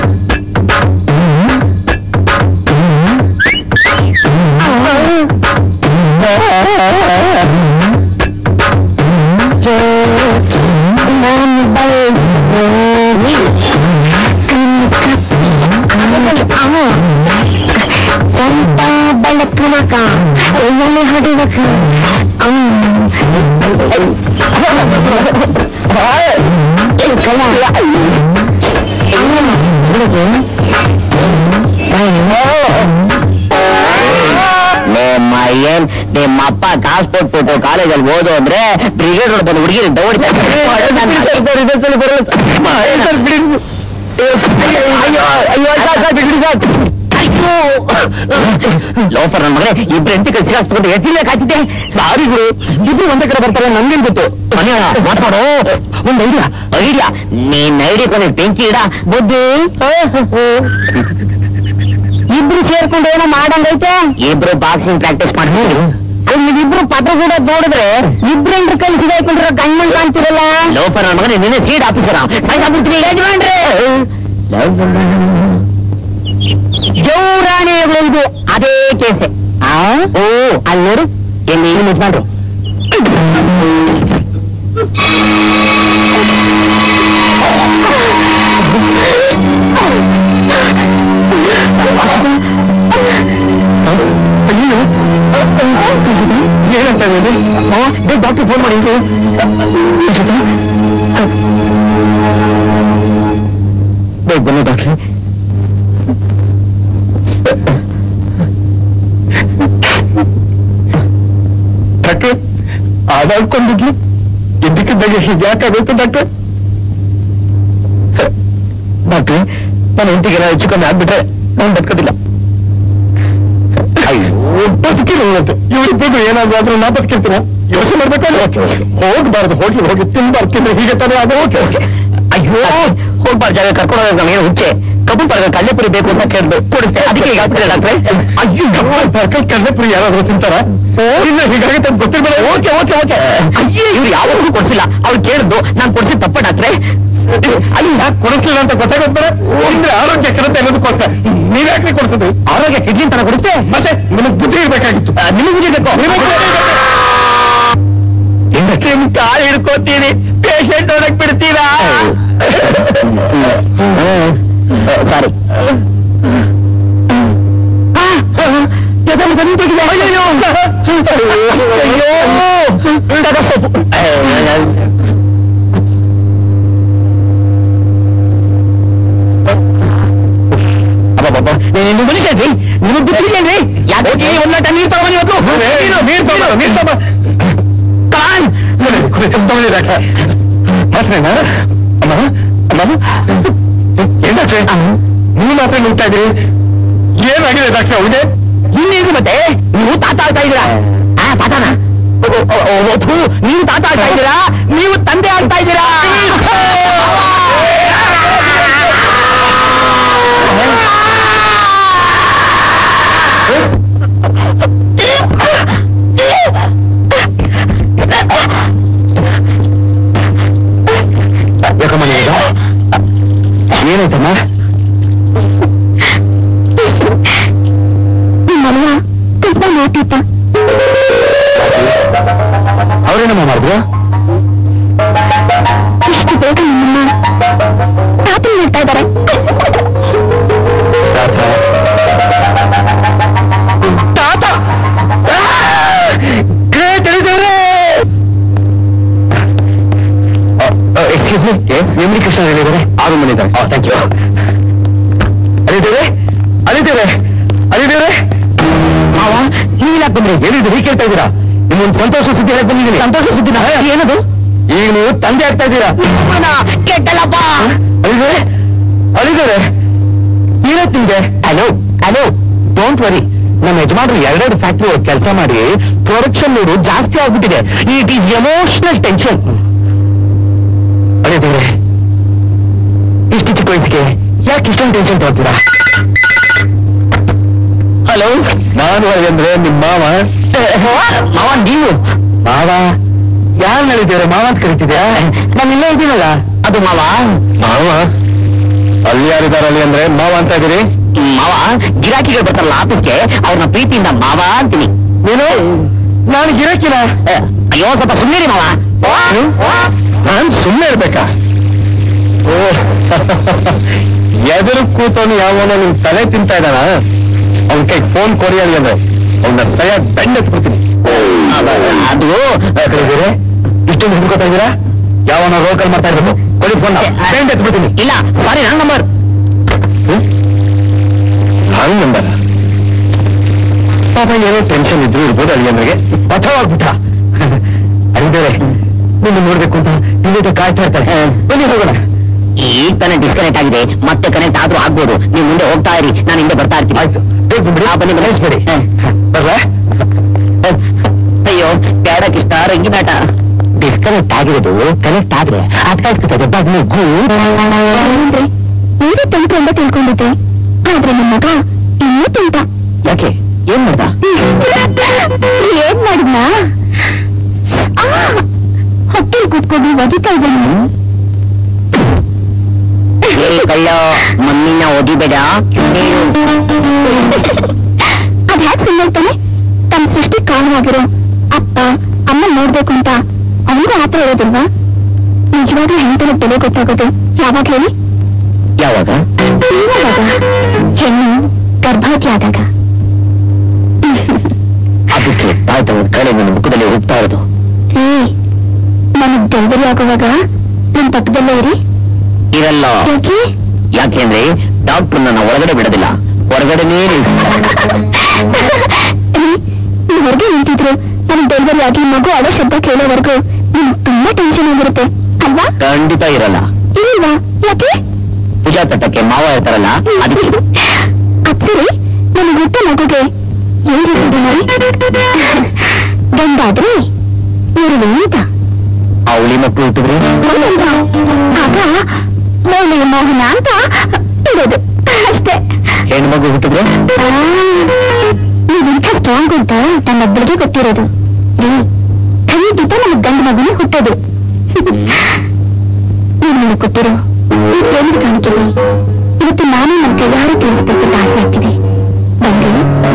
ಸ್ವಲ್ಪ ಬೆಳಕನಕ ಎಲ್ಲಿ ಹೊಡಿಬೇಕ. ಏನ್ ನಿಮ್ಮಪ್ಪ ಕಾಸು ಕೊಟ್ಬಿಟ್ಟು ಕಾಲೇಜಲ್ಲಿ ಓದು ಅಂದ್ರೆ ಬ್ರಿಗೇಡ್ ರೋಡ್ ಬಂದು ಹುಡುಗಿ ಲೋಫರ್ ನನ್ನ ಮಗನೇ ಇಬ್ರು ಎಂಟಿ ಕಡೆ ಸಿಗಾಸ್ಬಿಟ್ಟು ಎತ್ತಿರ್ಬೇಕಾಗ್ತಿದ್ದೆ. ಸಾರಿ ಗುರು, ಇಬ್ರು ಒಂದೇ ಕಡೆ ಬರ್ತಾರೆ. ನನ್ಗೇನ್ ಗೊತ್ತು? ಮನೆಯ ಮಾತಾಡೋ ಒಂದು ಐಡಿಯಾ. ಐಡಿಯಾ ನೀನ್ ಐಡಿಯಾ ಕೊನೆ ಬೆಂಕಿ ಇಡ ಬುದ್ಧಿ. ಇಬ್ರು ಸೇರ್ಕೊಂಡು ಏನೋ ಮಾಡಂಗೈತೆ. ಇಬ್ರು ಬಾಕ್ಸಿಂಗ್ ಪ್ರಾಕ್ಟೀಸ್ ಮಾಡ್ತೀವಿ. ನೀವಿಬ್ರು ಪತ್ರ ಕೂಡ ನೋಡಿದ್ರೆ ಇಬ್ರೆಂಡ್ರ ಕೈ ಸಿಗಾಕೊಂಡ್ರೆ ಗಣ್ಣನ್ ಕಾಣ್ತಿರಲ್ಲ. ಲೋಫರ್ ನನ್ನ ಮಗನೇ ನಿನ್ನೆ ಸೀಡ್ ಆಫೀಸರ ಸಾಯ್ಬಿಡ್ತೀನಿ. ಯಜಮಾನ್ರೆ ಜೌರಾಣಿ ಇದು ಅದೇ ಕೇಸೆ. ಓ ಅಲ್ಲಿ ನೋಡು ಎಲ್ಲಿ ಯಜಮಾನ್ರು ಏನಂತ ಡಾಕ್ಟರ್ ಫೋನ್ ಮಾಡಿ. ಬನ್ನಿ ಡಾಕ್ಟ್ರೆ. ಡಾಕ್ಟರ್ ಆದಾಡ್ಕೊಂಡಿದ್ಲು ಇದಕ್ಕಿದ್ದಾಗ ಹೀಗೆ ಯಾಕಾಗುತ್ತೆ ಡಾಕ್ಟರ್? ಡಾಕ್ಟ್ರೆ ನಾನು ಹೆಂಡತಿಗೆ ಹೆಚ್ಚು ಕಮ್ಮಿ ಆಗ್ಬಿಟ್ರೆ ನಾನು ಬದುಕೋದಿಲ್ಲ. ಬದುಕಿರುತ್ತೆ ಇವರಿಬ್ಬರು ಏನಾದ್ರು ಆದ್ರೂ ನಾ ಬದುಕಿರ್ತೀನ ಯೋಚನೆ ಮಾಡ್ಬೇಕಾದ್ರೆ ಹೋಗ್ಬಾರ್ದು. ಹೋಟ್ಲಿಗೆ ಹೋಗಿ ತಿನ್ಬಾರ್ದು. ತಿಂದ್ರೆ ಹೀಗೆ ತಾನೇ ಅದು. Okay okay. ಅಯ್ಯೋ ಹೋಗ್ಬಾರ್ದು ಜಾಗ ಕರ್ಕೊಂಡು ಹೋಗ. ಏನು ಹುಚ್ಚೆ ಕಬ್ಬು ಪರಗ ಕಡ್ಲೆಪುರಿ ಬೇಕು ಅಂತ ಕೇಳಿದ್ರು ಕೊಡಿಸ್ತೆ ಅದಕ್ಕೆ ಈಗ ಆಗ್ತಿದೆ ಡಾಕ್ಟ್ರೆ. ಅಯ್ಯೋ ಕಡ್ಲೆಪುರಿ ಯಾರಾದ್ರೂ ತಿಂತಾರ? ಇಲ್ಲ ಹೀಗಾಗುತ್ತೆ ಅಂತ ಗೊತ್ತಿರ್ಬೇಡ. ಓಕೆ ಓಕೆ ಓಕೆ ಅಯ್ಯೋ ಇವ್ರು ಯಾವಾಗೂ ಕೊಡ್ಸಿಲ್ಲ. ಅವ್ರು ಕೇಳಿದ್ದು ನಾನು ಕೊಡ್ಸಿದ್ ತಪ್ಪ ಡಾಕ್ಟ್ರೆ. ಅಲ್ಲ ಕೊಡಿಸ್ಲಿಲ್ಲ ಅಂತ ಗೊತ್ತಾಗೋದ್ಬೇಡ. ಅಂದ್ರೆ ಆರೋಗ್ಯ ಕೆಡುತ್ತೆ ಅನ್ನೋದಕ್ಕೋಸ್ಕರ ನೀವ್ಯಾಕ್ರಿ ಕೊಡಿಸೋದು? ಆರೋಗ್ಯ ಕಿಡ್ನಿ ತರ ಕೊಡಿಸ್ತೆ. ಮತ್ತೆ ನಿಮಗೆ ಬುದ್ಧಿ ಇರ್ಬೇಕಾಗಿತ್ತು. ನಿಮಗೆ ಬುದ್ಧಿ ಬೇಕು. ನಿಮ್ ಕಾಲು ಹಿಡ್ಕೋತೀನಿ, ಪೇಷಂಟ್ ಹೊರಗ್ ಬಿಡ್ತೀರಾ? ಸಾರಿ ನೀವು ಮನುಷ್ಯನ್ರಿ, ನಿಮಗ್ ಬಿಟ್ಟಿದ್ದೇನ್ರಿ? ಯಾಕೆ ಒಂದಾಟ ನೀರು ತಗೊಂಡು ಇವತ್ತು ನೀರು ನೀರು ತಗೋ ನೀರು ತಗೋ ಕಾನ್ ಡಾಕ್ಟ್ರೆ ನೀವು ಮಾತ್ರ ನಿಲ್ತಾ ಇದ್ರಿ. ಏನಾಗಿದೆ ಡಾಕ್ಟ್ರೆ ಅವ್ರಿಗೆ? ಇನ್ನೇನು ಮತ್ತೆ ನೀವು ತಾತ ಆಡ್ತಾ ಇದ್ದೀರಾ? ಆ ತಾತನ ನೀವು ತಾತ ಆಡ್ತಾ ಇದ್ದೀರಾ? ನೀವು ತಂದೆ ಆಡ್ತಾ ಇದ್ದೀರಾ? ಯಾಕಮ್ಮ ಈಗ ಏನಾಯ್ತಮ್ಮ? ನಿಮ್ಮಲ್ಲ ತುಂಬಾ ನೋಟಿತ್ತ. ಅವ್ರೇನಮ್ಮ ಮಾಡಿದ್ರು? ಇಷ್ಟು ಬೇಗ ನಿಮ್ಮನ್ನ ತಾತ ಮಾಡ್ತಾ ಇದ್ದಾರೆ. ತಾತ excuse me, M D Krishna ಹೇಳಿದ್ದಾರೆ. ಆರು ಮನೆ ಇದ್ದಾರೆ. Thank you. ಅಲ್ಲಿದ್ದೇವೆ ಅಲ್ಲಿದ್ದೇವೆ ಅಲ್ಲಿದ್ದೇವೆ ಮಾವ, ನೀವಿಲ್ಲ ಬಂದ್ರಿ? ಏನಿದೆ ಹೀಗೆ ಕೇಳ್ತಾ ಇದ್ದೀರಾ? ನಿಮ್ಮೊಂದು ಸಂತೋಷ ಸುದ್ದಿ ಹೇಳಕ್ ಬಂದಿದ್ದೀನಿ. ಸಂತೋಷ ಸುದ್ದಿನ ಏನದು? ಈಗ ನೀವು ತಂದೆ ಆಗ್ತಾ ಇದ್ದೀರಾ. ಕೆಟ್ಟಲ್ಲಪ್ಪ. ಅಲ್ಲಿದ್ದೇವೆ ಅಲ್ಲಿದ್ದೇವೆ ಏನತ್ ನಿಮ್ಗೆ? Hello hello don't worry. ನಮ್ಮ ಯಜಮಾನರು ಎರಡೆರಡು ಫ್ಯಾಕ್ಟ್ರಿ ಕೆಲಸ ಮಾಡಿ ಪ್ರೊಡಕ್ಷನ್ ಲೋಡು ಜಾಸ್ತಿ ಆಗ್ಬಿಟ್ಟಿದೆ. It is emotional tension. ಅಲ್ಲಿದ್ದೇವೆ ಇಷ್ಟು ಚಿಕ್ಕ ವಯಸ್ಸಿಗೆ ಯಾಕೆ ಇಷ್ಟೊಂದು ಟೆನ್ಷನ್ ತಗೋತೀರಾ? ಹಲೋ, ನಾನು ಅಂದ್ರೆ ನಿಮ್ಮ ಮಾವ. ಮಾವ ನೀವು? ಮಾವ ಯಾರು ಹೇಳಿದ್ದೇವೆ? ಮಾವ ಅಂತ ಕರಿತಿದ್ಯಾ? ನಾನು ಇಲ್ಲೇ ಇದ್ದೀನಲ್ಲ. ಅದು ಮಾವ. ಮಾವ ಅಲ್ಲಿ ಯಾರಿದ್ದಾರೆ? ಅಲ್ಲಿ ಅಂದ್ರೆ ಮಾವ ಅಂತ ಇದ್ದೀರಿ? ಮಾವ ಗಿರಾಕಿಗಳು ಬರ್ತಾರಲ್ಲ ಆಫೀಸ್ಗೆ, ಅವ್ರನ್ನ ಪ್ರೀತಿಯಿಂದ ಮಾವ ಅಂತೀನಿ. ನೀನು ನಾನು ಗಿರಾಕಿನ? ಅಯ್ಯೋ ಸ್ವಲ್ಪ ಸುಮ್ಮನೆ ಮಾವ. ನಾನು ಸುಮ್ಮನೆ ಇರ್ಬೇಕಾ? ಓ ಎದುರು ಕೂತವನು ಯಾವನೋ ನಿಮ್ ತಲೆ ತಿಂತಾ ಇದ್ದಾನ. ಅವನ ಕೈ ಫೋನ್ ಕೊಡಿ ಅಲ್ಲಿ ಅಂದ್ರೆ ಅವನ್ನ ಸರಿಯಾಗಿ ದಂಡ ಎತ್ಬಿಡ್ತೀನಿ. ಅದು ಕಳಿದ್ದೀರಿ? ಇಷ್ಟೊಂದು ಹಿಡ್ಕೋತಾ ಇದ್ದೀರಾ? ಯಾವನೋ ರೋಕಲ್ ಮಾಡ್ತಾ ಇರ್ಬೇಕು. ಕೊಡಿ ಫೋನ್, ದಂಡ ಎತ್ಬಿಡ್ತೀನಿ. ಇಲ್ಲ ಸಾರಿ, ನನ್ನ ನಂಬರ್. ಹಂಗ್ ನಂಬರ್? ಪಾಪ ಏನೋ ಟೆನ್ಷನ್ ಇದ್ರು ಇರ್ಬೋದು ಅಳಿಯಂದ್ರಿಗೆ. ಪಥವಾಗ್ಬಿಟ್ಟ. ಅಳಿದೇವೆ ನಿನ್ನ ನೋಡ್ಬೇಕು ಅಂತ ಹಿಂದೆ ಕಾಯ್ತಾ ಇರ್ತಾರೆ. ಬನ್ನಿ ಹೋಗೋಣ. ಈಗ ತಾನೇ ಡಿಸ್ಕನೆಕ್ಟ್ ಆಗಿದೆ, ಮತ್ತೆ ಕನೆಕ್ಟ್ ಆದ್ರೂ ಆಗ್ಬೋದು. ನೀವು ಮುಂದೆ ಹೋಗ್ತಾ ಇರಿ, ನಾನು ಹಿಂದೆ ಬರ್ತಾ ಇರ್ತೀನಿ. ಆಯ್ತು, ಬನ್ನಿ ಗಮನಿಸ್ಬೇಡಿ. ಬರ್ಲ? ಅಯ್ಯೋ ಬೇಡಕ್ಕಿಷ್ಟ ರಂಗಿನಾಟ. ಡಿಸ್ಕನೆಕ್ಟ್ ಆಗಿರೋದು ಕನೆಕ್ಟ್ ಆದ್ರೆ ಅದ್ಕಾಗ್ತದೆ. ದೊಡ್ಡ ಗು ಅಂದ್ರೆ ನೀವೇ ತಂಟು ಅಂತ ತಿಳ್ಕೊಂಡಿದ್ದೆ, ಆದ್ರೆ ನಿಮ್ಮ ಮಗ ಇನ್ನೂ ತುಂಟ. ಯಾಕೆ ಏನ್ ಮಾಡ್ದ? ಏನ್ ಮಾಡಿದ್ನ? ಹೊಟ್ಟೆಲ್ ಕೂತ್ಕೊಂಡು ಒದಿತಾ ಇದ್ದಾನೆ. ಕಳ್ಳ ಮಮ್ಮಿನ ಓದಿಬೇಡ. ಅದ್ ಹ್ಯಾಕ್ ಸುಮ್ಮನೆ ತಮ್ಮ ಸೃಷ್ಟಿ ಕಾರಣವಾಗಿರೋ ಅಪ್ಪ ಅಮ್ಮ ನೋಡ್ಬೇಕು ಅಂತ ಅವನಿಗೂ ಆತರ ಇರೋದಿಲ್ವಾ? ನಿಜವಾಗ್ಲೂ ಹೆಣ್ತನ ಬೆಲೆ ಗೊತ್ತಾಗೋದು ಯಾವಾಗ ಹೇಳಿ? ಯಾವಾಗ? ಹೆಣ್ಣು ಗರ್ಭವತಿ ಆದಾಗ. ಅದಕ್ಕೆ ತಾಯ್ತ ಕಳೆ ನನ್ನ ಮುಖದಲ್ಲಿ ಹೋಗ್ತಾ ಇರೋದು. ಏ ನನಗ್ ಡೆಲಿವರಿ ಆಗುವಾಗ ನನ್ ಪಕ್ಕದಲ್ಲೇ ಇರಿ. ಇರಲ್ಲ. ಯಾಕೆ? ಯಾಕೆಂದ್ರೆ ಡಾಕ್ಟರ್ ನನ್ನ ಒಳಗಡೆ ಬಿಡೋದಿಲ್ಲ, ಹೊರಗಡೆನೇ. ನೀವು ಹೊರಗೆ ನಿಂತಿದ್ರು ನನಗ್ ಡೆಲಿವರಿ ಆಗಿ ಮಗು ಅಡೋ ಶಬ್ದ ಕೇಳೋವರೆಗೂ ನಿಮ್ಗೆ ತುಂಬಾ ಟೆನ್ಷನ್ ಆಗಿರುತ್ತೆ ಅಲ್ವಾ? ಖಂಡಿತ ಇರಲ್ಲ. ಇಲ್ವಾ? ಯಾಕೆ? ಪೂಜಾ ತಟ್ಟಕ್ಕೆ ಮಾವ ಇರ್ತಾರಲ್ಲ ಅದಕ್ಕೆ. ಅದ್ ಸರಿ, ನನಗೆ ಹುಟ್ಟ ಮಗುಗೆ ಏನ್ ಹೆಸರು ಮಾಡಿ? ಗಂಡಾದ್ರೆ ಇರುವೆ ಅಂತ. ಅವಳಿ ಮಕ್ಕಳು ಹುಟ್ಟಿದ್ರು ಆಗ ಮೌನ ಮೋಹನ ಅಂತ ಇರೋದು. ಅಷ್ಟೇ. ಹೆಣ್ಮಗು ಹುಟ್ಟಿದ್ರೆ ನೀವಿಂಥ ಸ್ಟ್ರಾಂಗ್ ಅಂತ ನನ್ನೊಬ್ಬಳಿಗೆ ಗೊತ್ತಿರೋದು. ರೀ ಖಂಡಿತ ನಮಗ್ ಗಂಡು ಮಗುನೇ ಹುಟ್ಟೋದು. ನೀವು ನನಗೆ ಕೊಟ್ಟಿರೋ ಈ ಪ್ರೇಮದ ಕಾಣಿಕೆಗೆ ಇವತ್ತು ನಾನು ನನ್ನ ಕೈಯಾರು ತಿಳಿಸ್ಬೇಕಂತ ಆಸೆ ಆಗ್ತಿದೆ. ಬಂದ್ರೆ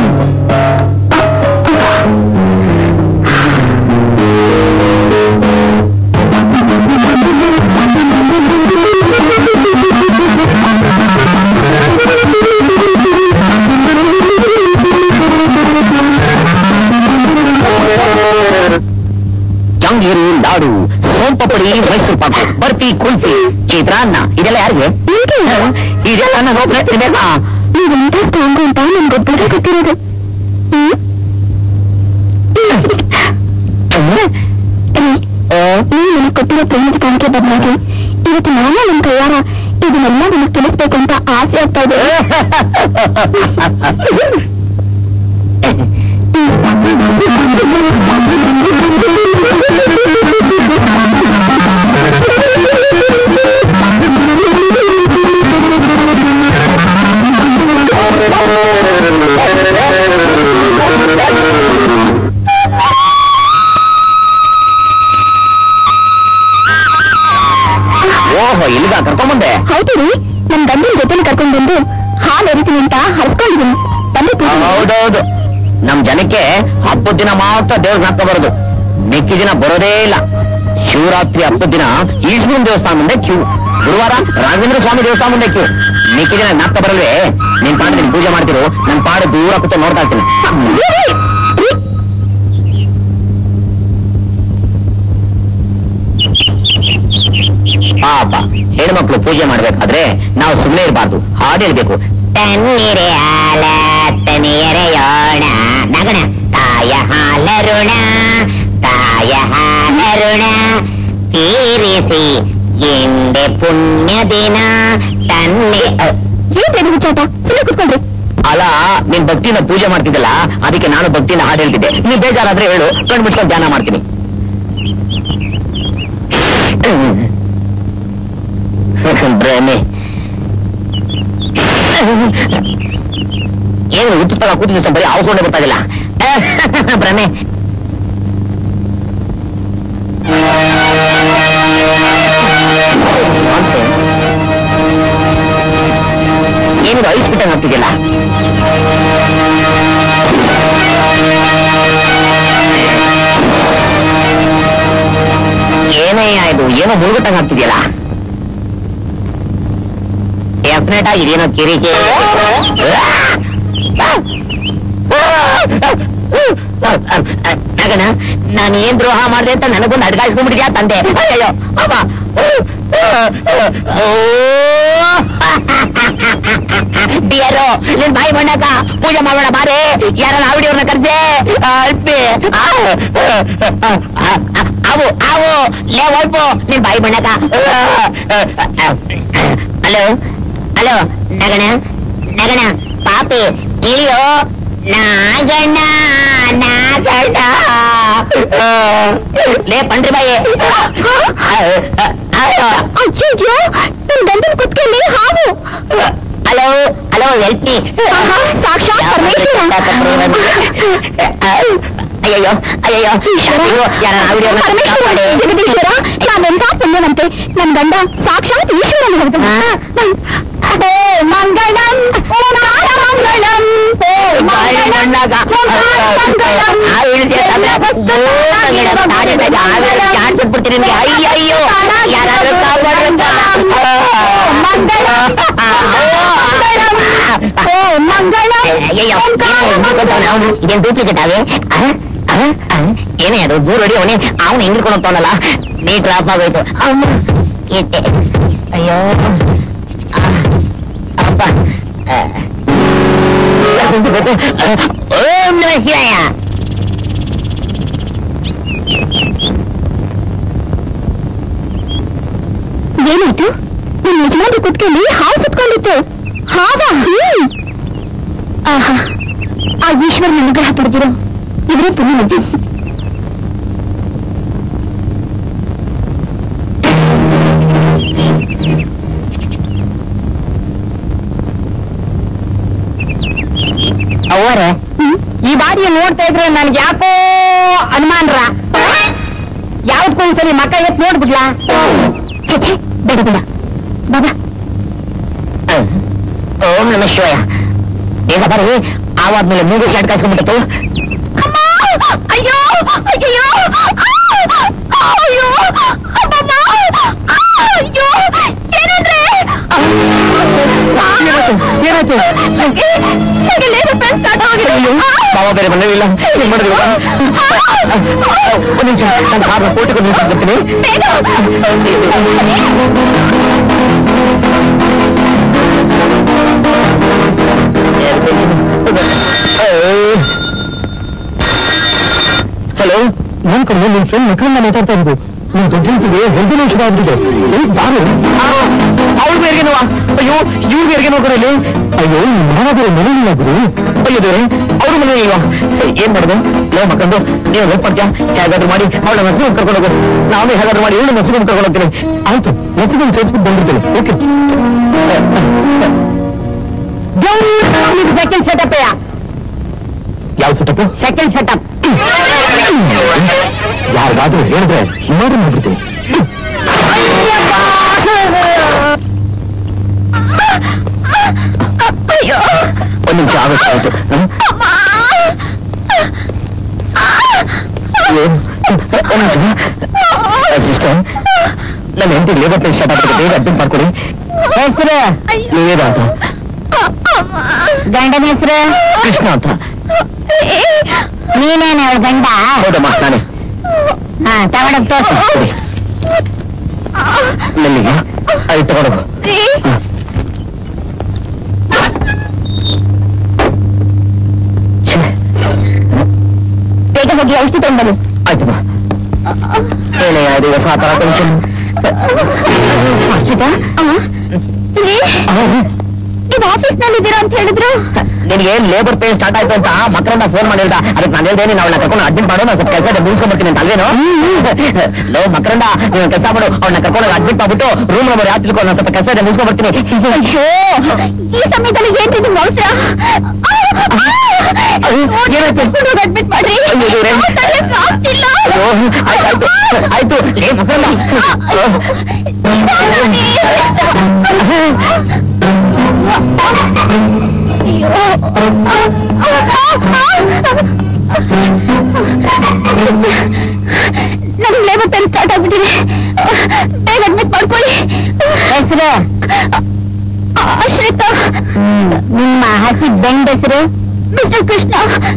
ಜಂಗೀರು, ಲಾಡು, ಸೋಂಪಪುಡಿ, ಮೈಸೂರು ಪಾಕು, ಬರ್ಫಿ, ಕುಲ್ಫಿ, ಚಿತ್ರಾನ್ನ ಇದೆಲ್ಲ ಯಾರಿಗೆ? ಇದೆಲ್ಲ ನಾನು ಒಬ್ಬನೇ ತಿನ್ಬೇಕಾ? ನೀವು ಇಂಥ ಸ್ಟ್ರಾಂಗು ಅಂತ ನನ್ಗೊಬ್ಬರಿಗೆ ಗೊತ್ತಿರೋದು. ನೀವು ನನಗೆ ಕೊಟ್ಟಿರೋ ಪ್ರೇಮದ ಕಾಣಿಕೆ ಬದಲಾಗಿ ಇವತ್ತು ನಾನೇ ನನ್ನ ಕೈಯಾರ ಇದನ್ನೆಲ್ಲ ನನಗೆ ತಿಳಿಸ್ಬೇಕು ಅಂತ ಆಸೆ ಆಗ್ತಾ ಇದೆ. ಓಹೋ, ಇಲ್ಲಿಗ ಕರ್ಕೊಂಡ್ಬಂದೆ? ಹೌದು ರೀ, ನಮ್ ಗಂಡಿನ ಜೊತೆಲಿ ಕರ್ಕೊಂಡ್ ಬಂದು ಹಾಲು ಎರಿತೀನಿ ಅಂತ ಹರಿಸ್ಕೊಂಡಿದ್ದೀನಿ. ಹೌದೌದು, ನಮ್ ಜನಕ್ಕೆ ಹಬ್ಬದ ದಿನ ಮಾತ್ರ ದೇವ್ರ ನಾಕ ಬರೋದು, ಮಿಕ್ಕಿ ದಿನ ಬರೋದೇ ಇಲ್ಲ. ಶಿವರಾತ್ರಿ ಹಬ್ಬದ ದಿನ ಈಶ್ವರನ ದೇವಸ್ಥಾನ ಮುಂದೆ ಕ್ಯೂ, ಗುರುವಾರ ರಾಘವೇಂದ್ರ ಸ್ವಾಮಿ ದೇವಸ್ಥಾನ ಮುಂದೆ ಕ್ಯೂ. ಮಿಕ್ಕಿ ದಿನ ನಾಕ ಬರಲ್ವೇ? ನಿನ್ ಪಾಡು ನೀನ್ ಪೂಜೆ ಮಾಡ್ತಿರು, ನನ್ ಪಾಡು ದೂರ ಕೂತ ನೋಡ್ತಾ ಇರ್ತೀನಿ. ಪಾಪ ಹೆಣ್ಮಕ್ಳು ಪೂಜೆ ಮಾಡ್ಬೇಕಾದ್ರೆ ನಾವು ಸುಮ್ಮನೆ ಇರಬಾರ್ದು, ಹಾಡು ಹೇಳ್ಬೇಕು. ತಣ್ಣೀರೆ ಹಾಲ ತಣ್ಣೀರೆಯೋಣ ನಗಣ ಕಾಯ ಹಾಲರುಣ ಕಾಯ ಹಾಲರುಣ ತೀರಿಸಿ ಎಂದೆ ಪುಣ್ಯ ದಿನ ತನ್ನೆ. ಏನ್ ವಿಚಾರ ಸುಮ್ಮನೆ ಕುತ್ಕೊಂಡ್ರಿ. ಅಲ್ಲ, ನೀನ್ ಭಕ್ತಿನ ಪೂಜೆ ಮಾಡ್ತಿದ್ದಲ್ಲ, ಅದಕ್ಕೆ ನಾನು ಭಕ್ತಿನ ಹಾಡು ಹೇಳ್ತಿದ್ದೆ. ನೀನ್ ಬೇಜಾರಾದ್ರೆ ಹೇಳು, ಕಣ್ ಮುಚ್ಕೊಂಡು ಧ್ಯಾನ ಮಾಡ್ತೀನಿ. ಭ್ರಮೆ ಏನು ಉತ್ತುತ್ತಾಗ ಕೂತಿದ್ದ ಬರೀ ಅವಸೋಡೆ ಗೊತ್ತಾಗಿಲ್ಲ. ಭ್ರಮೆ ಏನಿದು ಐಸ್ ಬಿಟ್ಟಂಗೆ ಆಗ್ತಿದ್ಯಲ್ಲ? ಏನೇ ಆಯ್ತು, ಏನೋ ಮುಳುಗಟ್ಟಂಗೆ ಆಗ್ತಿದ್ಯಲ್ಲ? ಡೆಫಿನೆಟ್ ಆಗಿ ಇದೇನೋ ಕಿರಿಕೆ. ನಗಣ, ನಾನು ಏನ್ ದ್ರೋಹ ಮಾಡಿದೆ ಅಂತ ನನಗೊಂದು ಅಡ್ಗಾಯಿಸ್ಕೊಂಡ್ಬಿಟ್ಟಿದ್ಯಾ ತಂದೆ? ಅಯ್ಯೋ ಅಮ್ಮ, ಡಿಯರೋ ನಿನ್ ಬಾಯಿ ಬಣ್ಣಕ ಪೂಜೆ ಮಾಡೋಣ ಬಾರೆ. ಯಾರನ್ನ ಆವಿಡಿಯವ್ರನ್ನ ಕರ್ಸೆ ಅವು ಅವು ಲೇ ಒಯ್ಪು ನಿನ್ ಬಾಯಿ ಬಣ್ಣಕ. ಹಲೋ ಹಲೋ ನಗಣ ನಗಣ ಪಾಪಿ ಇಳಿಯೋ ನಾಗಣ್ಣ ನಾಗಣ್ಣ. ಲೇ ಪಂಡ್ರಿ ಬಾಯಿ, ಅಯ್ಯೋ ನನ್ ಗಂಡನ್ ಕುತ್ಕೊಳ್ಳಿ ಹಾವು. Hello hello help me. ಸಾಕ್ಷಾತ್ ಪರಮೇಶ್ವರ. ಅಯ್ಯೋ ಅಯ್ಯೋ ಜಗದೀಶ್ವರ, ನಾನೆಂತ ಪುಣ್ಯವಂತೆ, ನನ್ ಗಂಡ ಸಾಕ್ಷಾತ್ ಈಶ್ವರನ ಹೇಳ್ದ. ಮಂಗಳಂ ಮಂಗಳಂ ಬಿಡ್ತೀನಿ. ಅಯ್ಯಯ್ಯೋ ಯಾರಾದ್ರೂ ಇದೇನ್ ಡೂಪ್ಲಿಕೇಟ್ ಅವೇ? ಏನೇ ಅದು ದೂರ ಹೊಡಿ ಅವನೇ, ಅವನು ಹಿಂಗಿಡ್ಕೊಂಡು ಹೋಗ್ತಾವನಲ್ಲ. ನೀ ಡ್ರಾಪ್ ಆಗೋಯ್ತು. ಅಮ್ಮ ಇಟ್ಟೆ. ಅಯ್ಯೋ ಅಪ್ಪ. ಓಂ ನಮಃ ಶಿವಾಯ. ಏನಾಯ್ತು? ನಿಮ್ ಯಜಮಾನ್ರು ಕುತ್ಕೊಂಡು ಹಾವು ಸುತ್ಕೊಂಡಿತ್ತು. ಹಾವ? ಆಹಾ, ಆ ಈಶ್ವರನ ಅನುಗ್ರಹ ಪಡೆದಿರೋ ಇವರೇ ಪುಣ್ಯವಂತೆ. ಅವರೇ ಈ ಬಾರಿ ನೋಡ್ತಾ ಇದ್ರೆ ನನ್ಗೆ ಯಾಕೋ ಅನುಮಾನ್ರ ಯಾವ್ದಕ್ಕೊಂದ್ಸರಿ ಮಕ್ಕ ಎತ್ ನೋಡ್ಬಿಡ್ಲಾ ಬೇಡ ಬೇಡ ಬಾಬಾ ಓಂ ನಮ ಶಿವಾಯ ಬೇಗ ಬರ್ರಿ ಆವಾದ್ಮೇಲೆ ಮೂಗು ಶಾಟ್ ಕಾಸ್ಕೊಂಡ್ಬಿಟ್ಟು ಅಯ್ಯೋ ಅಯ್ಯೋ ಅಯ್ಯೋ ಅಯ್ಯೋ ಏನಂದ್ರೆ ಬಾಬಾ ಬೇರೆ ಬಂದಿಲ್ಲ ಏನ್ ಮಾಡಿದ್ವಿ ಒಂದು ನಿಮಿಷ ನಾನು ಕಾರ್ನ ಫೋಟೋ ಬರ್ತೀನಿ ಹಲೋ ನನ್ ಕಡೆ ನಿನ್ ಫ್ರೆಂಡ್ ಮಕ್ಕಳನ್ನ ಮಾತಾಡ್ತಾ ಇದ್ದು ನಿನ್ ಜಡ್ಜಿಗೆ ಹೆಲ್ದಿನ ಶುರು ಆಗ್ಬಿಟ್ಟಿದೆ ಬಾರು ಅವ್ರ ಬೇರೆನೋ ಅಯ್ಯೋ ಇವ್ರ ಬೇರೆಗೆ ನೋಡ್ಕೊಳ್ಳಿ ಅಯ್ಯೋ ಮಾವ ಬೇರೆ ಮನೆಯಿಲ್ಲ ಗುರು ಅಯ್ಯೋ ದೇವ್ರೆ ಅವ್ರ ಮನೆ ಇಲ್ವಾ ಏನ್ ಮಾಡುದು ಲೋ ಮಕ್ಕಂದು ನೀವು ಹೋಗ್ಪಡ್ತೀಯ ಹೇಗಾದ್ರೂ ಮಾಡಿ ಅವಳ ಮಸೂರು ಕರ್ಕೊಂಡು ಹೋಗು ನಾವೇ ಹೇಗಾದ್ರೂ ಮಾಡಿ ಇವಳು ಮಸೂರು ಕರ್ಕೊಂಡು ಹೋಗ್ತೀನಿ ಆಯ್ತು ಮಸೂರು ಸೇರಿಸ್ಬಿಟ್ಟು ಬಂದಿರ್ತೇನೆ ಓಕೆ ಸೆಕೆಂಡ್ ಸೆಟಪ್ ಯಾವ ಸೆಟಪ್ ಸೆಕೆಂಡ್ ಸೆಟಪ್ ಯಾರಿಗಾದ್ರೂ ಹೇಳಿದ್ರೆ ನೋಡಿ ಮಾಡ್ಬಿಡ್ತೀನಿ ಒಂದು ನಿಮಿಷ ಆಗುತ್ತೆ ಆಯ್ತು ಸಿಸ್ಟರ್ ನನ್ನ ಹೆಂಡತಿ ಲೇಬರ್ ಪೇನ್ ಸ್ಟಾರ್ಟ್ ಆಗ್ತದೆ ಬೇಗ ಅಡ್ಮಿಟ್ ಮಾಡ್ಕೊಡಿ ಹೆಸರು ನೀವೇದ ಅಂತ ಗಂಡನ ಹೆಸರು ಕೃಷ್ಣ ಅಂತ ನೀನೇನ ಅವಳ ಗಂಡ ಹೌದಮ್ಮ ನಾನೇ ಹಾ ತಗೊಂಡೋಗ್ ತೋರ್ಸು ನೆಲ್ಲಿಗೆ ಆಯ್ತು ತಗೊಂಡೋಗು ಬೇಗ ಹೋಗಿ ಔಷಧಿ ತಗೊಂಡ್ಬನ್ನಿ ಆಯ್ತಮ್ಮ ಏನೇ ಇದು ಹೊಸ ತರ ಟೆನ್ಷನ್ ಅರ್ಷಿತಾ ನೀವು ಆಫೀಸ್ ನಲ್ಲಿ ಇದ್ದೀರಾ ಅಂತ ಹೇಳಿದ್ರು ನಿನಗೆ ಲೇಬರ್ ಪೇನ್ ಸ್ಟಾರ್ಟ್ ಆಯ್ತು ಅಂತ ಮಕ್ಕಳನ್ನ ಫೋನ್ ಮಾಡಿಲ್ದ ಅದಕ್ಕೆ ನಾನು ಹೇಳ್ದೆ ನೀನು ಅವಳನ್ನ ಕರ್ಕೊಂಡು ಅಡ್ಮಿಟ್ ಮಾಡು ನಾನು ಸ್ವಲ್ಪ ಕೆಲಸ ಮುಗಿಸ್ಕೊಂಡ್ ಬರ್ತೀನಿ ಅಂತ ಅಲ್ವೇನು ಲೋ ಮಕ್ಕಳನ್ನ ನೀವು ಕೆಲಸ ಮಾಡು ಅವಳನ್ನ ಕರ್ಕೊಂಡು ಅಡ್ಮಿಟ್ ಮಾಡ್ಬಿಟ್ಟು ರೂಮ್ ನಂಬರ್ ಯಾವ ತಿಳ್ಕೊಂಡು ನಾನು ಸ್ವಲ್ಪ ಕೆಲಸ ಇದೆ ಮುಗಿಸ್ಕೊಂಡ್ ಬರ್ತೀನಿ ಅಯ್ಯೋ ಈ ಸಮಯದಲ್ಲಿ ಏನ್ರಿ ನಿಮ್ಗೆ ಅವಸರ ಅಡ್ಮಿಟ್ ಮಾಡ್ರಿ ಆಗ್ತಿಲ್ಲ ಆಯ್ತು ಆಯ್ತು ಏ ಮಕ್ಕಳನ್ನ ನಮ್ಗೆ ಲೇಬರ್ ಪೇನ್ ಸ್ಟಾರ್ಟ್ ಆಗ್ಬಿಟ್ಟಿದೆ ಬೇಗ ಅಡ್ಮಿಟ್ ಮಾಡ್ಕೊಳ್ಳಿ ಹೆಸರು ಆಶ್ರಿತ ನಿಮ್ಮ ಹಸಿ ಬೆಂಡ್ ಹೆಸರು ಮಿಸ್ಟರ್ ಕೃಷ್ಣ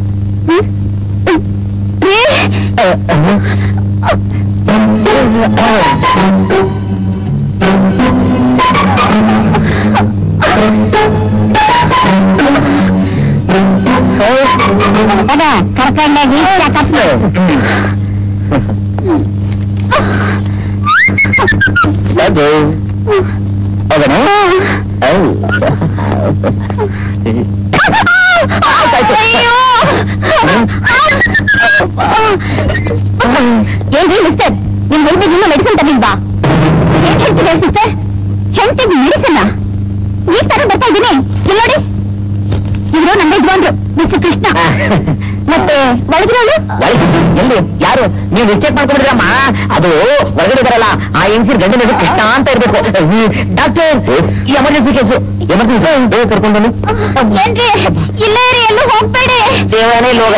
ರೀ ಕರ್ಕೊಂಡಾಗಿ ಅದು ಹೋಗೋಣ ಏನ್ರಿ ಮಿಸ್ಟರ್ ನಿಮ್ ಹೆಂಡತಿಗೆ ಇನ್ನೂ ಮೆಡಿಸಿನ್ ತಗಿಲ್ವಾ ಏನ್ ಹೇಳ್ತಿದ್ದಾರೆ ಸಿಸ್ಟರ್ ಹೆಂಡತಿಗೆ ಮೆಡಿಸಿನ್ ಈ ತರ ಬರ್ತಾ ಇದ್ದೀನಿ ಇಲ್ಲಿ ನೋಡಿ ಇವರು ನನ್ನ ಯಜಮಾನ್ರು ಮಿಸ್ಟರ್ ಕೃಷ್ಣ ಮತ್ತೆ ಒಳಗಿರೋಳು ಎಲ್ಲಿ ಯಾರು ನೀವು ಮಿಸ್ಟೇಕ್ ಮಾಡ್ಕೊಂಡಿದ್ರಮ್ಮ ಅದು ಹೊರಗಡೆ ಬರಲ್ಲ ಆ ಹೆಂಗಸಿರ್ ಗಂಡನ ಹೆಸರು ಕೃಷ್ಣ ಅಂತ ಇರ್ಬೇಕು ಡಾಕ್ಟರ್ ಈ ಎಮರ್ಜೆನ್ಸಿ ಕೇಸು ಎಮರ್ಜೆನ್ಸಿ ಬೇಗ ಕರ್ಕೊಂಡು ಬನ್ನಿ ಏನ್ರಿ ಇಲ್ಲೇ ಇರಿ ಎಲ್ಲೂ ಹೋಗ್ಬೇಡಿ ದೇವನೇ ಲೋಗ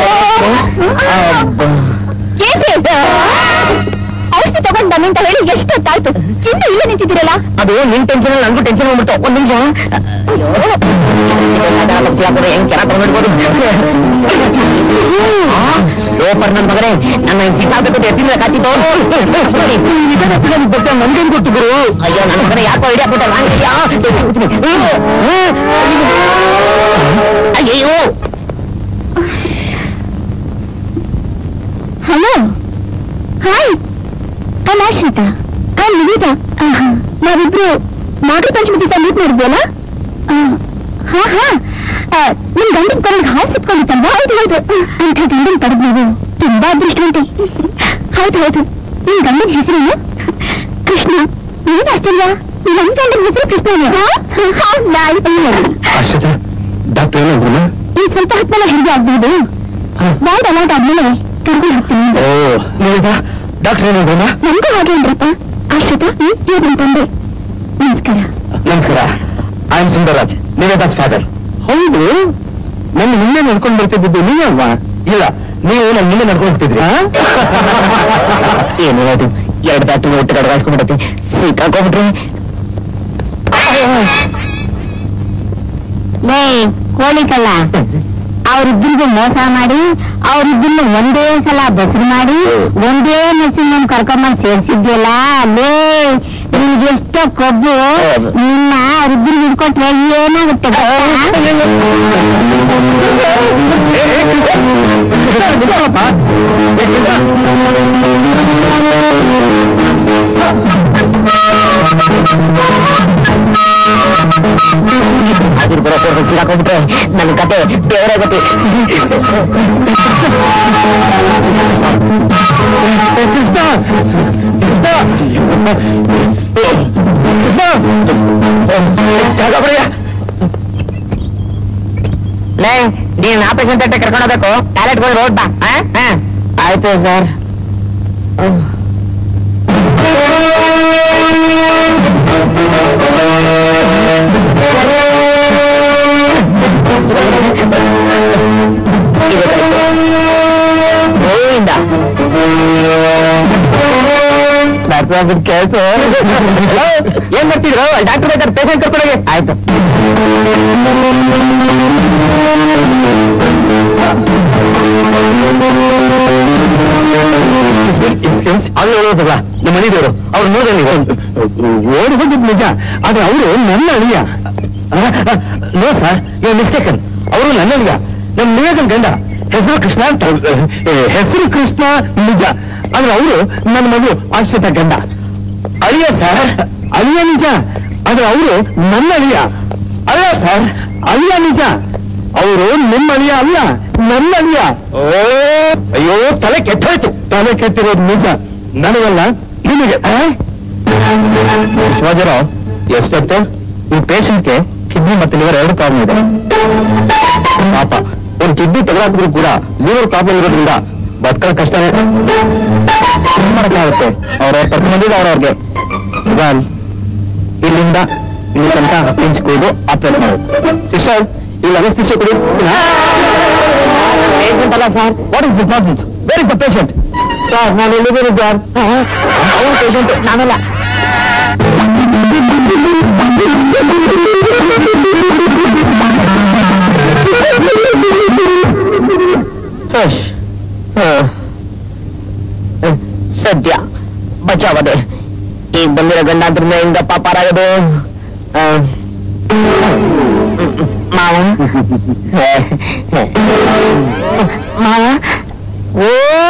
ಏನ್ರಿ ಔಷಧಿ ತಗೊಂಡ್ ಬನ್ನಿ ಅಂತ ಹೇಳಿ ಎಷ್ಟೊತ್ತಾಯ್ತು ಇನ್ನು ಇಲ್ಲೇ ನಿಂತಿದ್ದೀರಲ್ಲ ಅದು ನಿನ್ ಟೆನ್ಷನ್ ನನ್ಗೂ ಟೆನ್ಷನ್ ಬಂದ್ಬಿಟ್ಟು ಒಂದ್ ನಿಮಿಷ ಹೆಂಗ್ ಕೆರ ತಗೊಂಡ್ಬಿಡ್ಬೋದು ಓಪರ್ ನನ್ ಮಗನೇ ನನ್ನ ಸಿಕ್ಕಾಗ್ಬೇಕು ಅಂತ ಎತ್ತಿದ್ರೆ ಕಾತಿತ್ತು ನನ್ಗೇನ್ ಗೊತ್ತು ಗುರು ಅಯ್ಯೋ ನನ್ನ ಮಗನ ಯಾಕೋ ಐಡಿಯಾ ಕೊಟ್ಟ ಅಯ್ಯೋ hello hi I Ashrita I Niveda ನಾವಿಬ್ರು ನಾಗರ ಪಂಚಮಿ ದಿವಸ ಮೀಟ್ ಮಾಡಿದ್ವಲ್ಲ ಹಾ ಹಾ ನಿಮ್ ಗಂಡನ ಕೊರಳಿಗೆ ಹಾವು ಸುತ್ಕೊಂಡಿತ್ತಲ್ವಾ ಹೌದು ಹೌದು ಅಂತ ಗಂಡನ ಪಡೆದ್ ನೀವು ತುಂಬಾ ಅದೃಷ್ಟವಂತೆ ಹೌದು ಹೌದು ನಿಮ್ ಗಂಡನ ಹೆಸರೇನು ಕೃಷ್ಣ ಏನ್ ಆಶ್ಚರ್ಯ ನನ್ ಗಂಡನ ಹೆಸರು ಕೃಷ್ಣನೇ ಅಷ್ಟೇ ಡಾಕ್ಟರ್ ಏನಂದ್ರು ಒಂದ್ ಸ್ವಲ್ಪ ಹೊತ್ತಲ್ಲ ಹಿಡಿದು ಆಗ್ಬಹುದು. ಬಾಯ್ಡ್ ಅಲೌಟ್ ಆದ್ಮೇಲೆ ಕರ್ಕೊಂಡು ಹೋಗ್ತೀನಿ. ಡಾಕ್ಟರ್ ಏನಾದ್ರಮ್ಮ? ನಮಗೂ ಹಾಗೆ ಅಂದ್ರಪ್ಪ. ಆಶ್ರಿತ ಇವ್ರು ನಿಮ್ ತಂದೆ. ನಮಸ್ಕಾರ. ನಮಸ್ಕಾರ. I am Sundararaj, Niveda's father. ಹೌದು, ನನ್ನ ಹಿಂದೆ ನಡ್ಕೊಂಡು ಬರ್ತಿದ್ದು ನೀವೇ ಅಲ್ವಾ? ಇಲ್ಲ, ನೀವು ನನ್ನ ಮುಂದೆ ನಡ್ಕೊಂಡು ಹೋಗ್ತಿದ್ರಿ. ಏನಿರೋದು ಎರಡು ಬ್ಯಾಟ್ರಿ ಒಟ್ಟು ಗಡಗಾಯಿಸ್ಕೊಂಡ್ಬಿಡತ್ತೆ, ಸಿಕ್ಕಾಕೊಂಡ್ಬಿಟ್ರಿ. ಲೇ ಕೋಳಿ ಕಳ್ಳ, ಅವ್ರಿಬ್ಬರಿಗೂ ಮೋಸ ಮಾಡಿ ಅವ್ರಿಬ್ಬರನ್ನು ಒಂದೇ ಸಲ ಬಸರು ಮಾಡಿ ಒಂದೇ ನರ್ಸಿಂಗ್ ಹೋಮ್ ಕರ್ಕೊಂಬಂದ್ ಸೇರ್ಸಿದ್ಯಲ್ಲ. ಲೇ ನಿನ್ಗೆಷ್ಟೋ ಕೊಬ್ಬು. ನಿನ್ನ ಅವ್ರಿಬ್ಬರಿಗೆ ಹಿಡ್ಕೊಟ್ರೆ ಏನಾಗುತ್ತೆ? ಅದ್ರ ಬರೋ ಸಿಗಾಕೊಂಡ್ಬಿಟ್ರೆ ನನ್ನ ಕತೆ ಬೇರೆ ಗತಿ. ಲೇ, ನೀನ್ ಆಪರೇಷನ್ ಥಿಯೇಟರ್ ಕರ್ಕೊಂಡು ಹೋಗ್ಬೇಕು. ಟಾಯ್ಲೆಟ್ ಹೋಗಿ ರೋಡ್ ಬಾ. ಆಯ್ತು ಸರ್. ಕೆಲಸ ಏನ್ ಮಾಡ್ತಿದ್ರು? ಡಾಕ್ಟರ್ ಬೇಕಾದ್ರೆ ಪೇಷಂಟ್ ಕರ್ಕೊಂಡೋಗಿ. ಆಯ್ತು. ಅಲ್ಲಿ ಹೇಳೋದಲ್ಲ, ನಮ್ಮ ಮನೆದೇವರು ಅವ್ರು ನೋಡಲಿ ಓಡಿ ಹೋಗಿದ್ ನಿಜ, ಆದ್ರೆ ಅವರು ನನ್ನ ಅಳಿಯ. No sir, you mistaken. ಅವರು ನನ್ನ ಅಳಿಯ, ನಮ್ಮ ನಿವೇದನ್ ಗಂಡ. ಹೆಸರು ಕೃಷ್ಣ ಅಂತ. ಹೆಸರು ಕೃಷ್ಣ ನಿಜ, ಆದ್ರೆ ಅವರು ನನ್ನ ಮಗು ಆಶ್ರಿತ ಗಂಡ. ಅಳಿಯ ಸರ್, ಅಳಿಯ ನಿಜ, ಆದ್ರೆ ಅವರು ನನ್ನ ಅಳಿಯ. ಅಲ್ಲ ಸರ್, ಅಳಿಯ ನಿಜ, ಅವರು ನಿಮ್ಮ ಅಳಿಯ ಅಲ್ಲ, ನನ್ನ ಅಳಿಯ. ಅಯ್ಯೋ, ತಲೆ ಕೆಟ್ಟೋಯ್ತು. ತಲೆ ಕೆಟ್ಟಿರೋದು ನಿಜ, ನನಗಲ್ಲ ನಿಮಗೆ. ಶಿವಾಜಿರಾವ್, ಎಷ್ಟೊತ್ತು ಈ ಪೇಷಂಟ್ಗೆ ಕಿಡ್ನಿ ಮತ್ತು ಲಿವರ್ ಎರಡು ಪ್ರಾಬ್ಲಮ್ ಇದೆ. ಪಾಪ, ಒಂದು ಕಿಡ್ನಿ ತೆಗೆದಾಕಿದ್ರು ಕೂಡ ಲಿವರ್ ಪ್ರಾಬ್ಲಮ್ ಇರೋದ್ರಿಂದ ಬದುಕಲು ಕಷ್ಟನೇ. ಏನ್ ಮಾಡಕ್ಕಾಗುತ್ತೆ? ಅವ್ರವ್ರ ಪರ್ಸನಲ್ ಅವ್ರವ್ರಿಗೆ. ಇಲ್ಲಿಂದ ಇಲ್ಲಿ ತನಕ ಇಂಚ್ ಕೊಯ್ದು ಆಪರೇಟ್ ಮಾಡೋದು. ಸಿಸ್ಟರ್, ಇಲ್ಲಿ ಅನಸ್ತಿಷ್ಯ ಕೊಡಿ. ಪೇಷಂಟ್ ಅಲ್ಲ sir. What is this nonsense? Where is the patient? Sir, ನಾನು ಎಲ್ಲಿದ್ದೀನಿ ಸರ್? ಅವ್ರು ಪೇಷಂಟ್, ನಾನಲ್ಲ. ಸದ್ಯ ಬಚಾವದೆ. ಈಗ ಬಂದಿರೋ ಗಂಡಾಂತರದಿಂದ ಹಿಂಗ ಪಾಪಾರಾಗದು. ಮಾವ ಮಾವ ಓ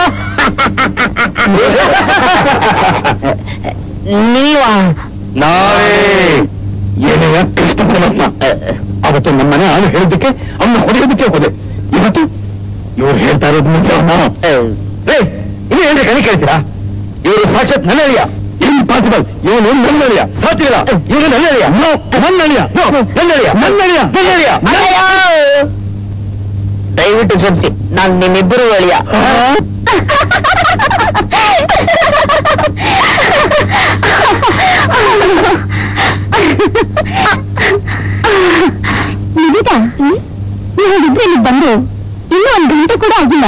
ನೀವ? ನಾವೇ. ಏನೇ ಕೃಷ್ಣ ಪರಮಾತ್ಮ, ಅವತ್ತು ನಮ್ಮನೆ ಅವನು ಹೇಳಿದ್ದಕ್ಕೆ ಅವನ್ನ ಹೊಡೆಯೋದಕ್ಕೆ ಹೋದೆ. ಇವತ್ತು ಇವ್ರು ಹೇಳ್ತಾ ಇರೋದು ನಿಜ. ಇನ್ನು ಏನ್ರಿ ಕಣಿ ಕೇಳ್ತೀರಾ? ಇವರು ಸಾಕ್ಷಾತ್ ನನ್ನ ಅಳಿಯ. ಇಂಪಾಸಿಬಲ್. ಇವನು ನನ್ನ ಅಳಿಯ, ಸಾಧ್ಯವಿಲ್ಲ. ಇವನು ನನ್ನ ಅಳಿಯ. ನನ್ನ ಅಳಿಯ, ನನ್ನ ಅಳಿಯ, ನನ್ನ ಅಳಿಯ, ನನ್ನ ಅಳಿಯ. ದಯವಿಟ್ಟು ಕ್ಷಮಿಸಿ, ನಾನು ನಿಮ್ಮಿಬ್ಬರು ಅಳಿಯ. ನಿವೇದಾ, ನೀವಿದ್ರೆ ಇಲ್ಲಿ ಬಂದು ಇನ್ನೂ ಒಂದು ಗಂಟೆ ಕೂಡ ಆಗಿಲ್ಲ.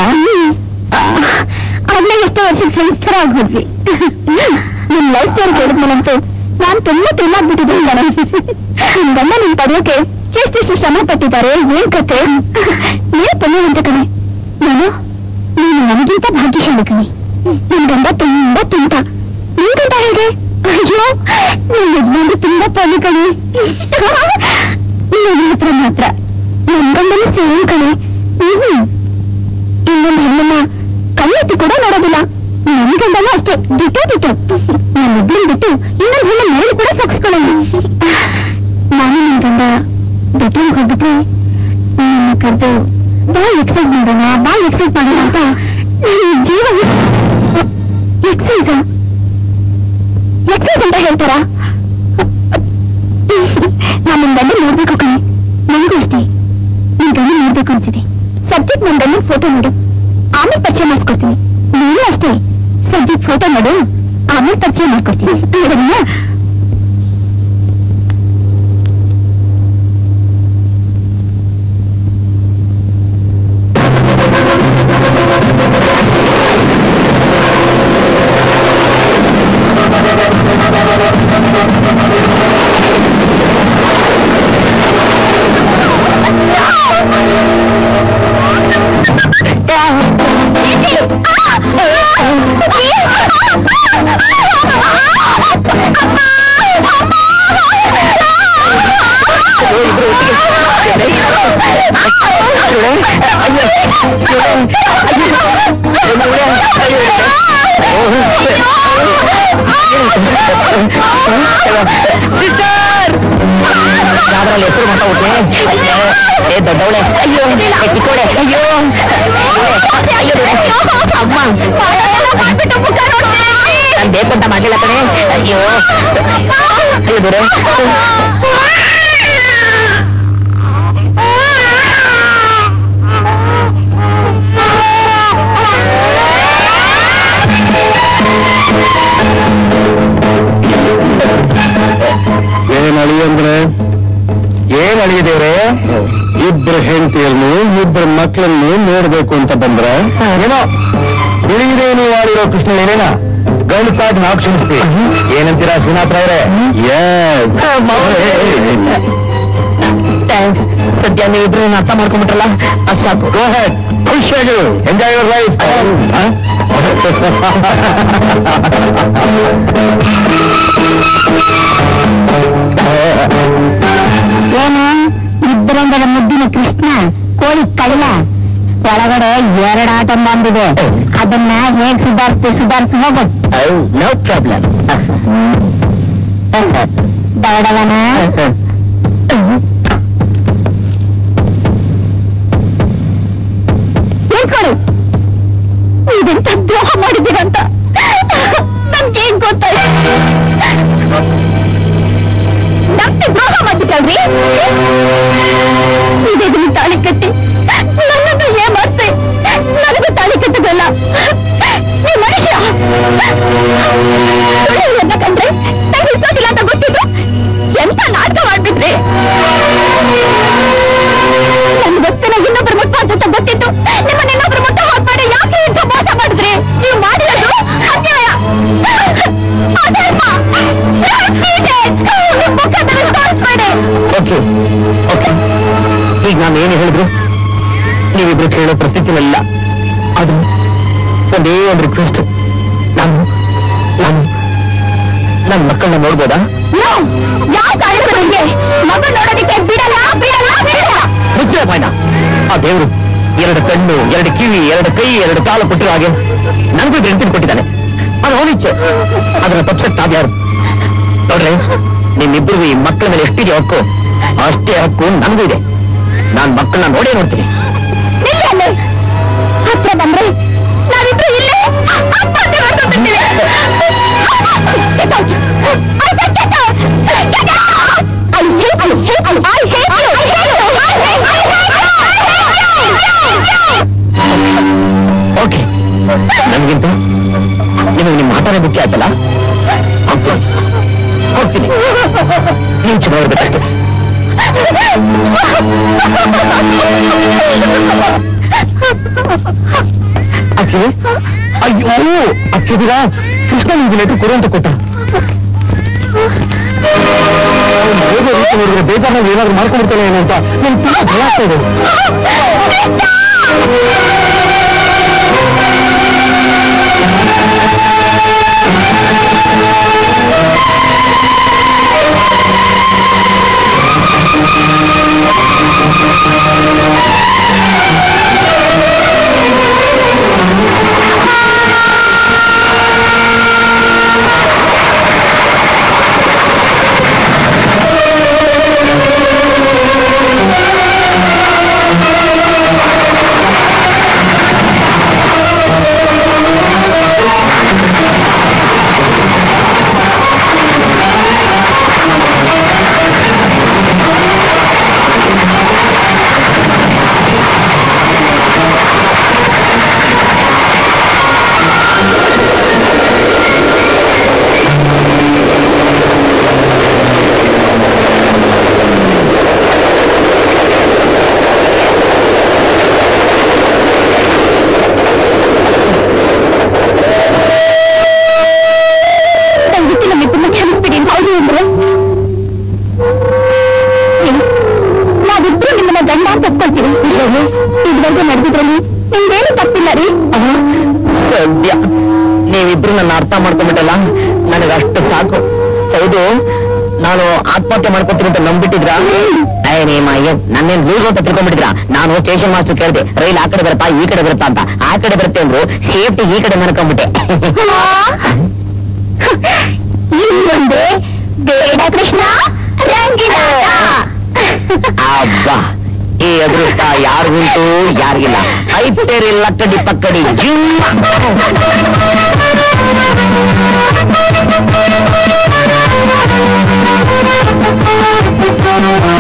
ಆಗ್ಲೇ ಎಷ್ಟೋ ವರ್ಷದ ಫ್ರೆಂಡ್ಸ್ ತರ ಆಗೋದ್ವಿ. ನಿಮ್ ಲವ್ ಸ್ಟೋರಿ ಕೇಳಿದ್ಮೇಲಂತೂ ನಾನ್ ತುಂಬಾ ತುಂಬಾಗ್ಬಿಟ್ಟಿದ್ದೆ. ನಿಮ್ ಗಂಡ ನಿಮ್ ಪಡೆಯೋಕೆ ಎಷ್ಟೆಷ್ಟು ಶ್ರಮ ಪಟ್ಟಿದ್ದಾರೆ, ಏನ್ ಕತೆ. ನೀನು ಪುಣ್ಯವಂತ ಕಣೆ. ನಾನು ನೀನು ನನಗಿಂತ ಭಾಗ್ಯಶಾಲಿ ಕಣೆ. ನಿನ್ ಗಂಡ ತುಂಬಾ ತುಂಟ. ನಿನ್ ಗಂಡ ಹೇಗೆ? ಅಯ್ಯೋ, ನಿನ್ ಯಜಮಾನ್ರು ತುಂಬಾ ಪೊಲಿ ಕಣೆ. ನನ್ನ ಹತ್ರ ಮಾತ್ರ ನನ್ ಗಂಡನ ಸೇಮ್ ಕಣೆ. ಹ್ಮ್ ಇನ್ನೊಂದು ಹೆಣ್ಣನ್ನ ಕಣ್ಣೆತ್ತಿ ಕೂಡ ನೋಡೋದಿಲ್ಲ. ನನ್ನ ಗಂಡನೂ ಅಷ್ಟೇ, ಡಿಟೋ ಡಿಟೋ. ನನ್ನಿಬ್ಬರನ್ನು ಬಿಟ್ಟು ಇನ್ನೊಂದು ಹೆಣ್ಣು ಮರಳು ಕೂಡ ಸೊಕ್ಸ್ಕೊಳ್ಳಲ್ಲ. ನಾನು ನಿನ್ ಗಂಡ ಬೆಟ್ರೋಲ್ ಹೋಗ್ಬಿಟ್ರೆ ನನ್ನ ಕರೆದು ಬಾ ಎಕ್ಸೈಸ್ ಮಾಡೋಣ, ಬಾ ಎಕ್ಸೈಸ್ ಮಾಡೋಣ ಅಂತ ನನ್ನ ಜೀವ. ಎಕ್ಸೈಸ್ ಎಕ್ಸೈಸ್ ಅಂತ ಹೇಳ್ತಾರ? ನಾನು ನಿನ್ ಗಂಡ ನೋಡ್ಬೇಕು ಕಣೆ. ನನಗೂ ಅಷ್ಟೇ ನಿನ್ ಗಂಡ ನೋಡ್ಬೇಕು ಅನ್ಸಿದೆ. ನನ್ ಗಂಡನ ಫೋಟೋ ನೋಡು, ಆಮೇಲೆ ಪರಿಚಯ ಮಾಡಿಸ್ಕೊಡ್ತೀನಿ. ನೀನು ಅಷ್ಟೇ, ಸದ್ಯ ಫೋಟೋ ನೋಡು, ಆಮೇಲೆ ಪರಿಚಯ ಮಾಡ್ಕೊಡ್ತೀನಿ. ನೋಡೋಣ. ಯಾವ್ದ್ರಲ್ಲಿ ಹೆಸರು ಮಾತಾಡ್ಬಿಟ್ಟೆ? ಏ ದೊಡ್ಡವಳೆ, ಅಯ್ಯೋ ಚಿಕ್ಕವಳೆ, ಅಯ್ಯೋ ಅಮ್ಮ ನಾನು ಬೇಕಂತ ಮಾಡಿಲ್ಲ ಕಣೆ. ಅಯ್ಯೋ ಅಯ್ಯೋ ದೂರ ಏನ್ ಅಳಿ ಅಂದ್ರೆ ಏನ್ ಅಳಿಯದೇವ್ರೆ? ಇಬ್ರು ಹೆಂಡತಿಯರ್ನು ಇಬ್ರು ಮಕ್ಕಳನ್ನು ನೋಡ್ಬೇಕು ಅಂತ ಬಂದ್ರ ಏನೋ ಉಳಿದೇನು ಆಡಿರೋ ಕೃಷ್ಣ ಏನೇನ ಗಂಡಸಾಗಿ ನಾವು ಕ್ಷಮಿಸ್ತೀವಿ. ಏನಂತೀರಾ ಶ್ರೀನಾಥ್ ಅವರೇ? ಥ್ಯಾಂಕ್ಸ್. ಸದ್ಯ ನೀವಿಬ್ರು ಅರ್ಥ ಮಾಡ್ಕೊಂಡ್ಬಿಟ್ರಲ್ಲ, ಅದು ಸಾಕು. ಗೋ ಹೆಡ್, ಖುಷಿಯಾಗಿ ಎಂಜಾಯ್ ಯುವರ್ ಲೈಫ್. ಏನು ಇಬ್ಬರಂಗದ ಮುದ್ದಿನ ಕೃಷ್ಣ ಕೋಳಿ ಕಡಲ ಒಳಗಡೆ ಎರಡು ಆಟ ಬಂದಿದೆ. ಅದನ್ನ ಹೇಗ್ ಸುಧಾರಿಸ್ತೀವಿ? ಸುಧಾರಿಸಿ ಹೋಗು. No problem. ದೊಡ್ಡವನ ಹೇಳ್ಕೊಡು, ಇದೆಂತ ದ್ರೋಹ ಮಾಡಿದ್ದೀರಂತ ನನ್ಗೇನ್ ಗೊತ್ತಾಯ್ತು? ನಮ್ಗೆ ದ್ರೋಹ ಮಾಡ್ಬಿಟ್ಟಲ್ರಿ. ಇದನ್ನು ತಾಳಿ ಕಟ್ಟಿ ನನ್ನನ್ನು ಏಮಾರ್ಸಿ ನನಗೂ ತಾಳಿ ಕಟ್ಟದಲ್ಲ ನೀವು ಮನುಷ್ಯ. ಕಂಡ್ರೆ ನಂಗೆ ಇಷ್ಟೋದಿಲ್ಲ ಅಂತ ಗೊತ್ತಿದ್ದು ಎಂತ ನಾಟಕ ಮಾಡ್ಬಿಟ್ರಿ. ನನ್ನ ವಸ್ತುನ ಇನ್ನೊಬ್ರು ಮುಟ್ಬಾರ್ದು ಅಂತ ಗೊತ್ತಿತ್ತು ನಿಮ್ಮನ್ನ ಇನ್ನೊಬ್ರು ಮುಟ್ಟ ಹೋಗ್ಬೇಡಿ. ಯಾಕೆ ಇಂಥ ಮೋಸ ಮಾಡಿದ್ರಿ? ನೀವು ಮಾಡಿರೋದು ಅನ್ಯಾಯ, ಅಧರ್ಮ. ಓಕೆ ಓಕೆ, ಈಗ ನಾನು ಏನು ಹೇಳಿದ್ರು ನೀವಿಬ್ರು ಕೇಳೋ ಪರಿಸ್ಥಿತಿನಲ್ಲ. ಅದು ಒಂದೇ ಒಂದು ರಿಕ್ವೆಸ್ಟ್, ನಾನು ನಾನು ನನ್ನ ಮಕ್ಕಳನ್ನ ನೋಡ್ಬೋದಾ? ಯಾವ ಕಾರಣಕ್ಕೆ ಮಗು ನೋಡೋದಕ್ಕೆ ಬಿಡಲ್ಲ ಬಿಡಲ್ಲ ಬಿಡಲ್ಲ. ಮುಚ್ಚಲ ಪಾಯ್ನ, ಆ ದೇವರು ಎರಡು ಕಣ್ಣು, ಎರಡು ಕಿವಿ, ಎರಡು ಕೈ, ಎರಡು ಕಾಲು ಕೊಟ್ಟಿರೋ ಹಾಗೆ ನನಗೂ ಹೆಂಡತಿ ಕೊಟ್ಟಿದ್ದಾನೆ. ಅದು ಅವನಿಚ್ಛೆ. ಅದನ್ನ ತಪ್ಸಕ್ ತಾವ್ಯಾರು? ನೋಡ್ರಿ, ನಿಮ್ಮಿಬ್ಬರಿಗೂ ಈ ಮಕ್ಕಳ ಮೇಲೆ ಎಷ್ಟಿದೆ ಹಕ್ಕು ಅಷ್ಟೇ ಹಕ್ಕು ನನಗೂ ಇದೆ. ನಾನ್ ಮಕ್ಕಳನ್ನ ನೋಡೇ ನೋಡ್ತೀನಿ. ಹತ್ರ ಬಂದ್ರೆ ನಾವಿಬ್ರು ಇಲ್ಲೇ ಆತ್ಮಹತ್ಯೆ ಮಾಡ್ಕೊಂಡ್ಬಿಡ್ತೀವಿ. ಓಕೆ, ನನಗಿಂತ ನಿಮಗೆ ನಿಮ್ಮ ಮಾತಾಡೋ ಮುಖ್ಯ ಆಯ್ತಲ್ಲ, ಹೋಗ್ತೀನಿ ಹೋಗ್ತೀನಿ ನೀವು ಚೆನ್ನಾಗಿರ್ಬೇಕಷ್ಟೇ. ಅಕ್ಕಿ ಅಯ್ಯೋ ಅಕ್ಕಿದೀರ ಕೃಷ್ಣ ನಿಮ್ಗೆ ಲೆಟರ್ ಕೊಡು ಅಂತ ಕೊಟ್ಟ. ನೋಡಿದ್ರೆ ಬೇಜಾರಾಗಿ ಏನಾದ್ರು ಮಾಡ್ಕೊಂಡಿರ್ತಾನೆ ಏನೋ ಅಂತ ನನ್ಗೆ ತುಂಬಾ ಭಯ ಆಗ್ತಾ ಇದೆ. ಗಂಡ ಅಂತ ಒಪ್ಕೊಳ್ತೀವಿ. ಇದುವರೆಗೂ ನಡೆದಿದ್ರಲ್ಲಿ ನಿಮ್ದೇನು ತಪ್ಪಿಲ್ಲ ರೀ. ಸದ್ಯ ನೀವಿಬ್ರು ನನ್ನ ಅರ್ಥ ಮಾಡ್ಕೊಂಡ್ಬಿಟ್ಟಲ್ಲ, ನನಗಷ್ಟು ಸಾಕು. ಹೌದು, ನಾನು ಆತ್ಮಹತ್ಯೆ ಮಾಡ್ಕೊತೀನಿ ಅಂತ ನಂಬಿಟ್ಟಿದ್ರ? ನನ್ನೇನ್ ಲೂಸ್ ಅಂತ ತಿಳ್ಕೊಂಡ್ಬಿಟ್ಟಿದ್ರ? ನಾನು ಸ್ಟೇಷನ್ ಮಾಸ್ಟರ್ ಕೇಳಿದೆ, ರೈಲ್ ಆ ಕಡೆ ಬರುತ್ತಾ ಈ ಕಡೆ ಬರುತ್ತಾ ಅಂತ. ಆ ಕಡೆ ಬರುತ್ತೆ ಅಂದ್ರು, ಸೇಫ್ಟಿ ಈ ಕಡೆ ನಡ್ಕೊಂಡ್ಬಿಟ್ಟೆ. ಇನ್ನೊಂದೇ ಬೇಡ ಕೃಷ್ಣ. ಅಬ್ಬಾ, ಈ ಅದೃಷ್ಟ ಯಾರಿಗುಂಟು ಯಾರಿಗಿಲ್ಲ. ಐತೇರಿ ಲಕ್ಕಡಿ ಪಕ್ಕಡಿ ಜಿಮ್ಮ. Thank you.